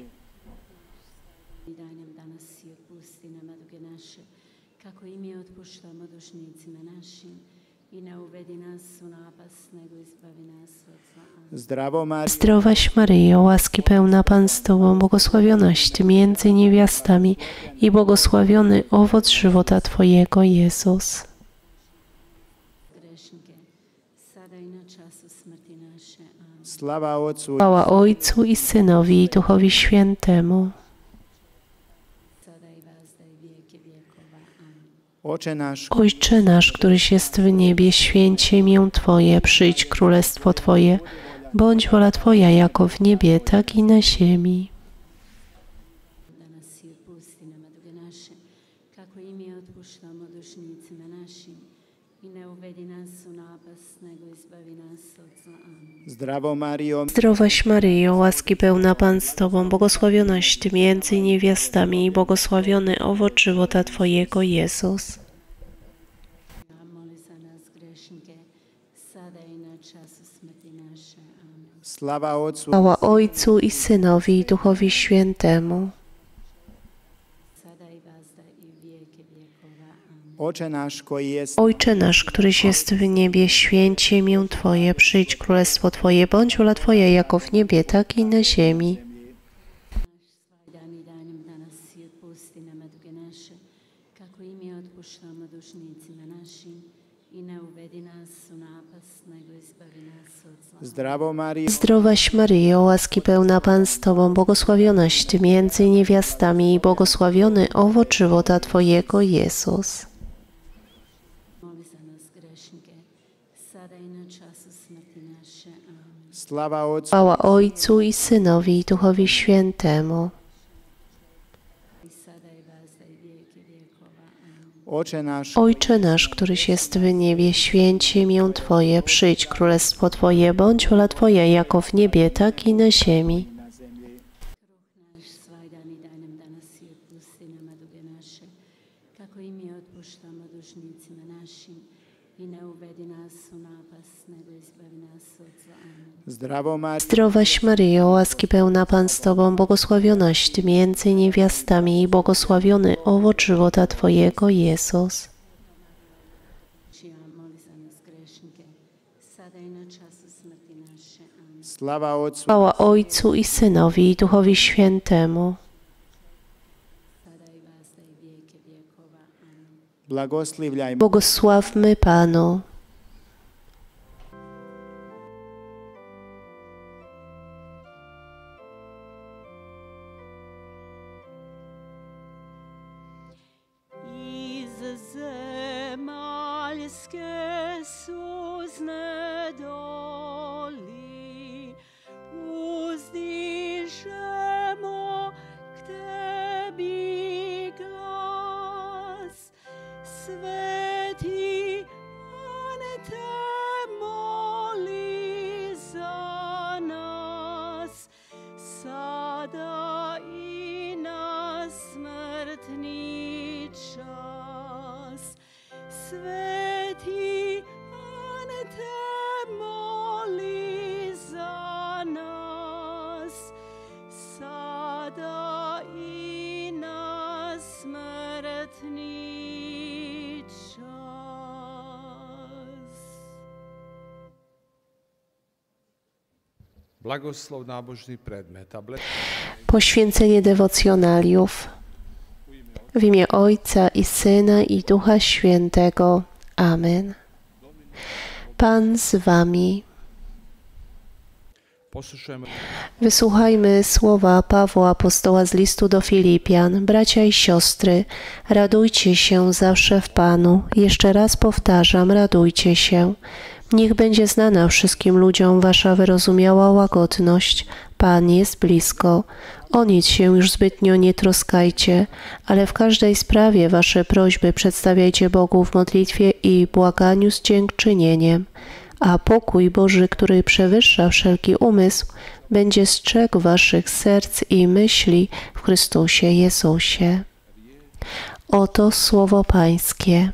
I daj nam danas i otpusti nam duge naše, kako i mi otpuštamo dužnicima našim, i ne uvedi nas u napast, nego izbavi nas od zla. Amen. zdravo Mario, Zdrowaś Maryjo, łaski pełna Pan z Tobą, błogosławionaś Ty między niewiastami i błogosławiony owoc żywota Twojego, Jezus. Grešnike, sada i na času smrti naše. Amen. slava Otcu Chwała Ojcu i Synowi i Duchowi Świętemu. Sada i vazda i vijeke vjekova. Amen. Oče naš, Ojcze nasz, któryś jest w niebie, święć się imię Twoje, przyjdź królestwo Twoje, bądź wola Twoja, jako w niebie, tak i na ziemi. Danas i otpusti nam duge naše, kako i mi otpuštamo dužnicima našim, i ne uvedi nas u napast, nego izbavi nas od zla. Amen. zdravo Mario, Zdrowaś Maryjo, łaski pełna Pan z Tobą, błogosławionaś Ty między niewiastami i błogosławiony owoc żywota Twojego, Jezus. Ja moli za nas grešnike, sada i na času smrti naše. Amen. slava Otcu Chwała Ojcu i Synowi i Duchowi Świętemu. Sada i vazda i vijeke vjekova. Amen. Oče naš koji jest Ojcze nasz, któryś jest w niebie, święć się imię Twoje, przyjdź królestwo Twoje, bądź wola Twoja, jako w niebie, tak i na ziemi. Svagdani daj nam danas i otpusti nam duge naše, kako i mi otpuštamo dužnicima našim, i ne uvedi nas u napast, nego izbavi nas od zla. zdravo Mario, Zdrowaś Maryjo, łaski pełna Pan z Tobą, błogosławionaś Ty między niewiastami i błogosławiony owoc żywota Twojego, Jezus. Moli za nas grešnike, sada i na času smrti naše. Amen. slava Otcu Chwała Ojcu i Synowi i Duchowi Świętemu. I sada i vazda i vijeke vjekova. Amen. Oče naš, Ojcze nasz, któryś jest w niebie, święć się imię Twoje, przyjdź królestwo Twoje, bądź wola Twoja, jako w niebie, tak i na ziemi. na zemlji. Naš svagdani daj nam danas i otpusti nama duge naše, kako i mi otpuštamo dužnicima našim, i ne uvedi nas u napast, nego izbavi nas od zla. Amen. Zdravo Mario, Zdrowaś Maryjo, łaski pełna Pan z Tobą, błogosławionaś Ty między niewiastami i błogosławiony owoc żywota Twojego, Jezus. Ja moli za nas grešnike, sada i na času smrti naše. Amen. slava Otcu Chwała Ojcu i Synowi i Duchowi Świętemu. Sada i vazda i vijeke vjekova. Amen. blagoslivljajmo. Błogosławmy Panu. Iz zemaljske suzne doli, uzdi Sveti Ante, moli za nas, sada i na smrtni čas. Sveti Ante, moli za nas, sada i na smrtni čas. Blagoslov nábožných predmet. Poświęcenie dewocjonaliów. W imię Ojca i Syna i Ducha Świętego. Amen. Pan z wami. Wysłuchajmy słowa Pawła apostoła z listu do Filipian. Bracia i siostry, radujcie się zawsze w Panu. Jeszcze raz powtarzam, radujcie się. Niech będzie znana wszystkim ludziom wasza wyrozumiała łagodność. Pan jest blisko. O nic się już zbytnio nie troskajcie, ale w każdej sprawie wasze prośby przedstawiajcie Bogu w modlitwie i błaganiu z dziękczynieniem. A pokój Boży, który przewyższa wszelki umysł, będzie strzegł waszych serc i myśli w Chrystusie Jezusie. Oto słowo Pańskie.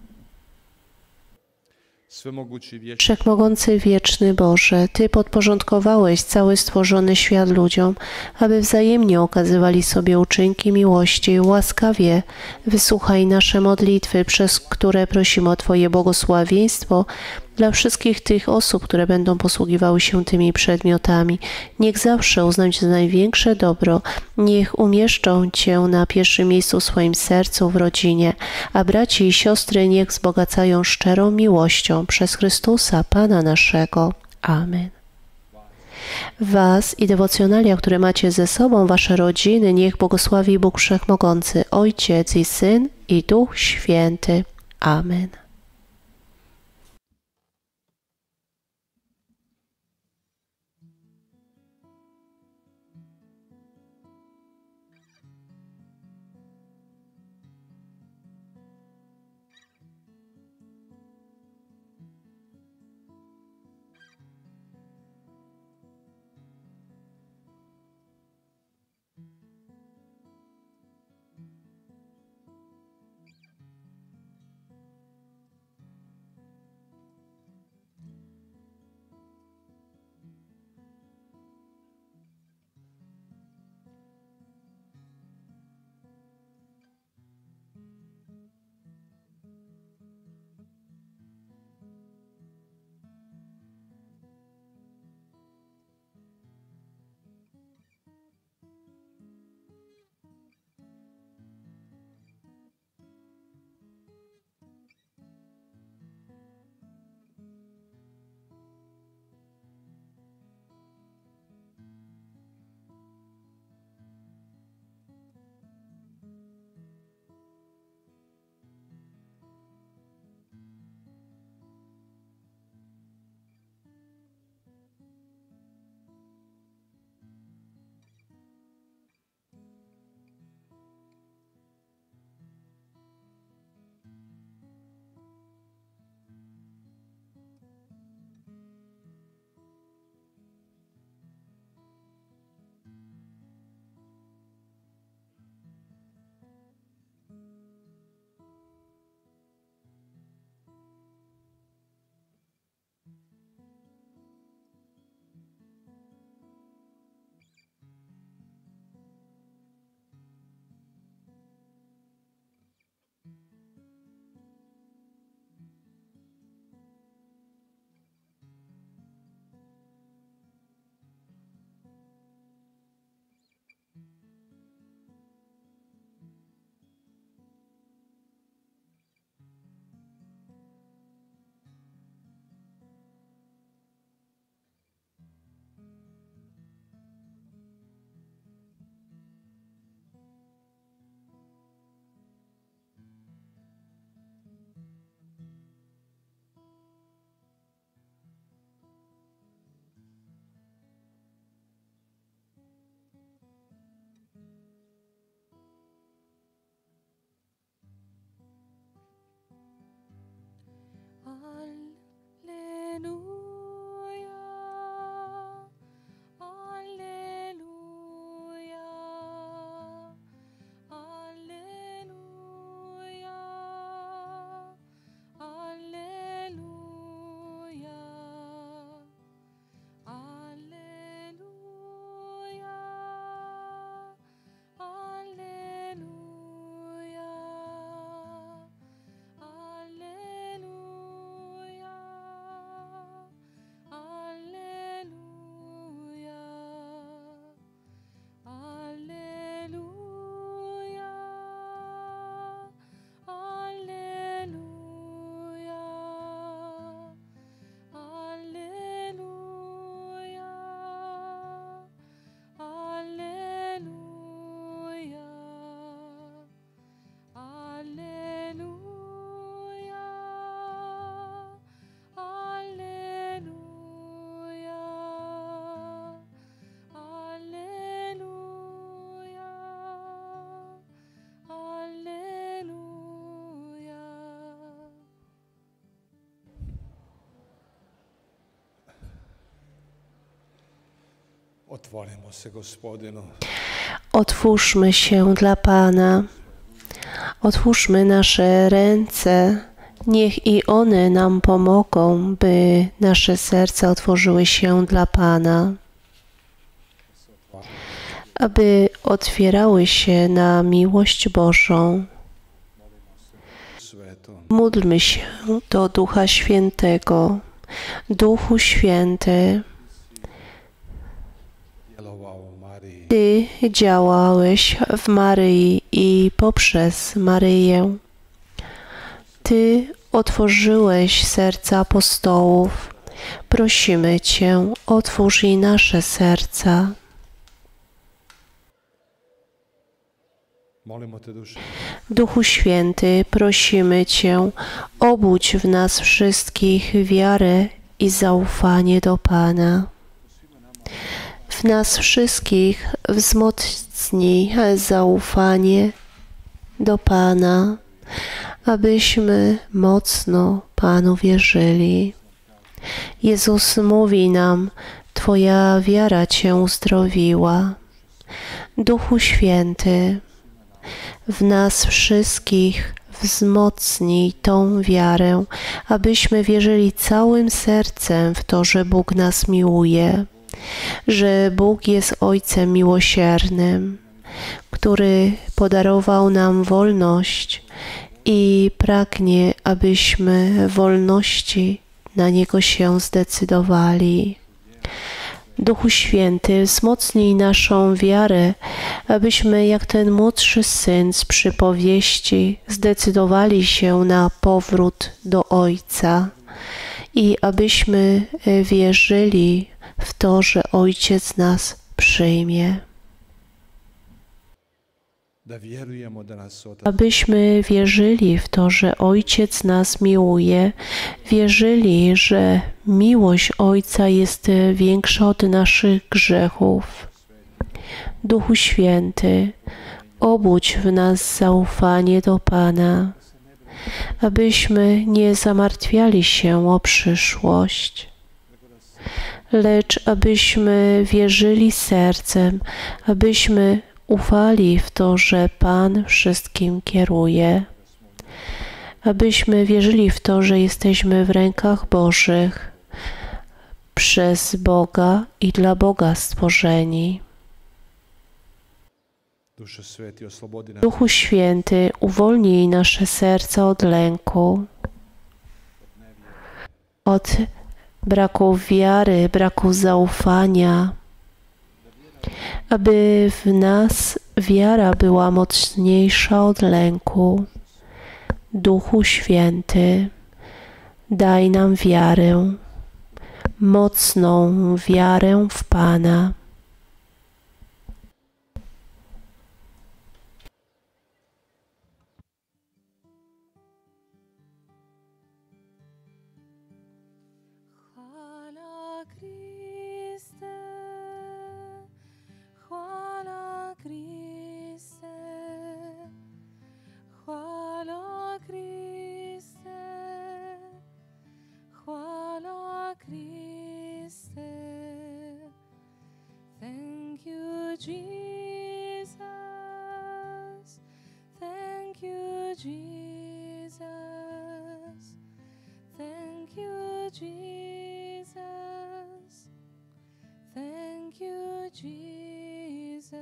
Wszechmogący wieczny Boże, Ty podporządkowałeś cały stworzony świat ludziom, aby wzajemnie okazywali sobie uczynki miłości. Łaskawie wysłuchaj nasze modlitwy, przez które prosimy o Twoje błogosławieństwo dla wszystkich tych osób, które będą posługiwały się tymi przedmiotami. Niech zawsze uznają Cię za największe dobro. Niech umieszczą Cię na pierwszym miejscu w swoim sercu, w rodzinie, a braci i siostry niech wzbogacają szczerą miłością przez Chrystusa, Pana naszego. Amen. Was i dewocjonalia, które macie ze sobą, wasze rodziny, niech błogosławi Bóg Wszechmogący, Ojciec i Syn i Duch Święty. Amen. Otvorimo se Gospodinu. Otwórzmy się dla Pana. Otwórzmy nasze ręce. Niech i one nam pomogą, by nasze serca otworzyły się dla Pana. Aby otwierały się na miłość Bożą. Módlmy się do Ducha Świętego. Duchu Święty, Ty działałeś w Maryi i poprzez Maryję. Ty otworzyłeś serca apostołów. Prosimy Cię, otwórz i nasze serca. Duchu Święty, prosimy Cię, obudź w nas wszystkich wiarę i zaufanie do Pana. W nas wszystkich wzmocnij zaufanie do Pana, abyśmy mocno Panu wierzyli. Jezus mówi nam, Twoja wiara Cię uzdrowiła. Duchu Święty, w nas wszystkich wzmocnij tą wiarę, abyśmy wierzyli całym sercem w to, że Bóg nas miłuje, że Bóg jest Ojcem miłosiernym, który podarował nam wolność i pragnie, abyśmy w wolności na Niego się zdecydowali. Duchu Święty, wzmocnij naszą wiarę, abyśmy jak ten młodszy syn z przypowieści zdecydowali się na powrót do Ojca i abyśmy wierzyli w to, że Ojciec nas przyjmie. Abyśmy wierzyli w to, że Ojciec nas miłuje, wierzyli, że miłość Ojca jest większa od naszych grzechów. Duchu Święty, obudź w nas zaufanie do Pana, abyśmy nie zamartwiali się o przyszłość, lecz abyśmy wierzyli sercem, abyśmy ufali w to, że Pan wszystkim kieruje, abyśmy wierzyli w to, że jesteśmy w rękach Bożych, przez Boga i dla Boga stworzeni. Duchu Święty, uwolnij nasze serca od lęku, od braku wiary, braku zaufania, aby w nas wiara była mocniejsza od lęku. Duchu Święty, daj nam wiarę, mocną wiarę w Pana. Jesus, thank you, Jesus, thank you, Jesus, thank you, Jesus.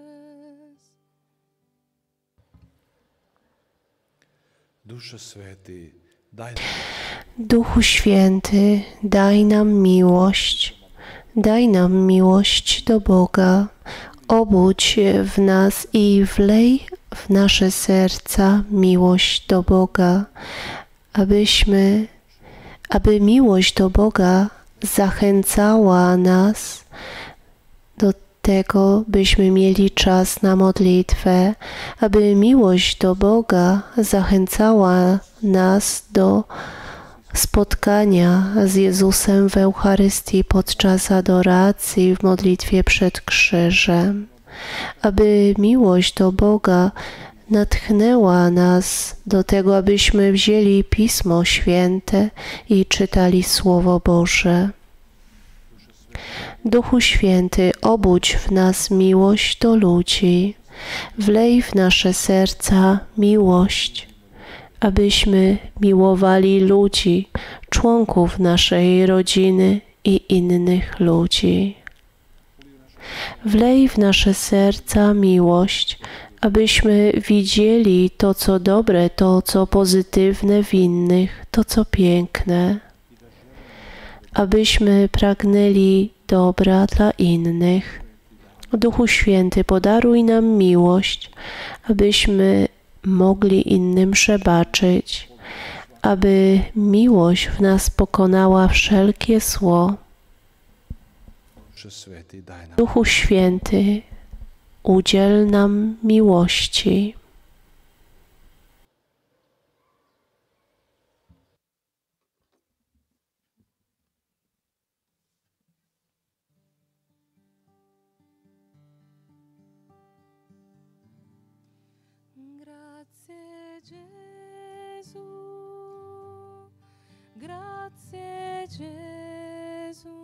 Dušo Sveti, daj nam. Duchu Święty, daj nam miłość, daj nam miłość do Boga. Obudź w nas i wlej w nasze serca miłość do Boga, abyśmy, aby miłość do Boga zachęcała nas do tego, byśmy mieli czas na modlitwę, aby miłość do Boga zachęcała nas do spotkania z Jezusem w Eucharystii podczas adoracji w modlitwie przed krzyżem, aby miłość do Boga natchnęła nas do tego, abyśmy wzięli Pismo Święte i czytali Słowo Boże. Duchu Święty, obudź w nas miłość do ludzi. Wlej w nasze serca miłość, abyśmy miłowali ludzi, członków naszej rodziny i innych ludzi. Wlej w nasze serca miłość, abyśmy widzieli to, co dobre, to, co pozytywne w innych, to, co piękne. Abyśmy pragnęli dobra dla innych. Duchu Święty, podaruj nam miłość, abyśmy mogli innym przebaczyć, aby miłość w nas pokonała wszelkie zło. Duchu Święty, udziel nam miłości. Grazie Gesù, grazie Gesù,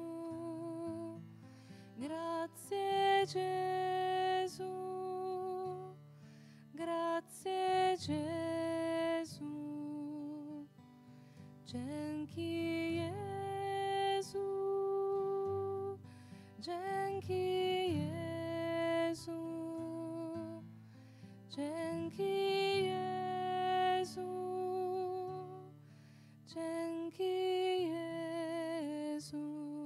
grazie Gesù, grazie Gesù, dzięki Jezu, dzięki Jezu. Dzięki Jezu, dzięki Jezu.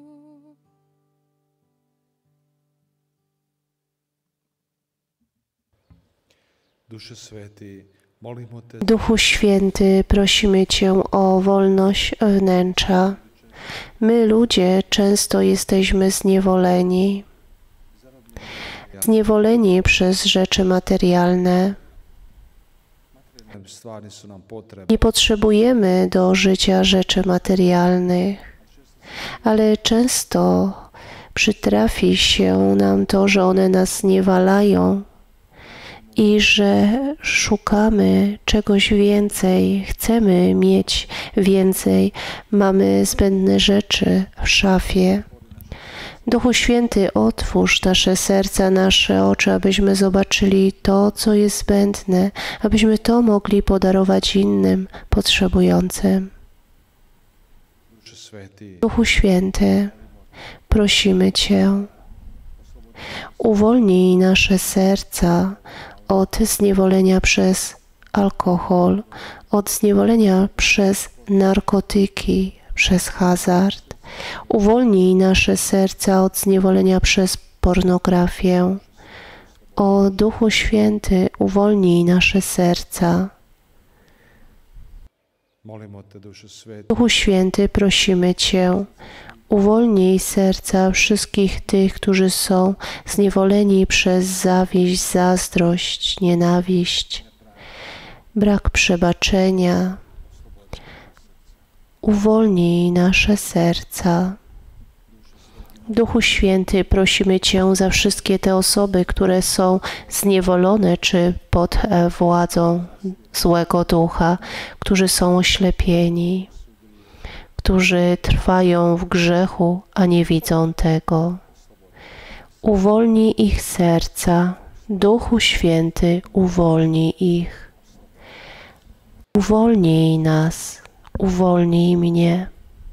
Duše Sveti, molimo Te. Duchu Święty, prosimy Cię o wolność wnętrza. My, ludzie, często jesteśmy zniewoleni. Zniewoleni przez rzeczy materialne. Nie potrzebujemy do życia rzeczy materialnych, ale często przytrafi się nam to, że one nas zniewalają i że szukamy czegoś więcej, chcemy mieć więcej, mamy zbędne rzeczy w szafie. Duchu Święty, otwórz nasze serca, nasze oczy, abyśmy zobaczyli to, co jest zbędne, abyśmy to mogli podarować innym, potrzebującym. Duchu Święty, prosimy Cię, uwolnij nasze serca od zniewolenia przez alkohol, od zniewolenia przez narkotyki, przez hazard. Uwolnij nasze serca od zniewolenia przez pornografię. O Duchu Święty, uwolnij nasze serca. Duchu Święty, prosimy Cię, uwolnij serca wszystkich tych, którzy są zniewoleni przez zawiść, zazdrość, nienawiść, brak przebaczenia. Uwolnij nasze serca. Duchu Święty, prosimy Cię za wszystkie te osoby, które są zniewolone czy pod władzą złego ducha, którzy są oślepieni, którzy trwają w grzechu, a nie widzą tego. Uwolnij ich serca. Duchu Święty, uwolnij ich. Uwolnij nas. Uwolnij mnie.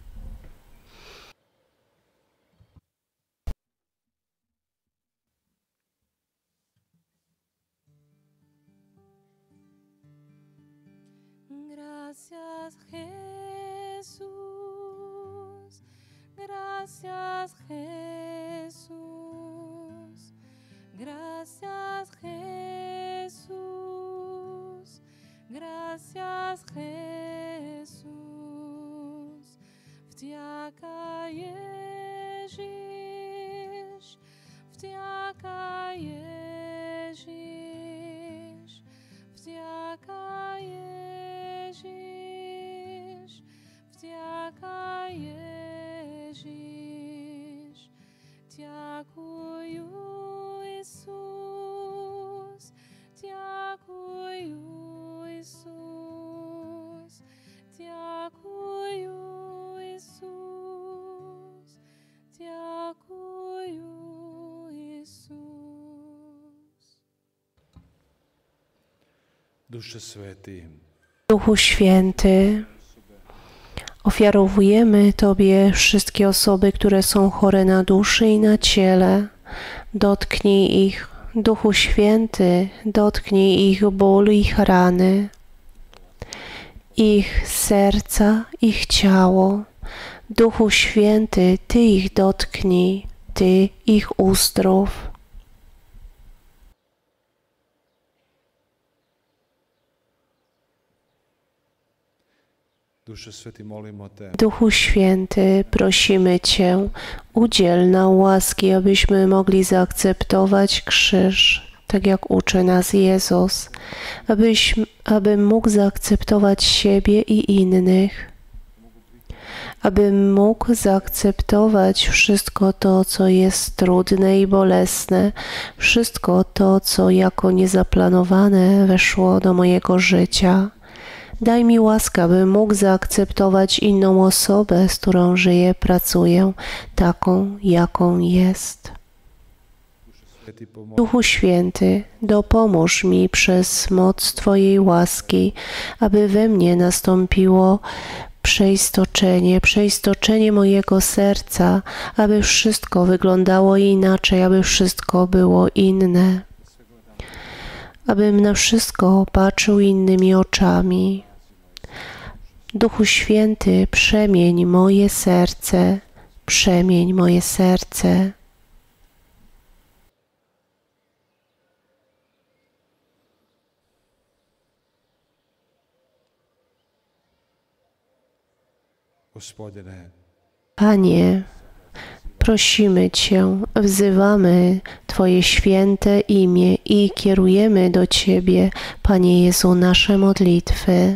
Gracias Jesús, gracias Jesús, gracias Jesús, gracias Jesús, wdzięka Ježíš, wdzięka Ježíš, wdzięka Ježíš, wdzięka Ježíš, dziękuję Jezus, dziękuję Jezus, dziękuję Jezus, dziękuję. Duše Sveti, Duchu Święty, ofiarowujemy Tobie wszystkie osoby, które są chore na duszy i na ciele. Dotknij ich, Duchu Święty, dotknij ich ból, ich rany, ich serca, ich ciało. Duchu Święty, Ty ich dotknij, Ty ich uzdrów. Duše Sveti, molimo Te, Duchu Święty, prosimy Cię, udziel nam łaski, abyśmy mogli zaakceptować krzyż, tak jak uczy nas Jezus, abyś, abym mógł zaakceptować siebie i innych, abym mógł zaakceptować wszystko to, co jest trudne i bolesne, wszystko to, co jako niezaplanowane weszło do mojego życia. Daj mi łaskę, bym mógł zaakceptować inną osobę, z którą żyję, pracuję, taką, jaką jest. Sveti, pomogli Duchu Święty, dopomóż mi przez moc Twojej łaski, aby we mnie nastąpiło przeistoczenie, przeistoczenie mojego serca, aby wszystko wyglądało inaczej, aby wszystko było inne, abym na wszystko patrzył innymi oczami. Duchu Święty, przemień moje serce, przemień moje serce. Gospodine, Panie, prosimy Cię, wzywamy Twoje święte imię i kierujemy do Ciebie, Panie Jezu, nasze modlitwy.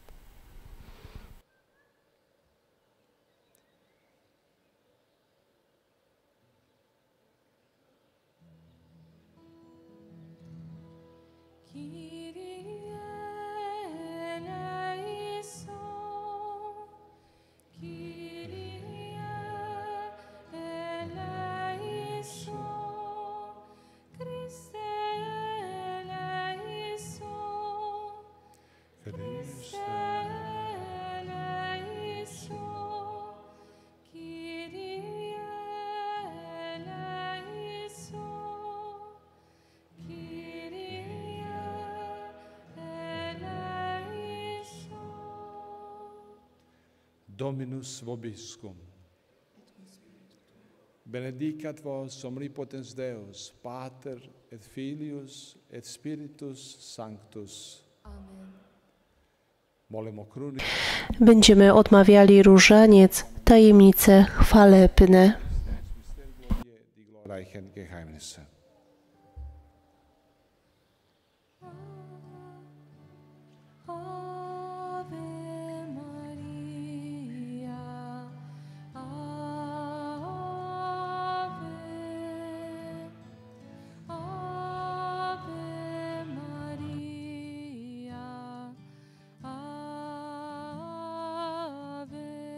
Dominus vobiscum. Benedicat vos omnipotens Deus, Pater et Filius et Spiritus Sanctus. Amen. Molimo cruni Będziemy odmawiali różaniec, tajemnice chwalebne. die glorreichen Geheimnisse. Ave Maria, Ave, Ave Maria, Ave,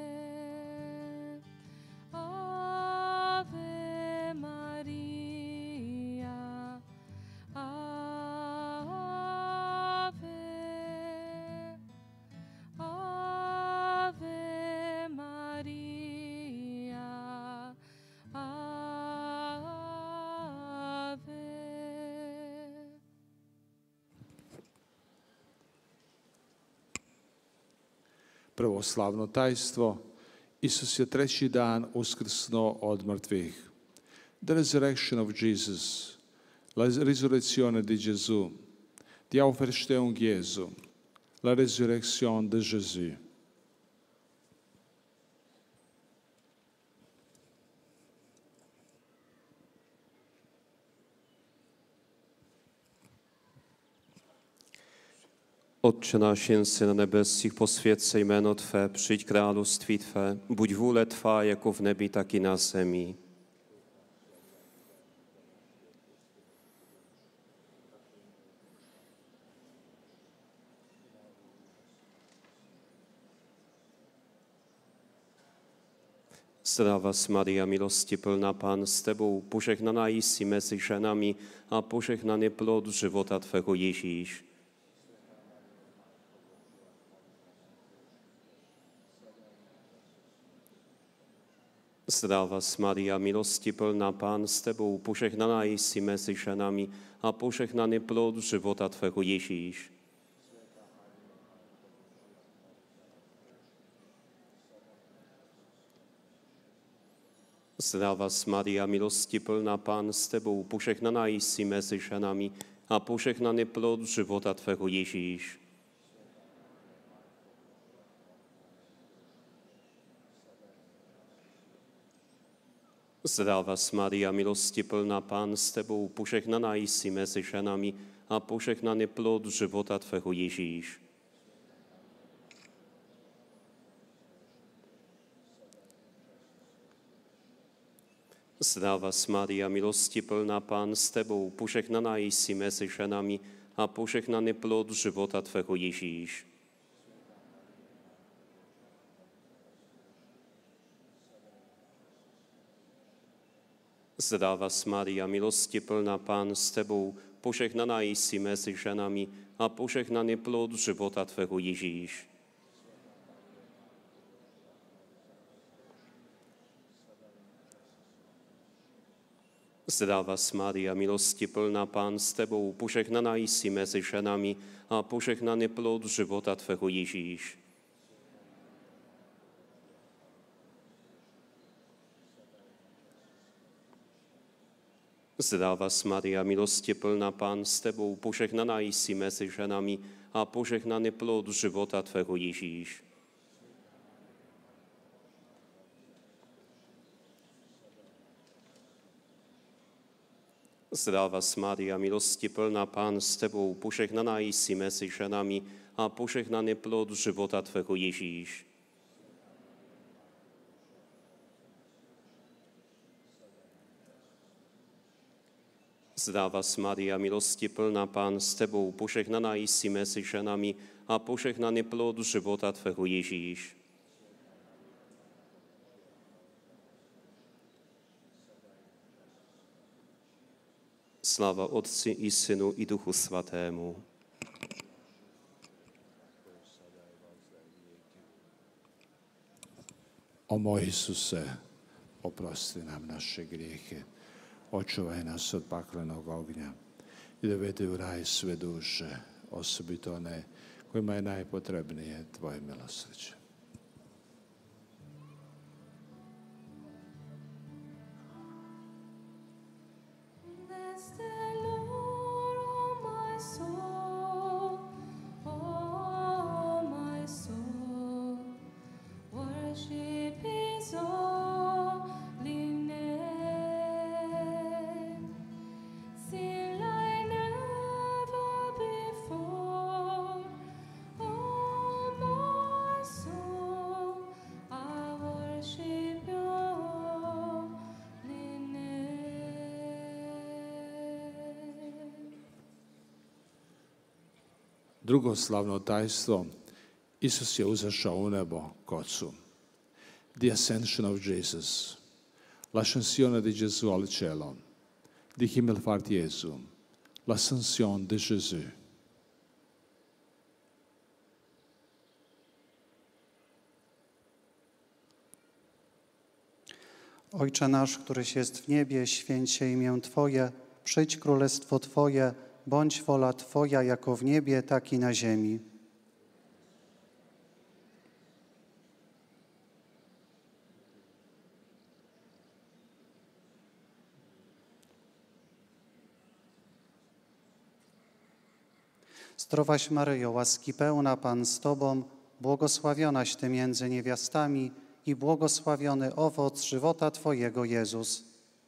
Ave Maria, Ave, Ave Maria, Ave. Prvo slavno tajstvo, Isus je treći dan uskrsnuo od mrtvih. The resurrection of Jesus, la risurrezione di Gesù, die Auferstehung Jesu, la résurrection de Jésus. Otče náš, jen si na nebesích, posvěť se jméno Tvé, přijď království Tvé, buď vůle Tvá jako v nebi, tak i na zemi. Zdravá Maria, milosti plná, Pán s Tebou, požehnaná jsi mezi ženami a požehnaný plod života Tvého Ježíš. Zdrowaś Maria, miłości pełna Pan z Tebą, pożegnana jesteś między żonami, a pożegnany plod żywota Twego Jezus. Zdrowaś Maria, miłości pełna Pan z Tebą, pożegnana jesteś między żonami, a pożegnany plod żywota Twego Jezus. Zdrowaś Maria, miłości pełna Pan z Tebą, pożegnana jesteś między żonami, a pożegnany plod żywota Twego Jezus. Zdrowaś Maria, miłości pełna Pan z Tebą, pożegnana jesteś między żonami, a pożegnany plod żywota Twego Jezus. Zdrowaś Maria, miłości pełna Pan z Tebą, pożegnana jesteś między żonami, a pożegnany plod żywota Twego Jezus. Zdrowaś Maria, miłości pełna Pan z Tebą, pożegnana jesteś między żonami, a pożegnany plod żywota Twego Jezus. Zdrowaś Maria, miłości pełna Pan z Tebą, pożegnana jesteś między żonami, a pożegnany plod żywota Twego Jezus. Zdrowaś Maria, miłości pełna Pan z Tebą, pożegnana jesteś między żonami, a pożegnany plod żywota Twego Jezus. Zdrowaś Maria, miłości pełna Pan z Tebą, pożegnana jesteś między żonami, a pożegnany plod żywota Twego Jezus. Sława Otcu i Synu i Duchu Świętemu. O moj Isuse, oprosti nam naše grijehe, očuvaj nas od paklenog ognja i dovedi u raj sve duše, osobito one kojima je najpotrebnije Tvoje milosrđe. Drugo slavno tajstvo, Isus je uzašao u nebo k Otcu. The ascension of Jesus, l'ascensione di Gesù al cielo, di Himmelfahrt Jesu, l'ascension de Jésus. Ojcze nasz, któryś jest w niebie, święć się imię Twoje, przyjdź królestwo Twoje, bądź wola Twoja jako w niebie, tak i na ziemi. Zdrowaś Maryjo, łaski pełna, Pan z Tobą, błogosławionaś Ty między niewiastami i błogosławiony owoc żywota Twojego, Jezus.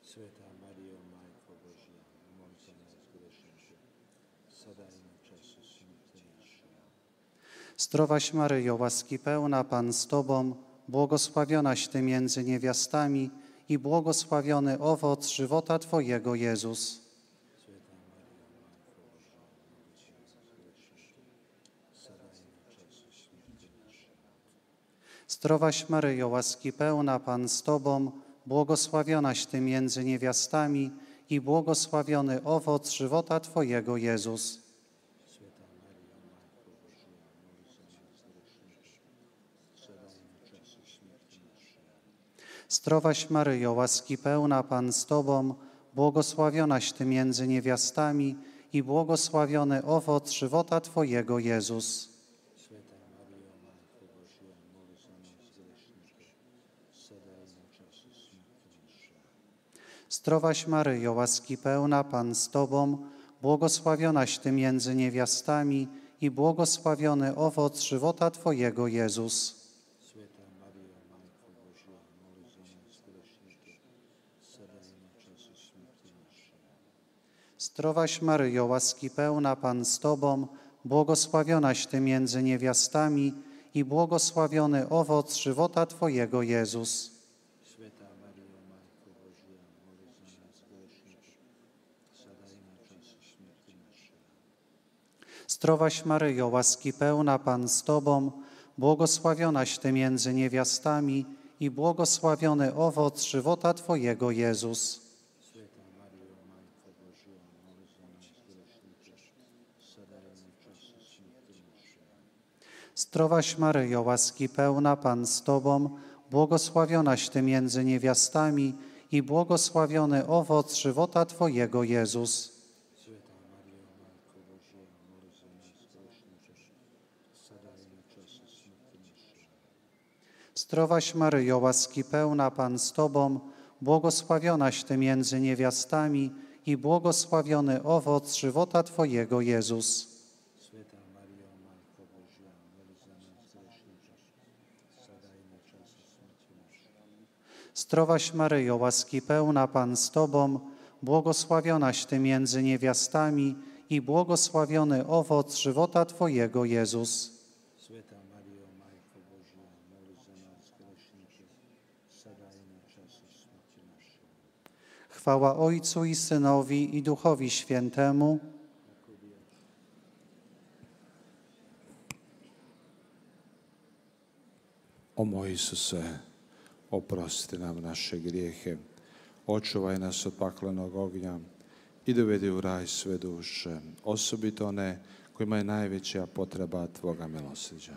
Zdrowaś Maryjo, łaski pełna, Pan z Tobą, błogosławionaś Ty między niewiastami i błogosławiony owoc żywota Twojego, Jezus. Zdrowaś Maryjo, łaski pełna, Pan z Tobą, błogosławionaś Ty między niewiastami i błogosławiony owoc żywota Twojego, Jezus. Zdrowaś Maryjo, łaski pełna, Pan z Tobą, błogosławionaś Ty między niewiastami i błogosławiony owoc żywota Twojego, Jezus. Zdrowaś Maryjo, łaski pełna, Pan z Tobą, błogosławionaś Ty między niewiastami i błogosławiony owoc żywota Twojego, Jezus. Zdrowaś Maryjo, łaski pełna, Pan z Tobą, błogosławionaś Ty między niewiastami i błogosławiony owoc żywota Twojego, Jezus. Zdrowaś Maryjo, łaski pełna, Pan z Tobą, błogosławionaś Ty między niewiastami i błogosławiony owoc żywota Twojego, Jezus. Zdrowaś Maryjo, łaski pełna, Pan z Tobą, błogosławionaś Ty między niewiastami i błogosławiony owoc żywota Twojego, Jezus. Zdrowaś Maryjo, łaski pełna, Pan z Tobą, błogosławionaś Ty między niewiastami i błogosławiony owoc żywota Twojego, Jezus. Zdrowaś Maryjo, łaski pełna, Pan z Tobą, błogosławionaś Ty między niewiastami i błogosławiony owoc żywota Twojego, Jezus. Chwała Ojcu i Synowi i Duchowi Świętemu. O moj Isuse, oprosti nam naše grijehe, očuvaj nas od paklenog ognja i dovedi u raj sve duše, osobito one kojima je najveća potreba Tvoga milosrđa.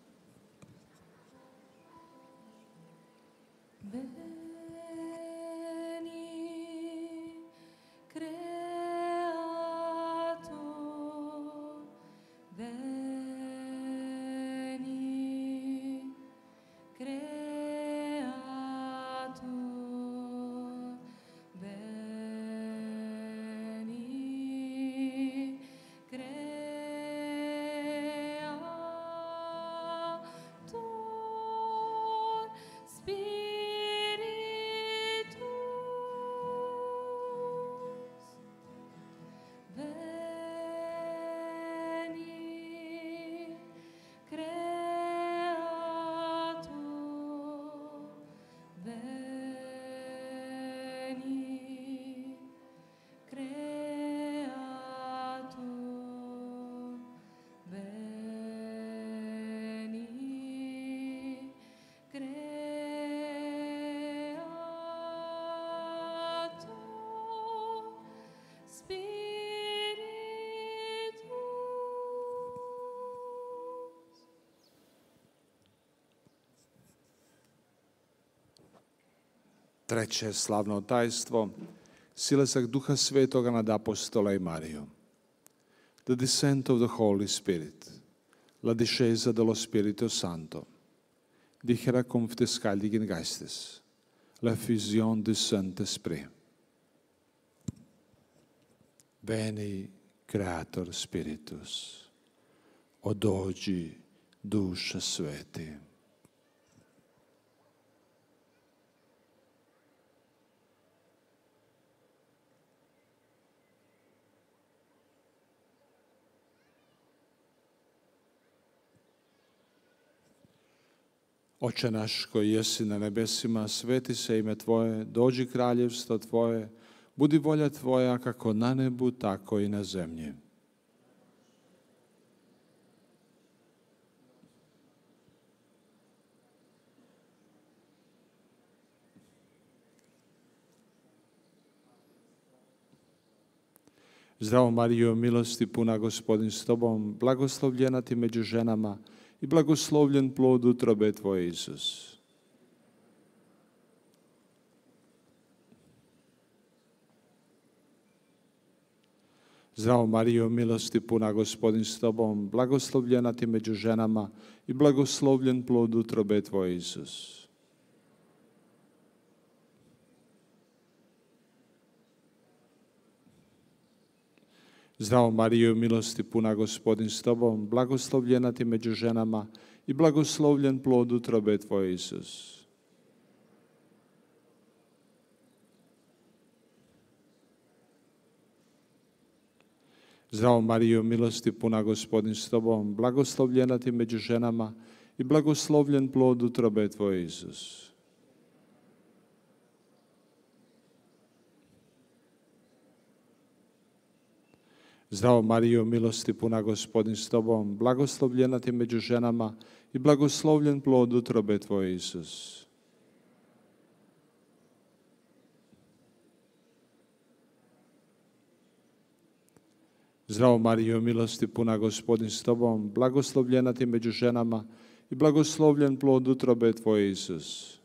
Treće slavno tajstvo, silazak Duha Svetoga nad apostola i Mariju. The descent of the Holy Spirit, la discesa dello Spirito Santo, die Herkomst des Heiligen Geistes, la fusion du Saint-Esprit. Veni, Creator Spiritus, o dođi, Duša Sveti. Oče naš koji jesi na nebesima, sveti se ime Tvoje, dođi kraljevstvo Tvoje, budi volja Tvoja kako na nebu, tako i na zemlji. Zdravo Marijo, milosti puna, Gospodin s Tobom, blagoslovljena Ti među ženama i blagoslovljen plod utrobe Tvoje, Isus. Zdravo Marijo, milosti puna, Gospodin s tobom, blagoslovljena ti među ženama i blagoslovljen plod utrobe tvoje, Isus. Zdravo Marijo, milosti puna, Gospodin s tobom, blagoslovljena ti među ženama i blagoslovljen plod utrobe tvoje, Isus. Zdravo Marijo, milosti puna, Gospodin s tobom, blagoslovljena ti među ženama i blagoslovljen plod utrobe tvoje, Isus. Zdravo Marijo, milosti puna, Gospodin s tobom, blagoslovljena ti među ženama i blagoslovljen plod utrobe tvoje, Isus. Zdravo Marijo, milosti puna, Gospodin s tobom, blagoslovljena ti među ženama i blagoslovljen plod utrobe tvoje, Isus.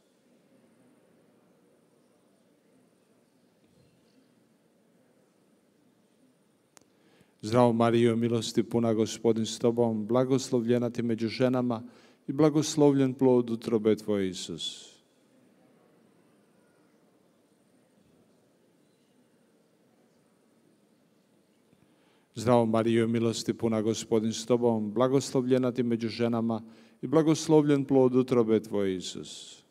Zdravo Marijo, milosti puna, Gospodin s tobom, blagoslovljena ti među ženama i blagoslovljen plod utrobe tvoje, Isus. Zdravo Marijo, milosti puna, Gospodin s tobom, blagoslovljena ti među ženama i blagoslovljen plod utrobe tvoje, Isus.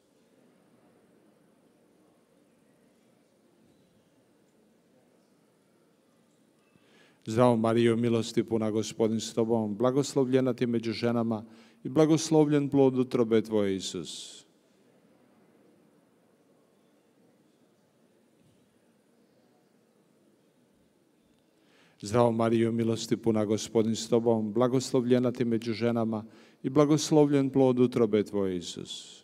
Zdravo Marijo, milosti puna, Gospodin s tobom, blagoslovljena ti među ženama i blagoslovljen plod utrobe tvoje, Isus. Zdravo Marijo, milosti puna, Gospodin s tobom, blagoslovljena ti među ženama i blagoslovljen plod utrobe tvoje, Isus.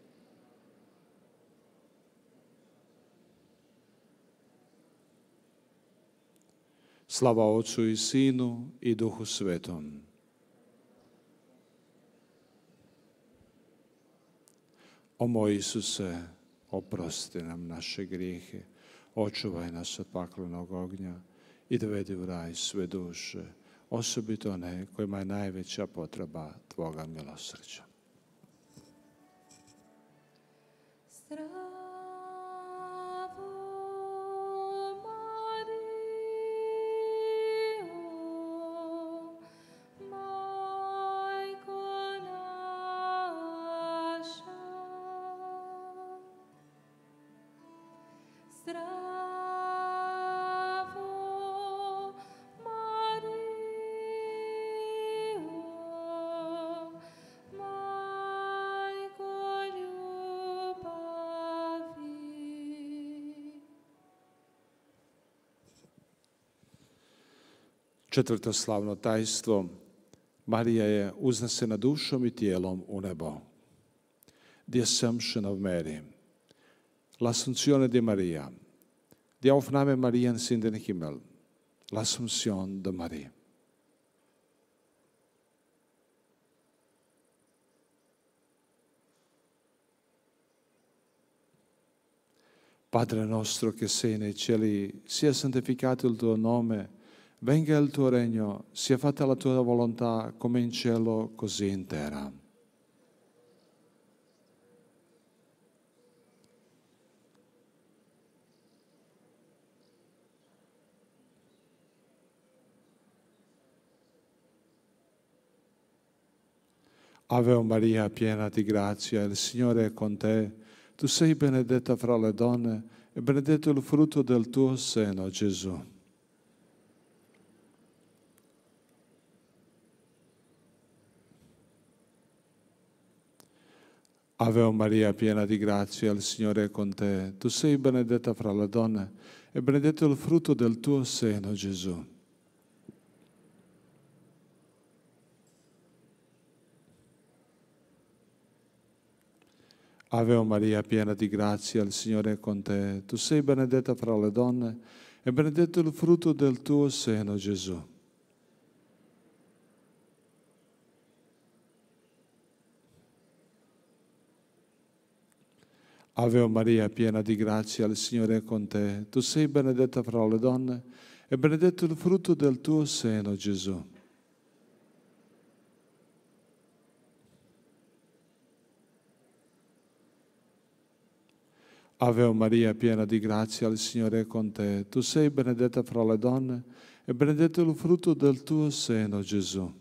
Slava Otcu i Sinu i Duhu Svetom. O moj Isuse, oprosti nam naše grijehe, očuvaj nas od paklenog ognja i dovedi u raj sve duše, osobito one kojima je najveća potreba tvoga milosrđa. Četvrto slavno tajstvo. Marija je uznesena dušom i tijelom u nebo. The Assumption of Mary. L'Assunzione di Maria. Die Aufnahme Mariens in den Himmel. L'Assumption de Marie. Padre nostro che sei nei cieli, sia santificato il tuo nome, venga il tuo regno, sia fatta la tua volontà come in cielo, così in terra. Ave Maria, piena di grazia, il Signore è con te. Tu sei benedetta fra le donne e benedetto il frutto del tuo seno, Gesù. Ave Maria, piena di grazia, il Signore è con te. Tu sei benedetta fra le donne e benedetto il frutto del tuo seno, Gesù. Ave Maria, piena di grazia, il Signore è con te. Tu sei benedetta fra le donne e benedetto il frutto del tuo seno, Gesù. Ave Maria, piena di grazia, il Signore è con te. Tu sei benedetta fra le donne e benedetto il frutto del tuo seno, Gesù. Ave Maria, piena di grazia, il Signore è con te. Tu sei benedetta fra le donne e benedetto il frutto del tuo seno, Gesù.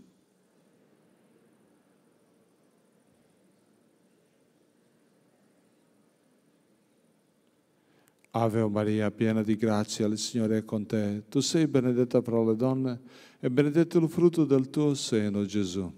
Ave Maria, piena di grazia, il Signore è con te. Tu sei benedetta fra le donne e benedetto il frutto del tuo seno, Gesù.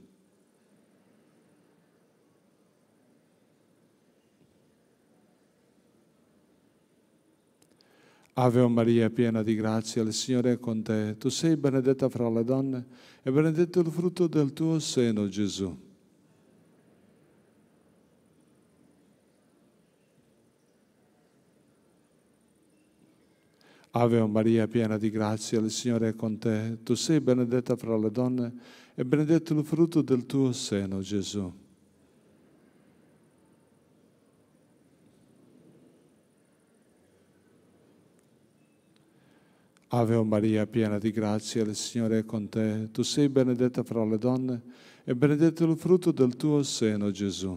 Ave Maria, piena di grazia, il Signore è con te. Tu sei benedetta fra le donne e benedetto il frutto del tuo seno, Gesù. Ave Maria, piena di grazia, il Signore è con te. Tu sei benedetta fra le donne e benedetto il frutto del tuo seno, Gesù. Ave Maria, piena di grazia, il Signore è con te. Tu sei benedetta fra le donne e benedetto il frutto del tuo seno, Gesù.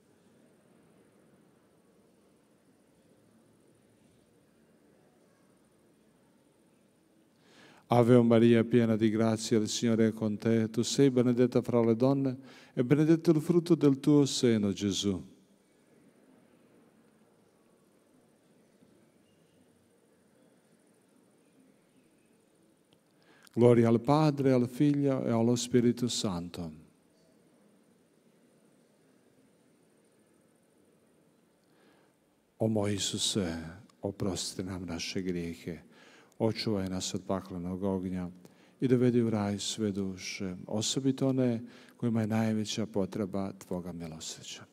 Ave Maria, piena di grazia, il Signore è con te. Tu sei benedetta fra le donne e benedetto il frutto del tuo seno, Gesù. Gloria al Padre, al Figlio e allo Spirito Santo. O moj Isuse, oprosti nam naše grijehe, očuvaj nas od paklenog ognja i dovedi u raj sve duše, osobito one kojima je najveća potreba Tvoga milosrđa.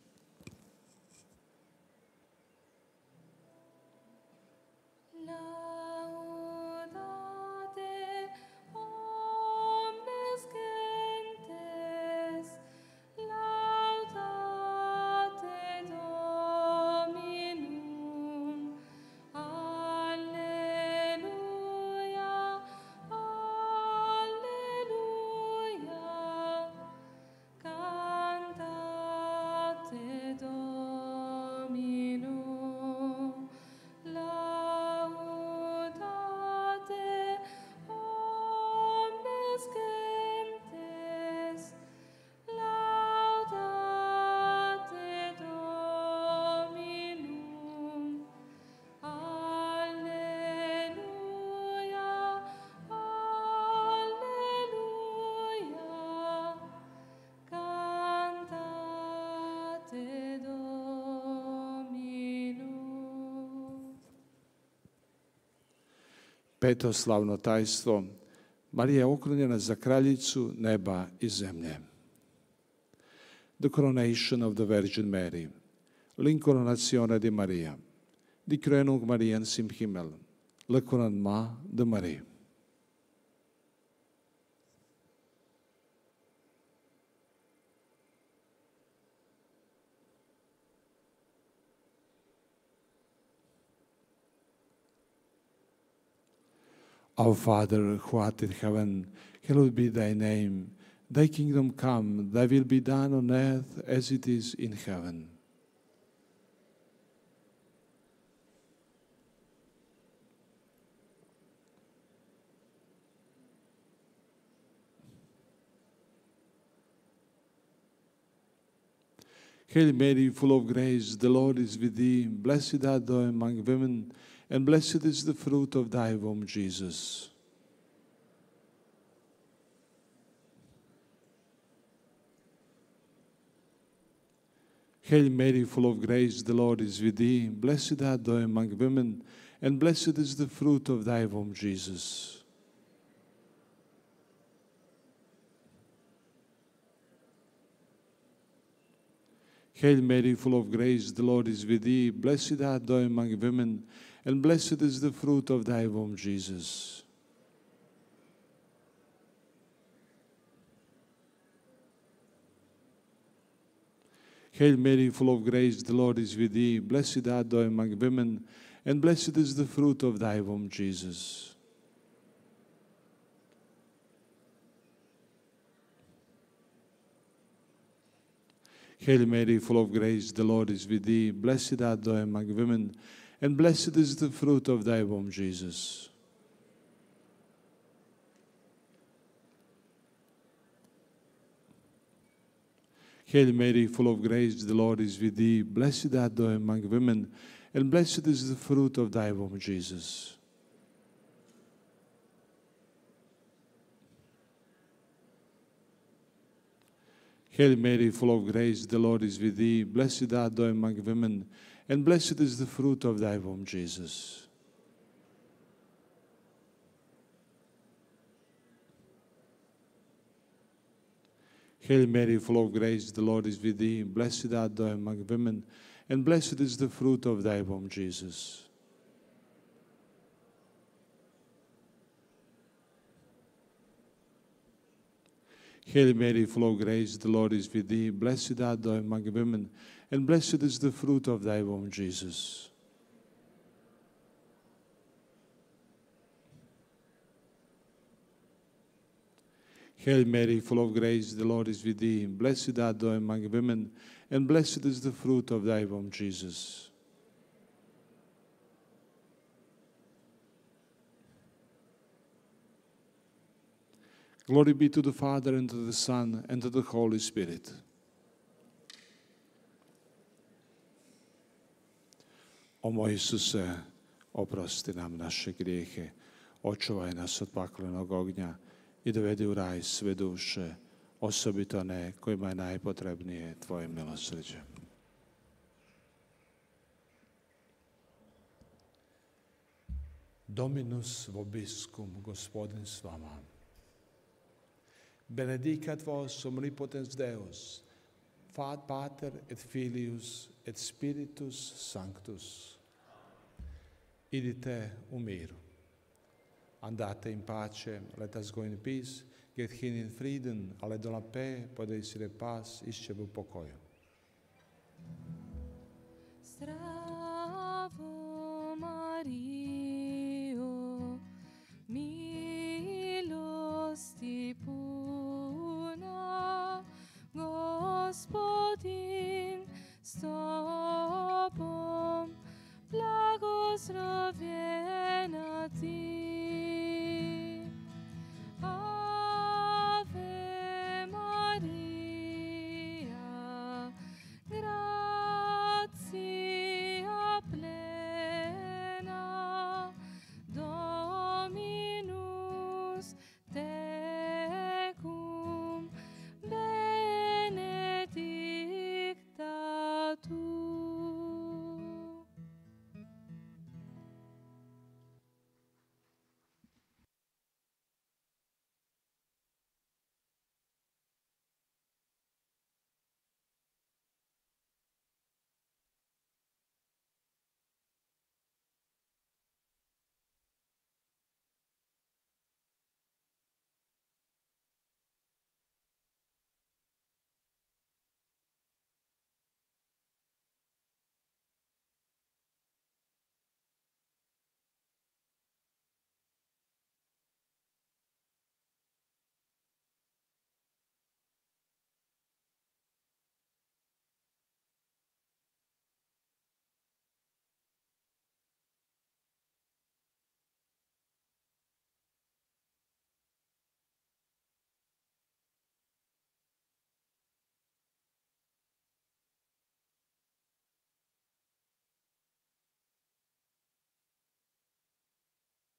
Peto slavno tajstvo, Marija je okrunjena za kraljicu neba i zemlje. The coronation of the Virgin Mary, l'incoronazione di Maria, die Krönung Mariens im Himmel, le couronnement de Marie. Our Father, who art in heaven, hallowed be thy name. Thy kingdom come, thy will be done on earth as it is in heaven. Hail Mary, full of grace, the Lord is with thee. Blessed art thou among women, and blessed is the fruit of thy womb, Jesus. Hail Mary, full of grace, the Lord is with thee. Blessed art thou among women, and blessed is the fruit of thy womb, Jesus. Hail Mary, full of grace, the Lord is with thee. Blessed art thou among women, and blessed is the fruit of thy womb, Jesus. Hail Mary, full of grace, the Lord is with thee. Blessed art thou among women, and blessed is the fruit of thy womb, Jesus. Hail Mary, full of grace, the Lord is with thee. Blessed art thou among women, and blessed is the fruit of thy womb, Jesus. Hail Mary, full of grace, the Lord is with thee. Blessed art thou among women, and blessed is the fruit of thy womb, Jesus. Hail Mary, full of grace, the Lord is with thee. Blessed art thou among women, and blessed is the fruit of thy womb, Jesus. Hail Mary, full of grace, the Lord is with thee. Blessed art thou among women, and blessed is the fruit of thy womb, Jesus. Hail Mary, full of grace, the Lord is with thee. Blessed art thou among women, and blessed is the fruit of thy womb, Jesus. Hail Mary, full of grace, the Lord is with thee. Blessed art thou among women, and blessed is the fruit of thy womb, Jesus. Glory be to the Father, and to the Son, and to the Holy Spirit. O moj Isuse, oprosti nam naše grijehe, očuvaj nas od paklenog ognja i dovedi u raj sve duše, osobito one kojima je najpotrebnije tvoje milosrđe. Dominus vobiscum, Gospodin s vama. Benedicat vos omnipotens Deus, Pater et Filius et Spiritus Sanctus. Idite u miru. Andate in pace, let us go in peace, get hin in Frieden, ale de la paix, podeis repas, isce v pokoju.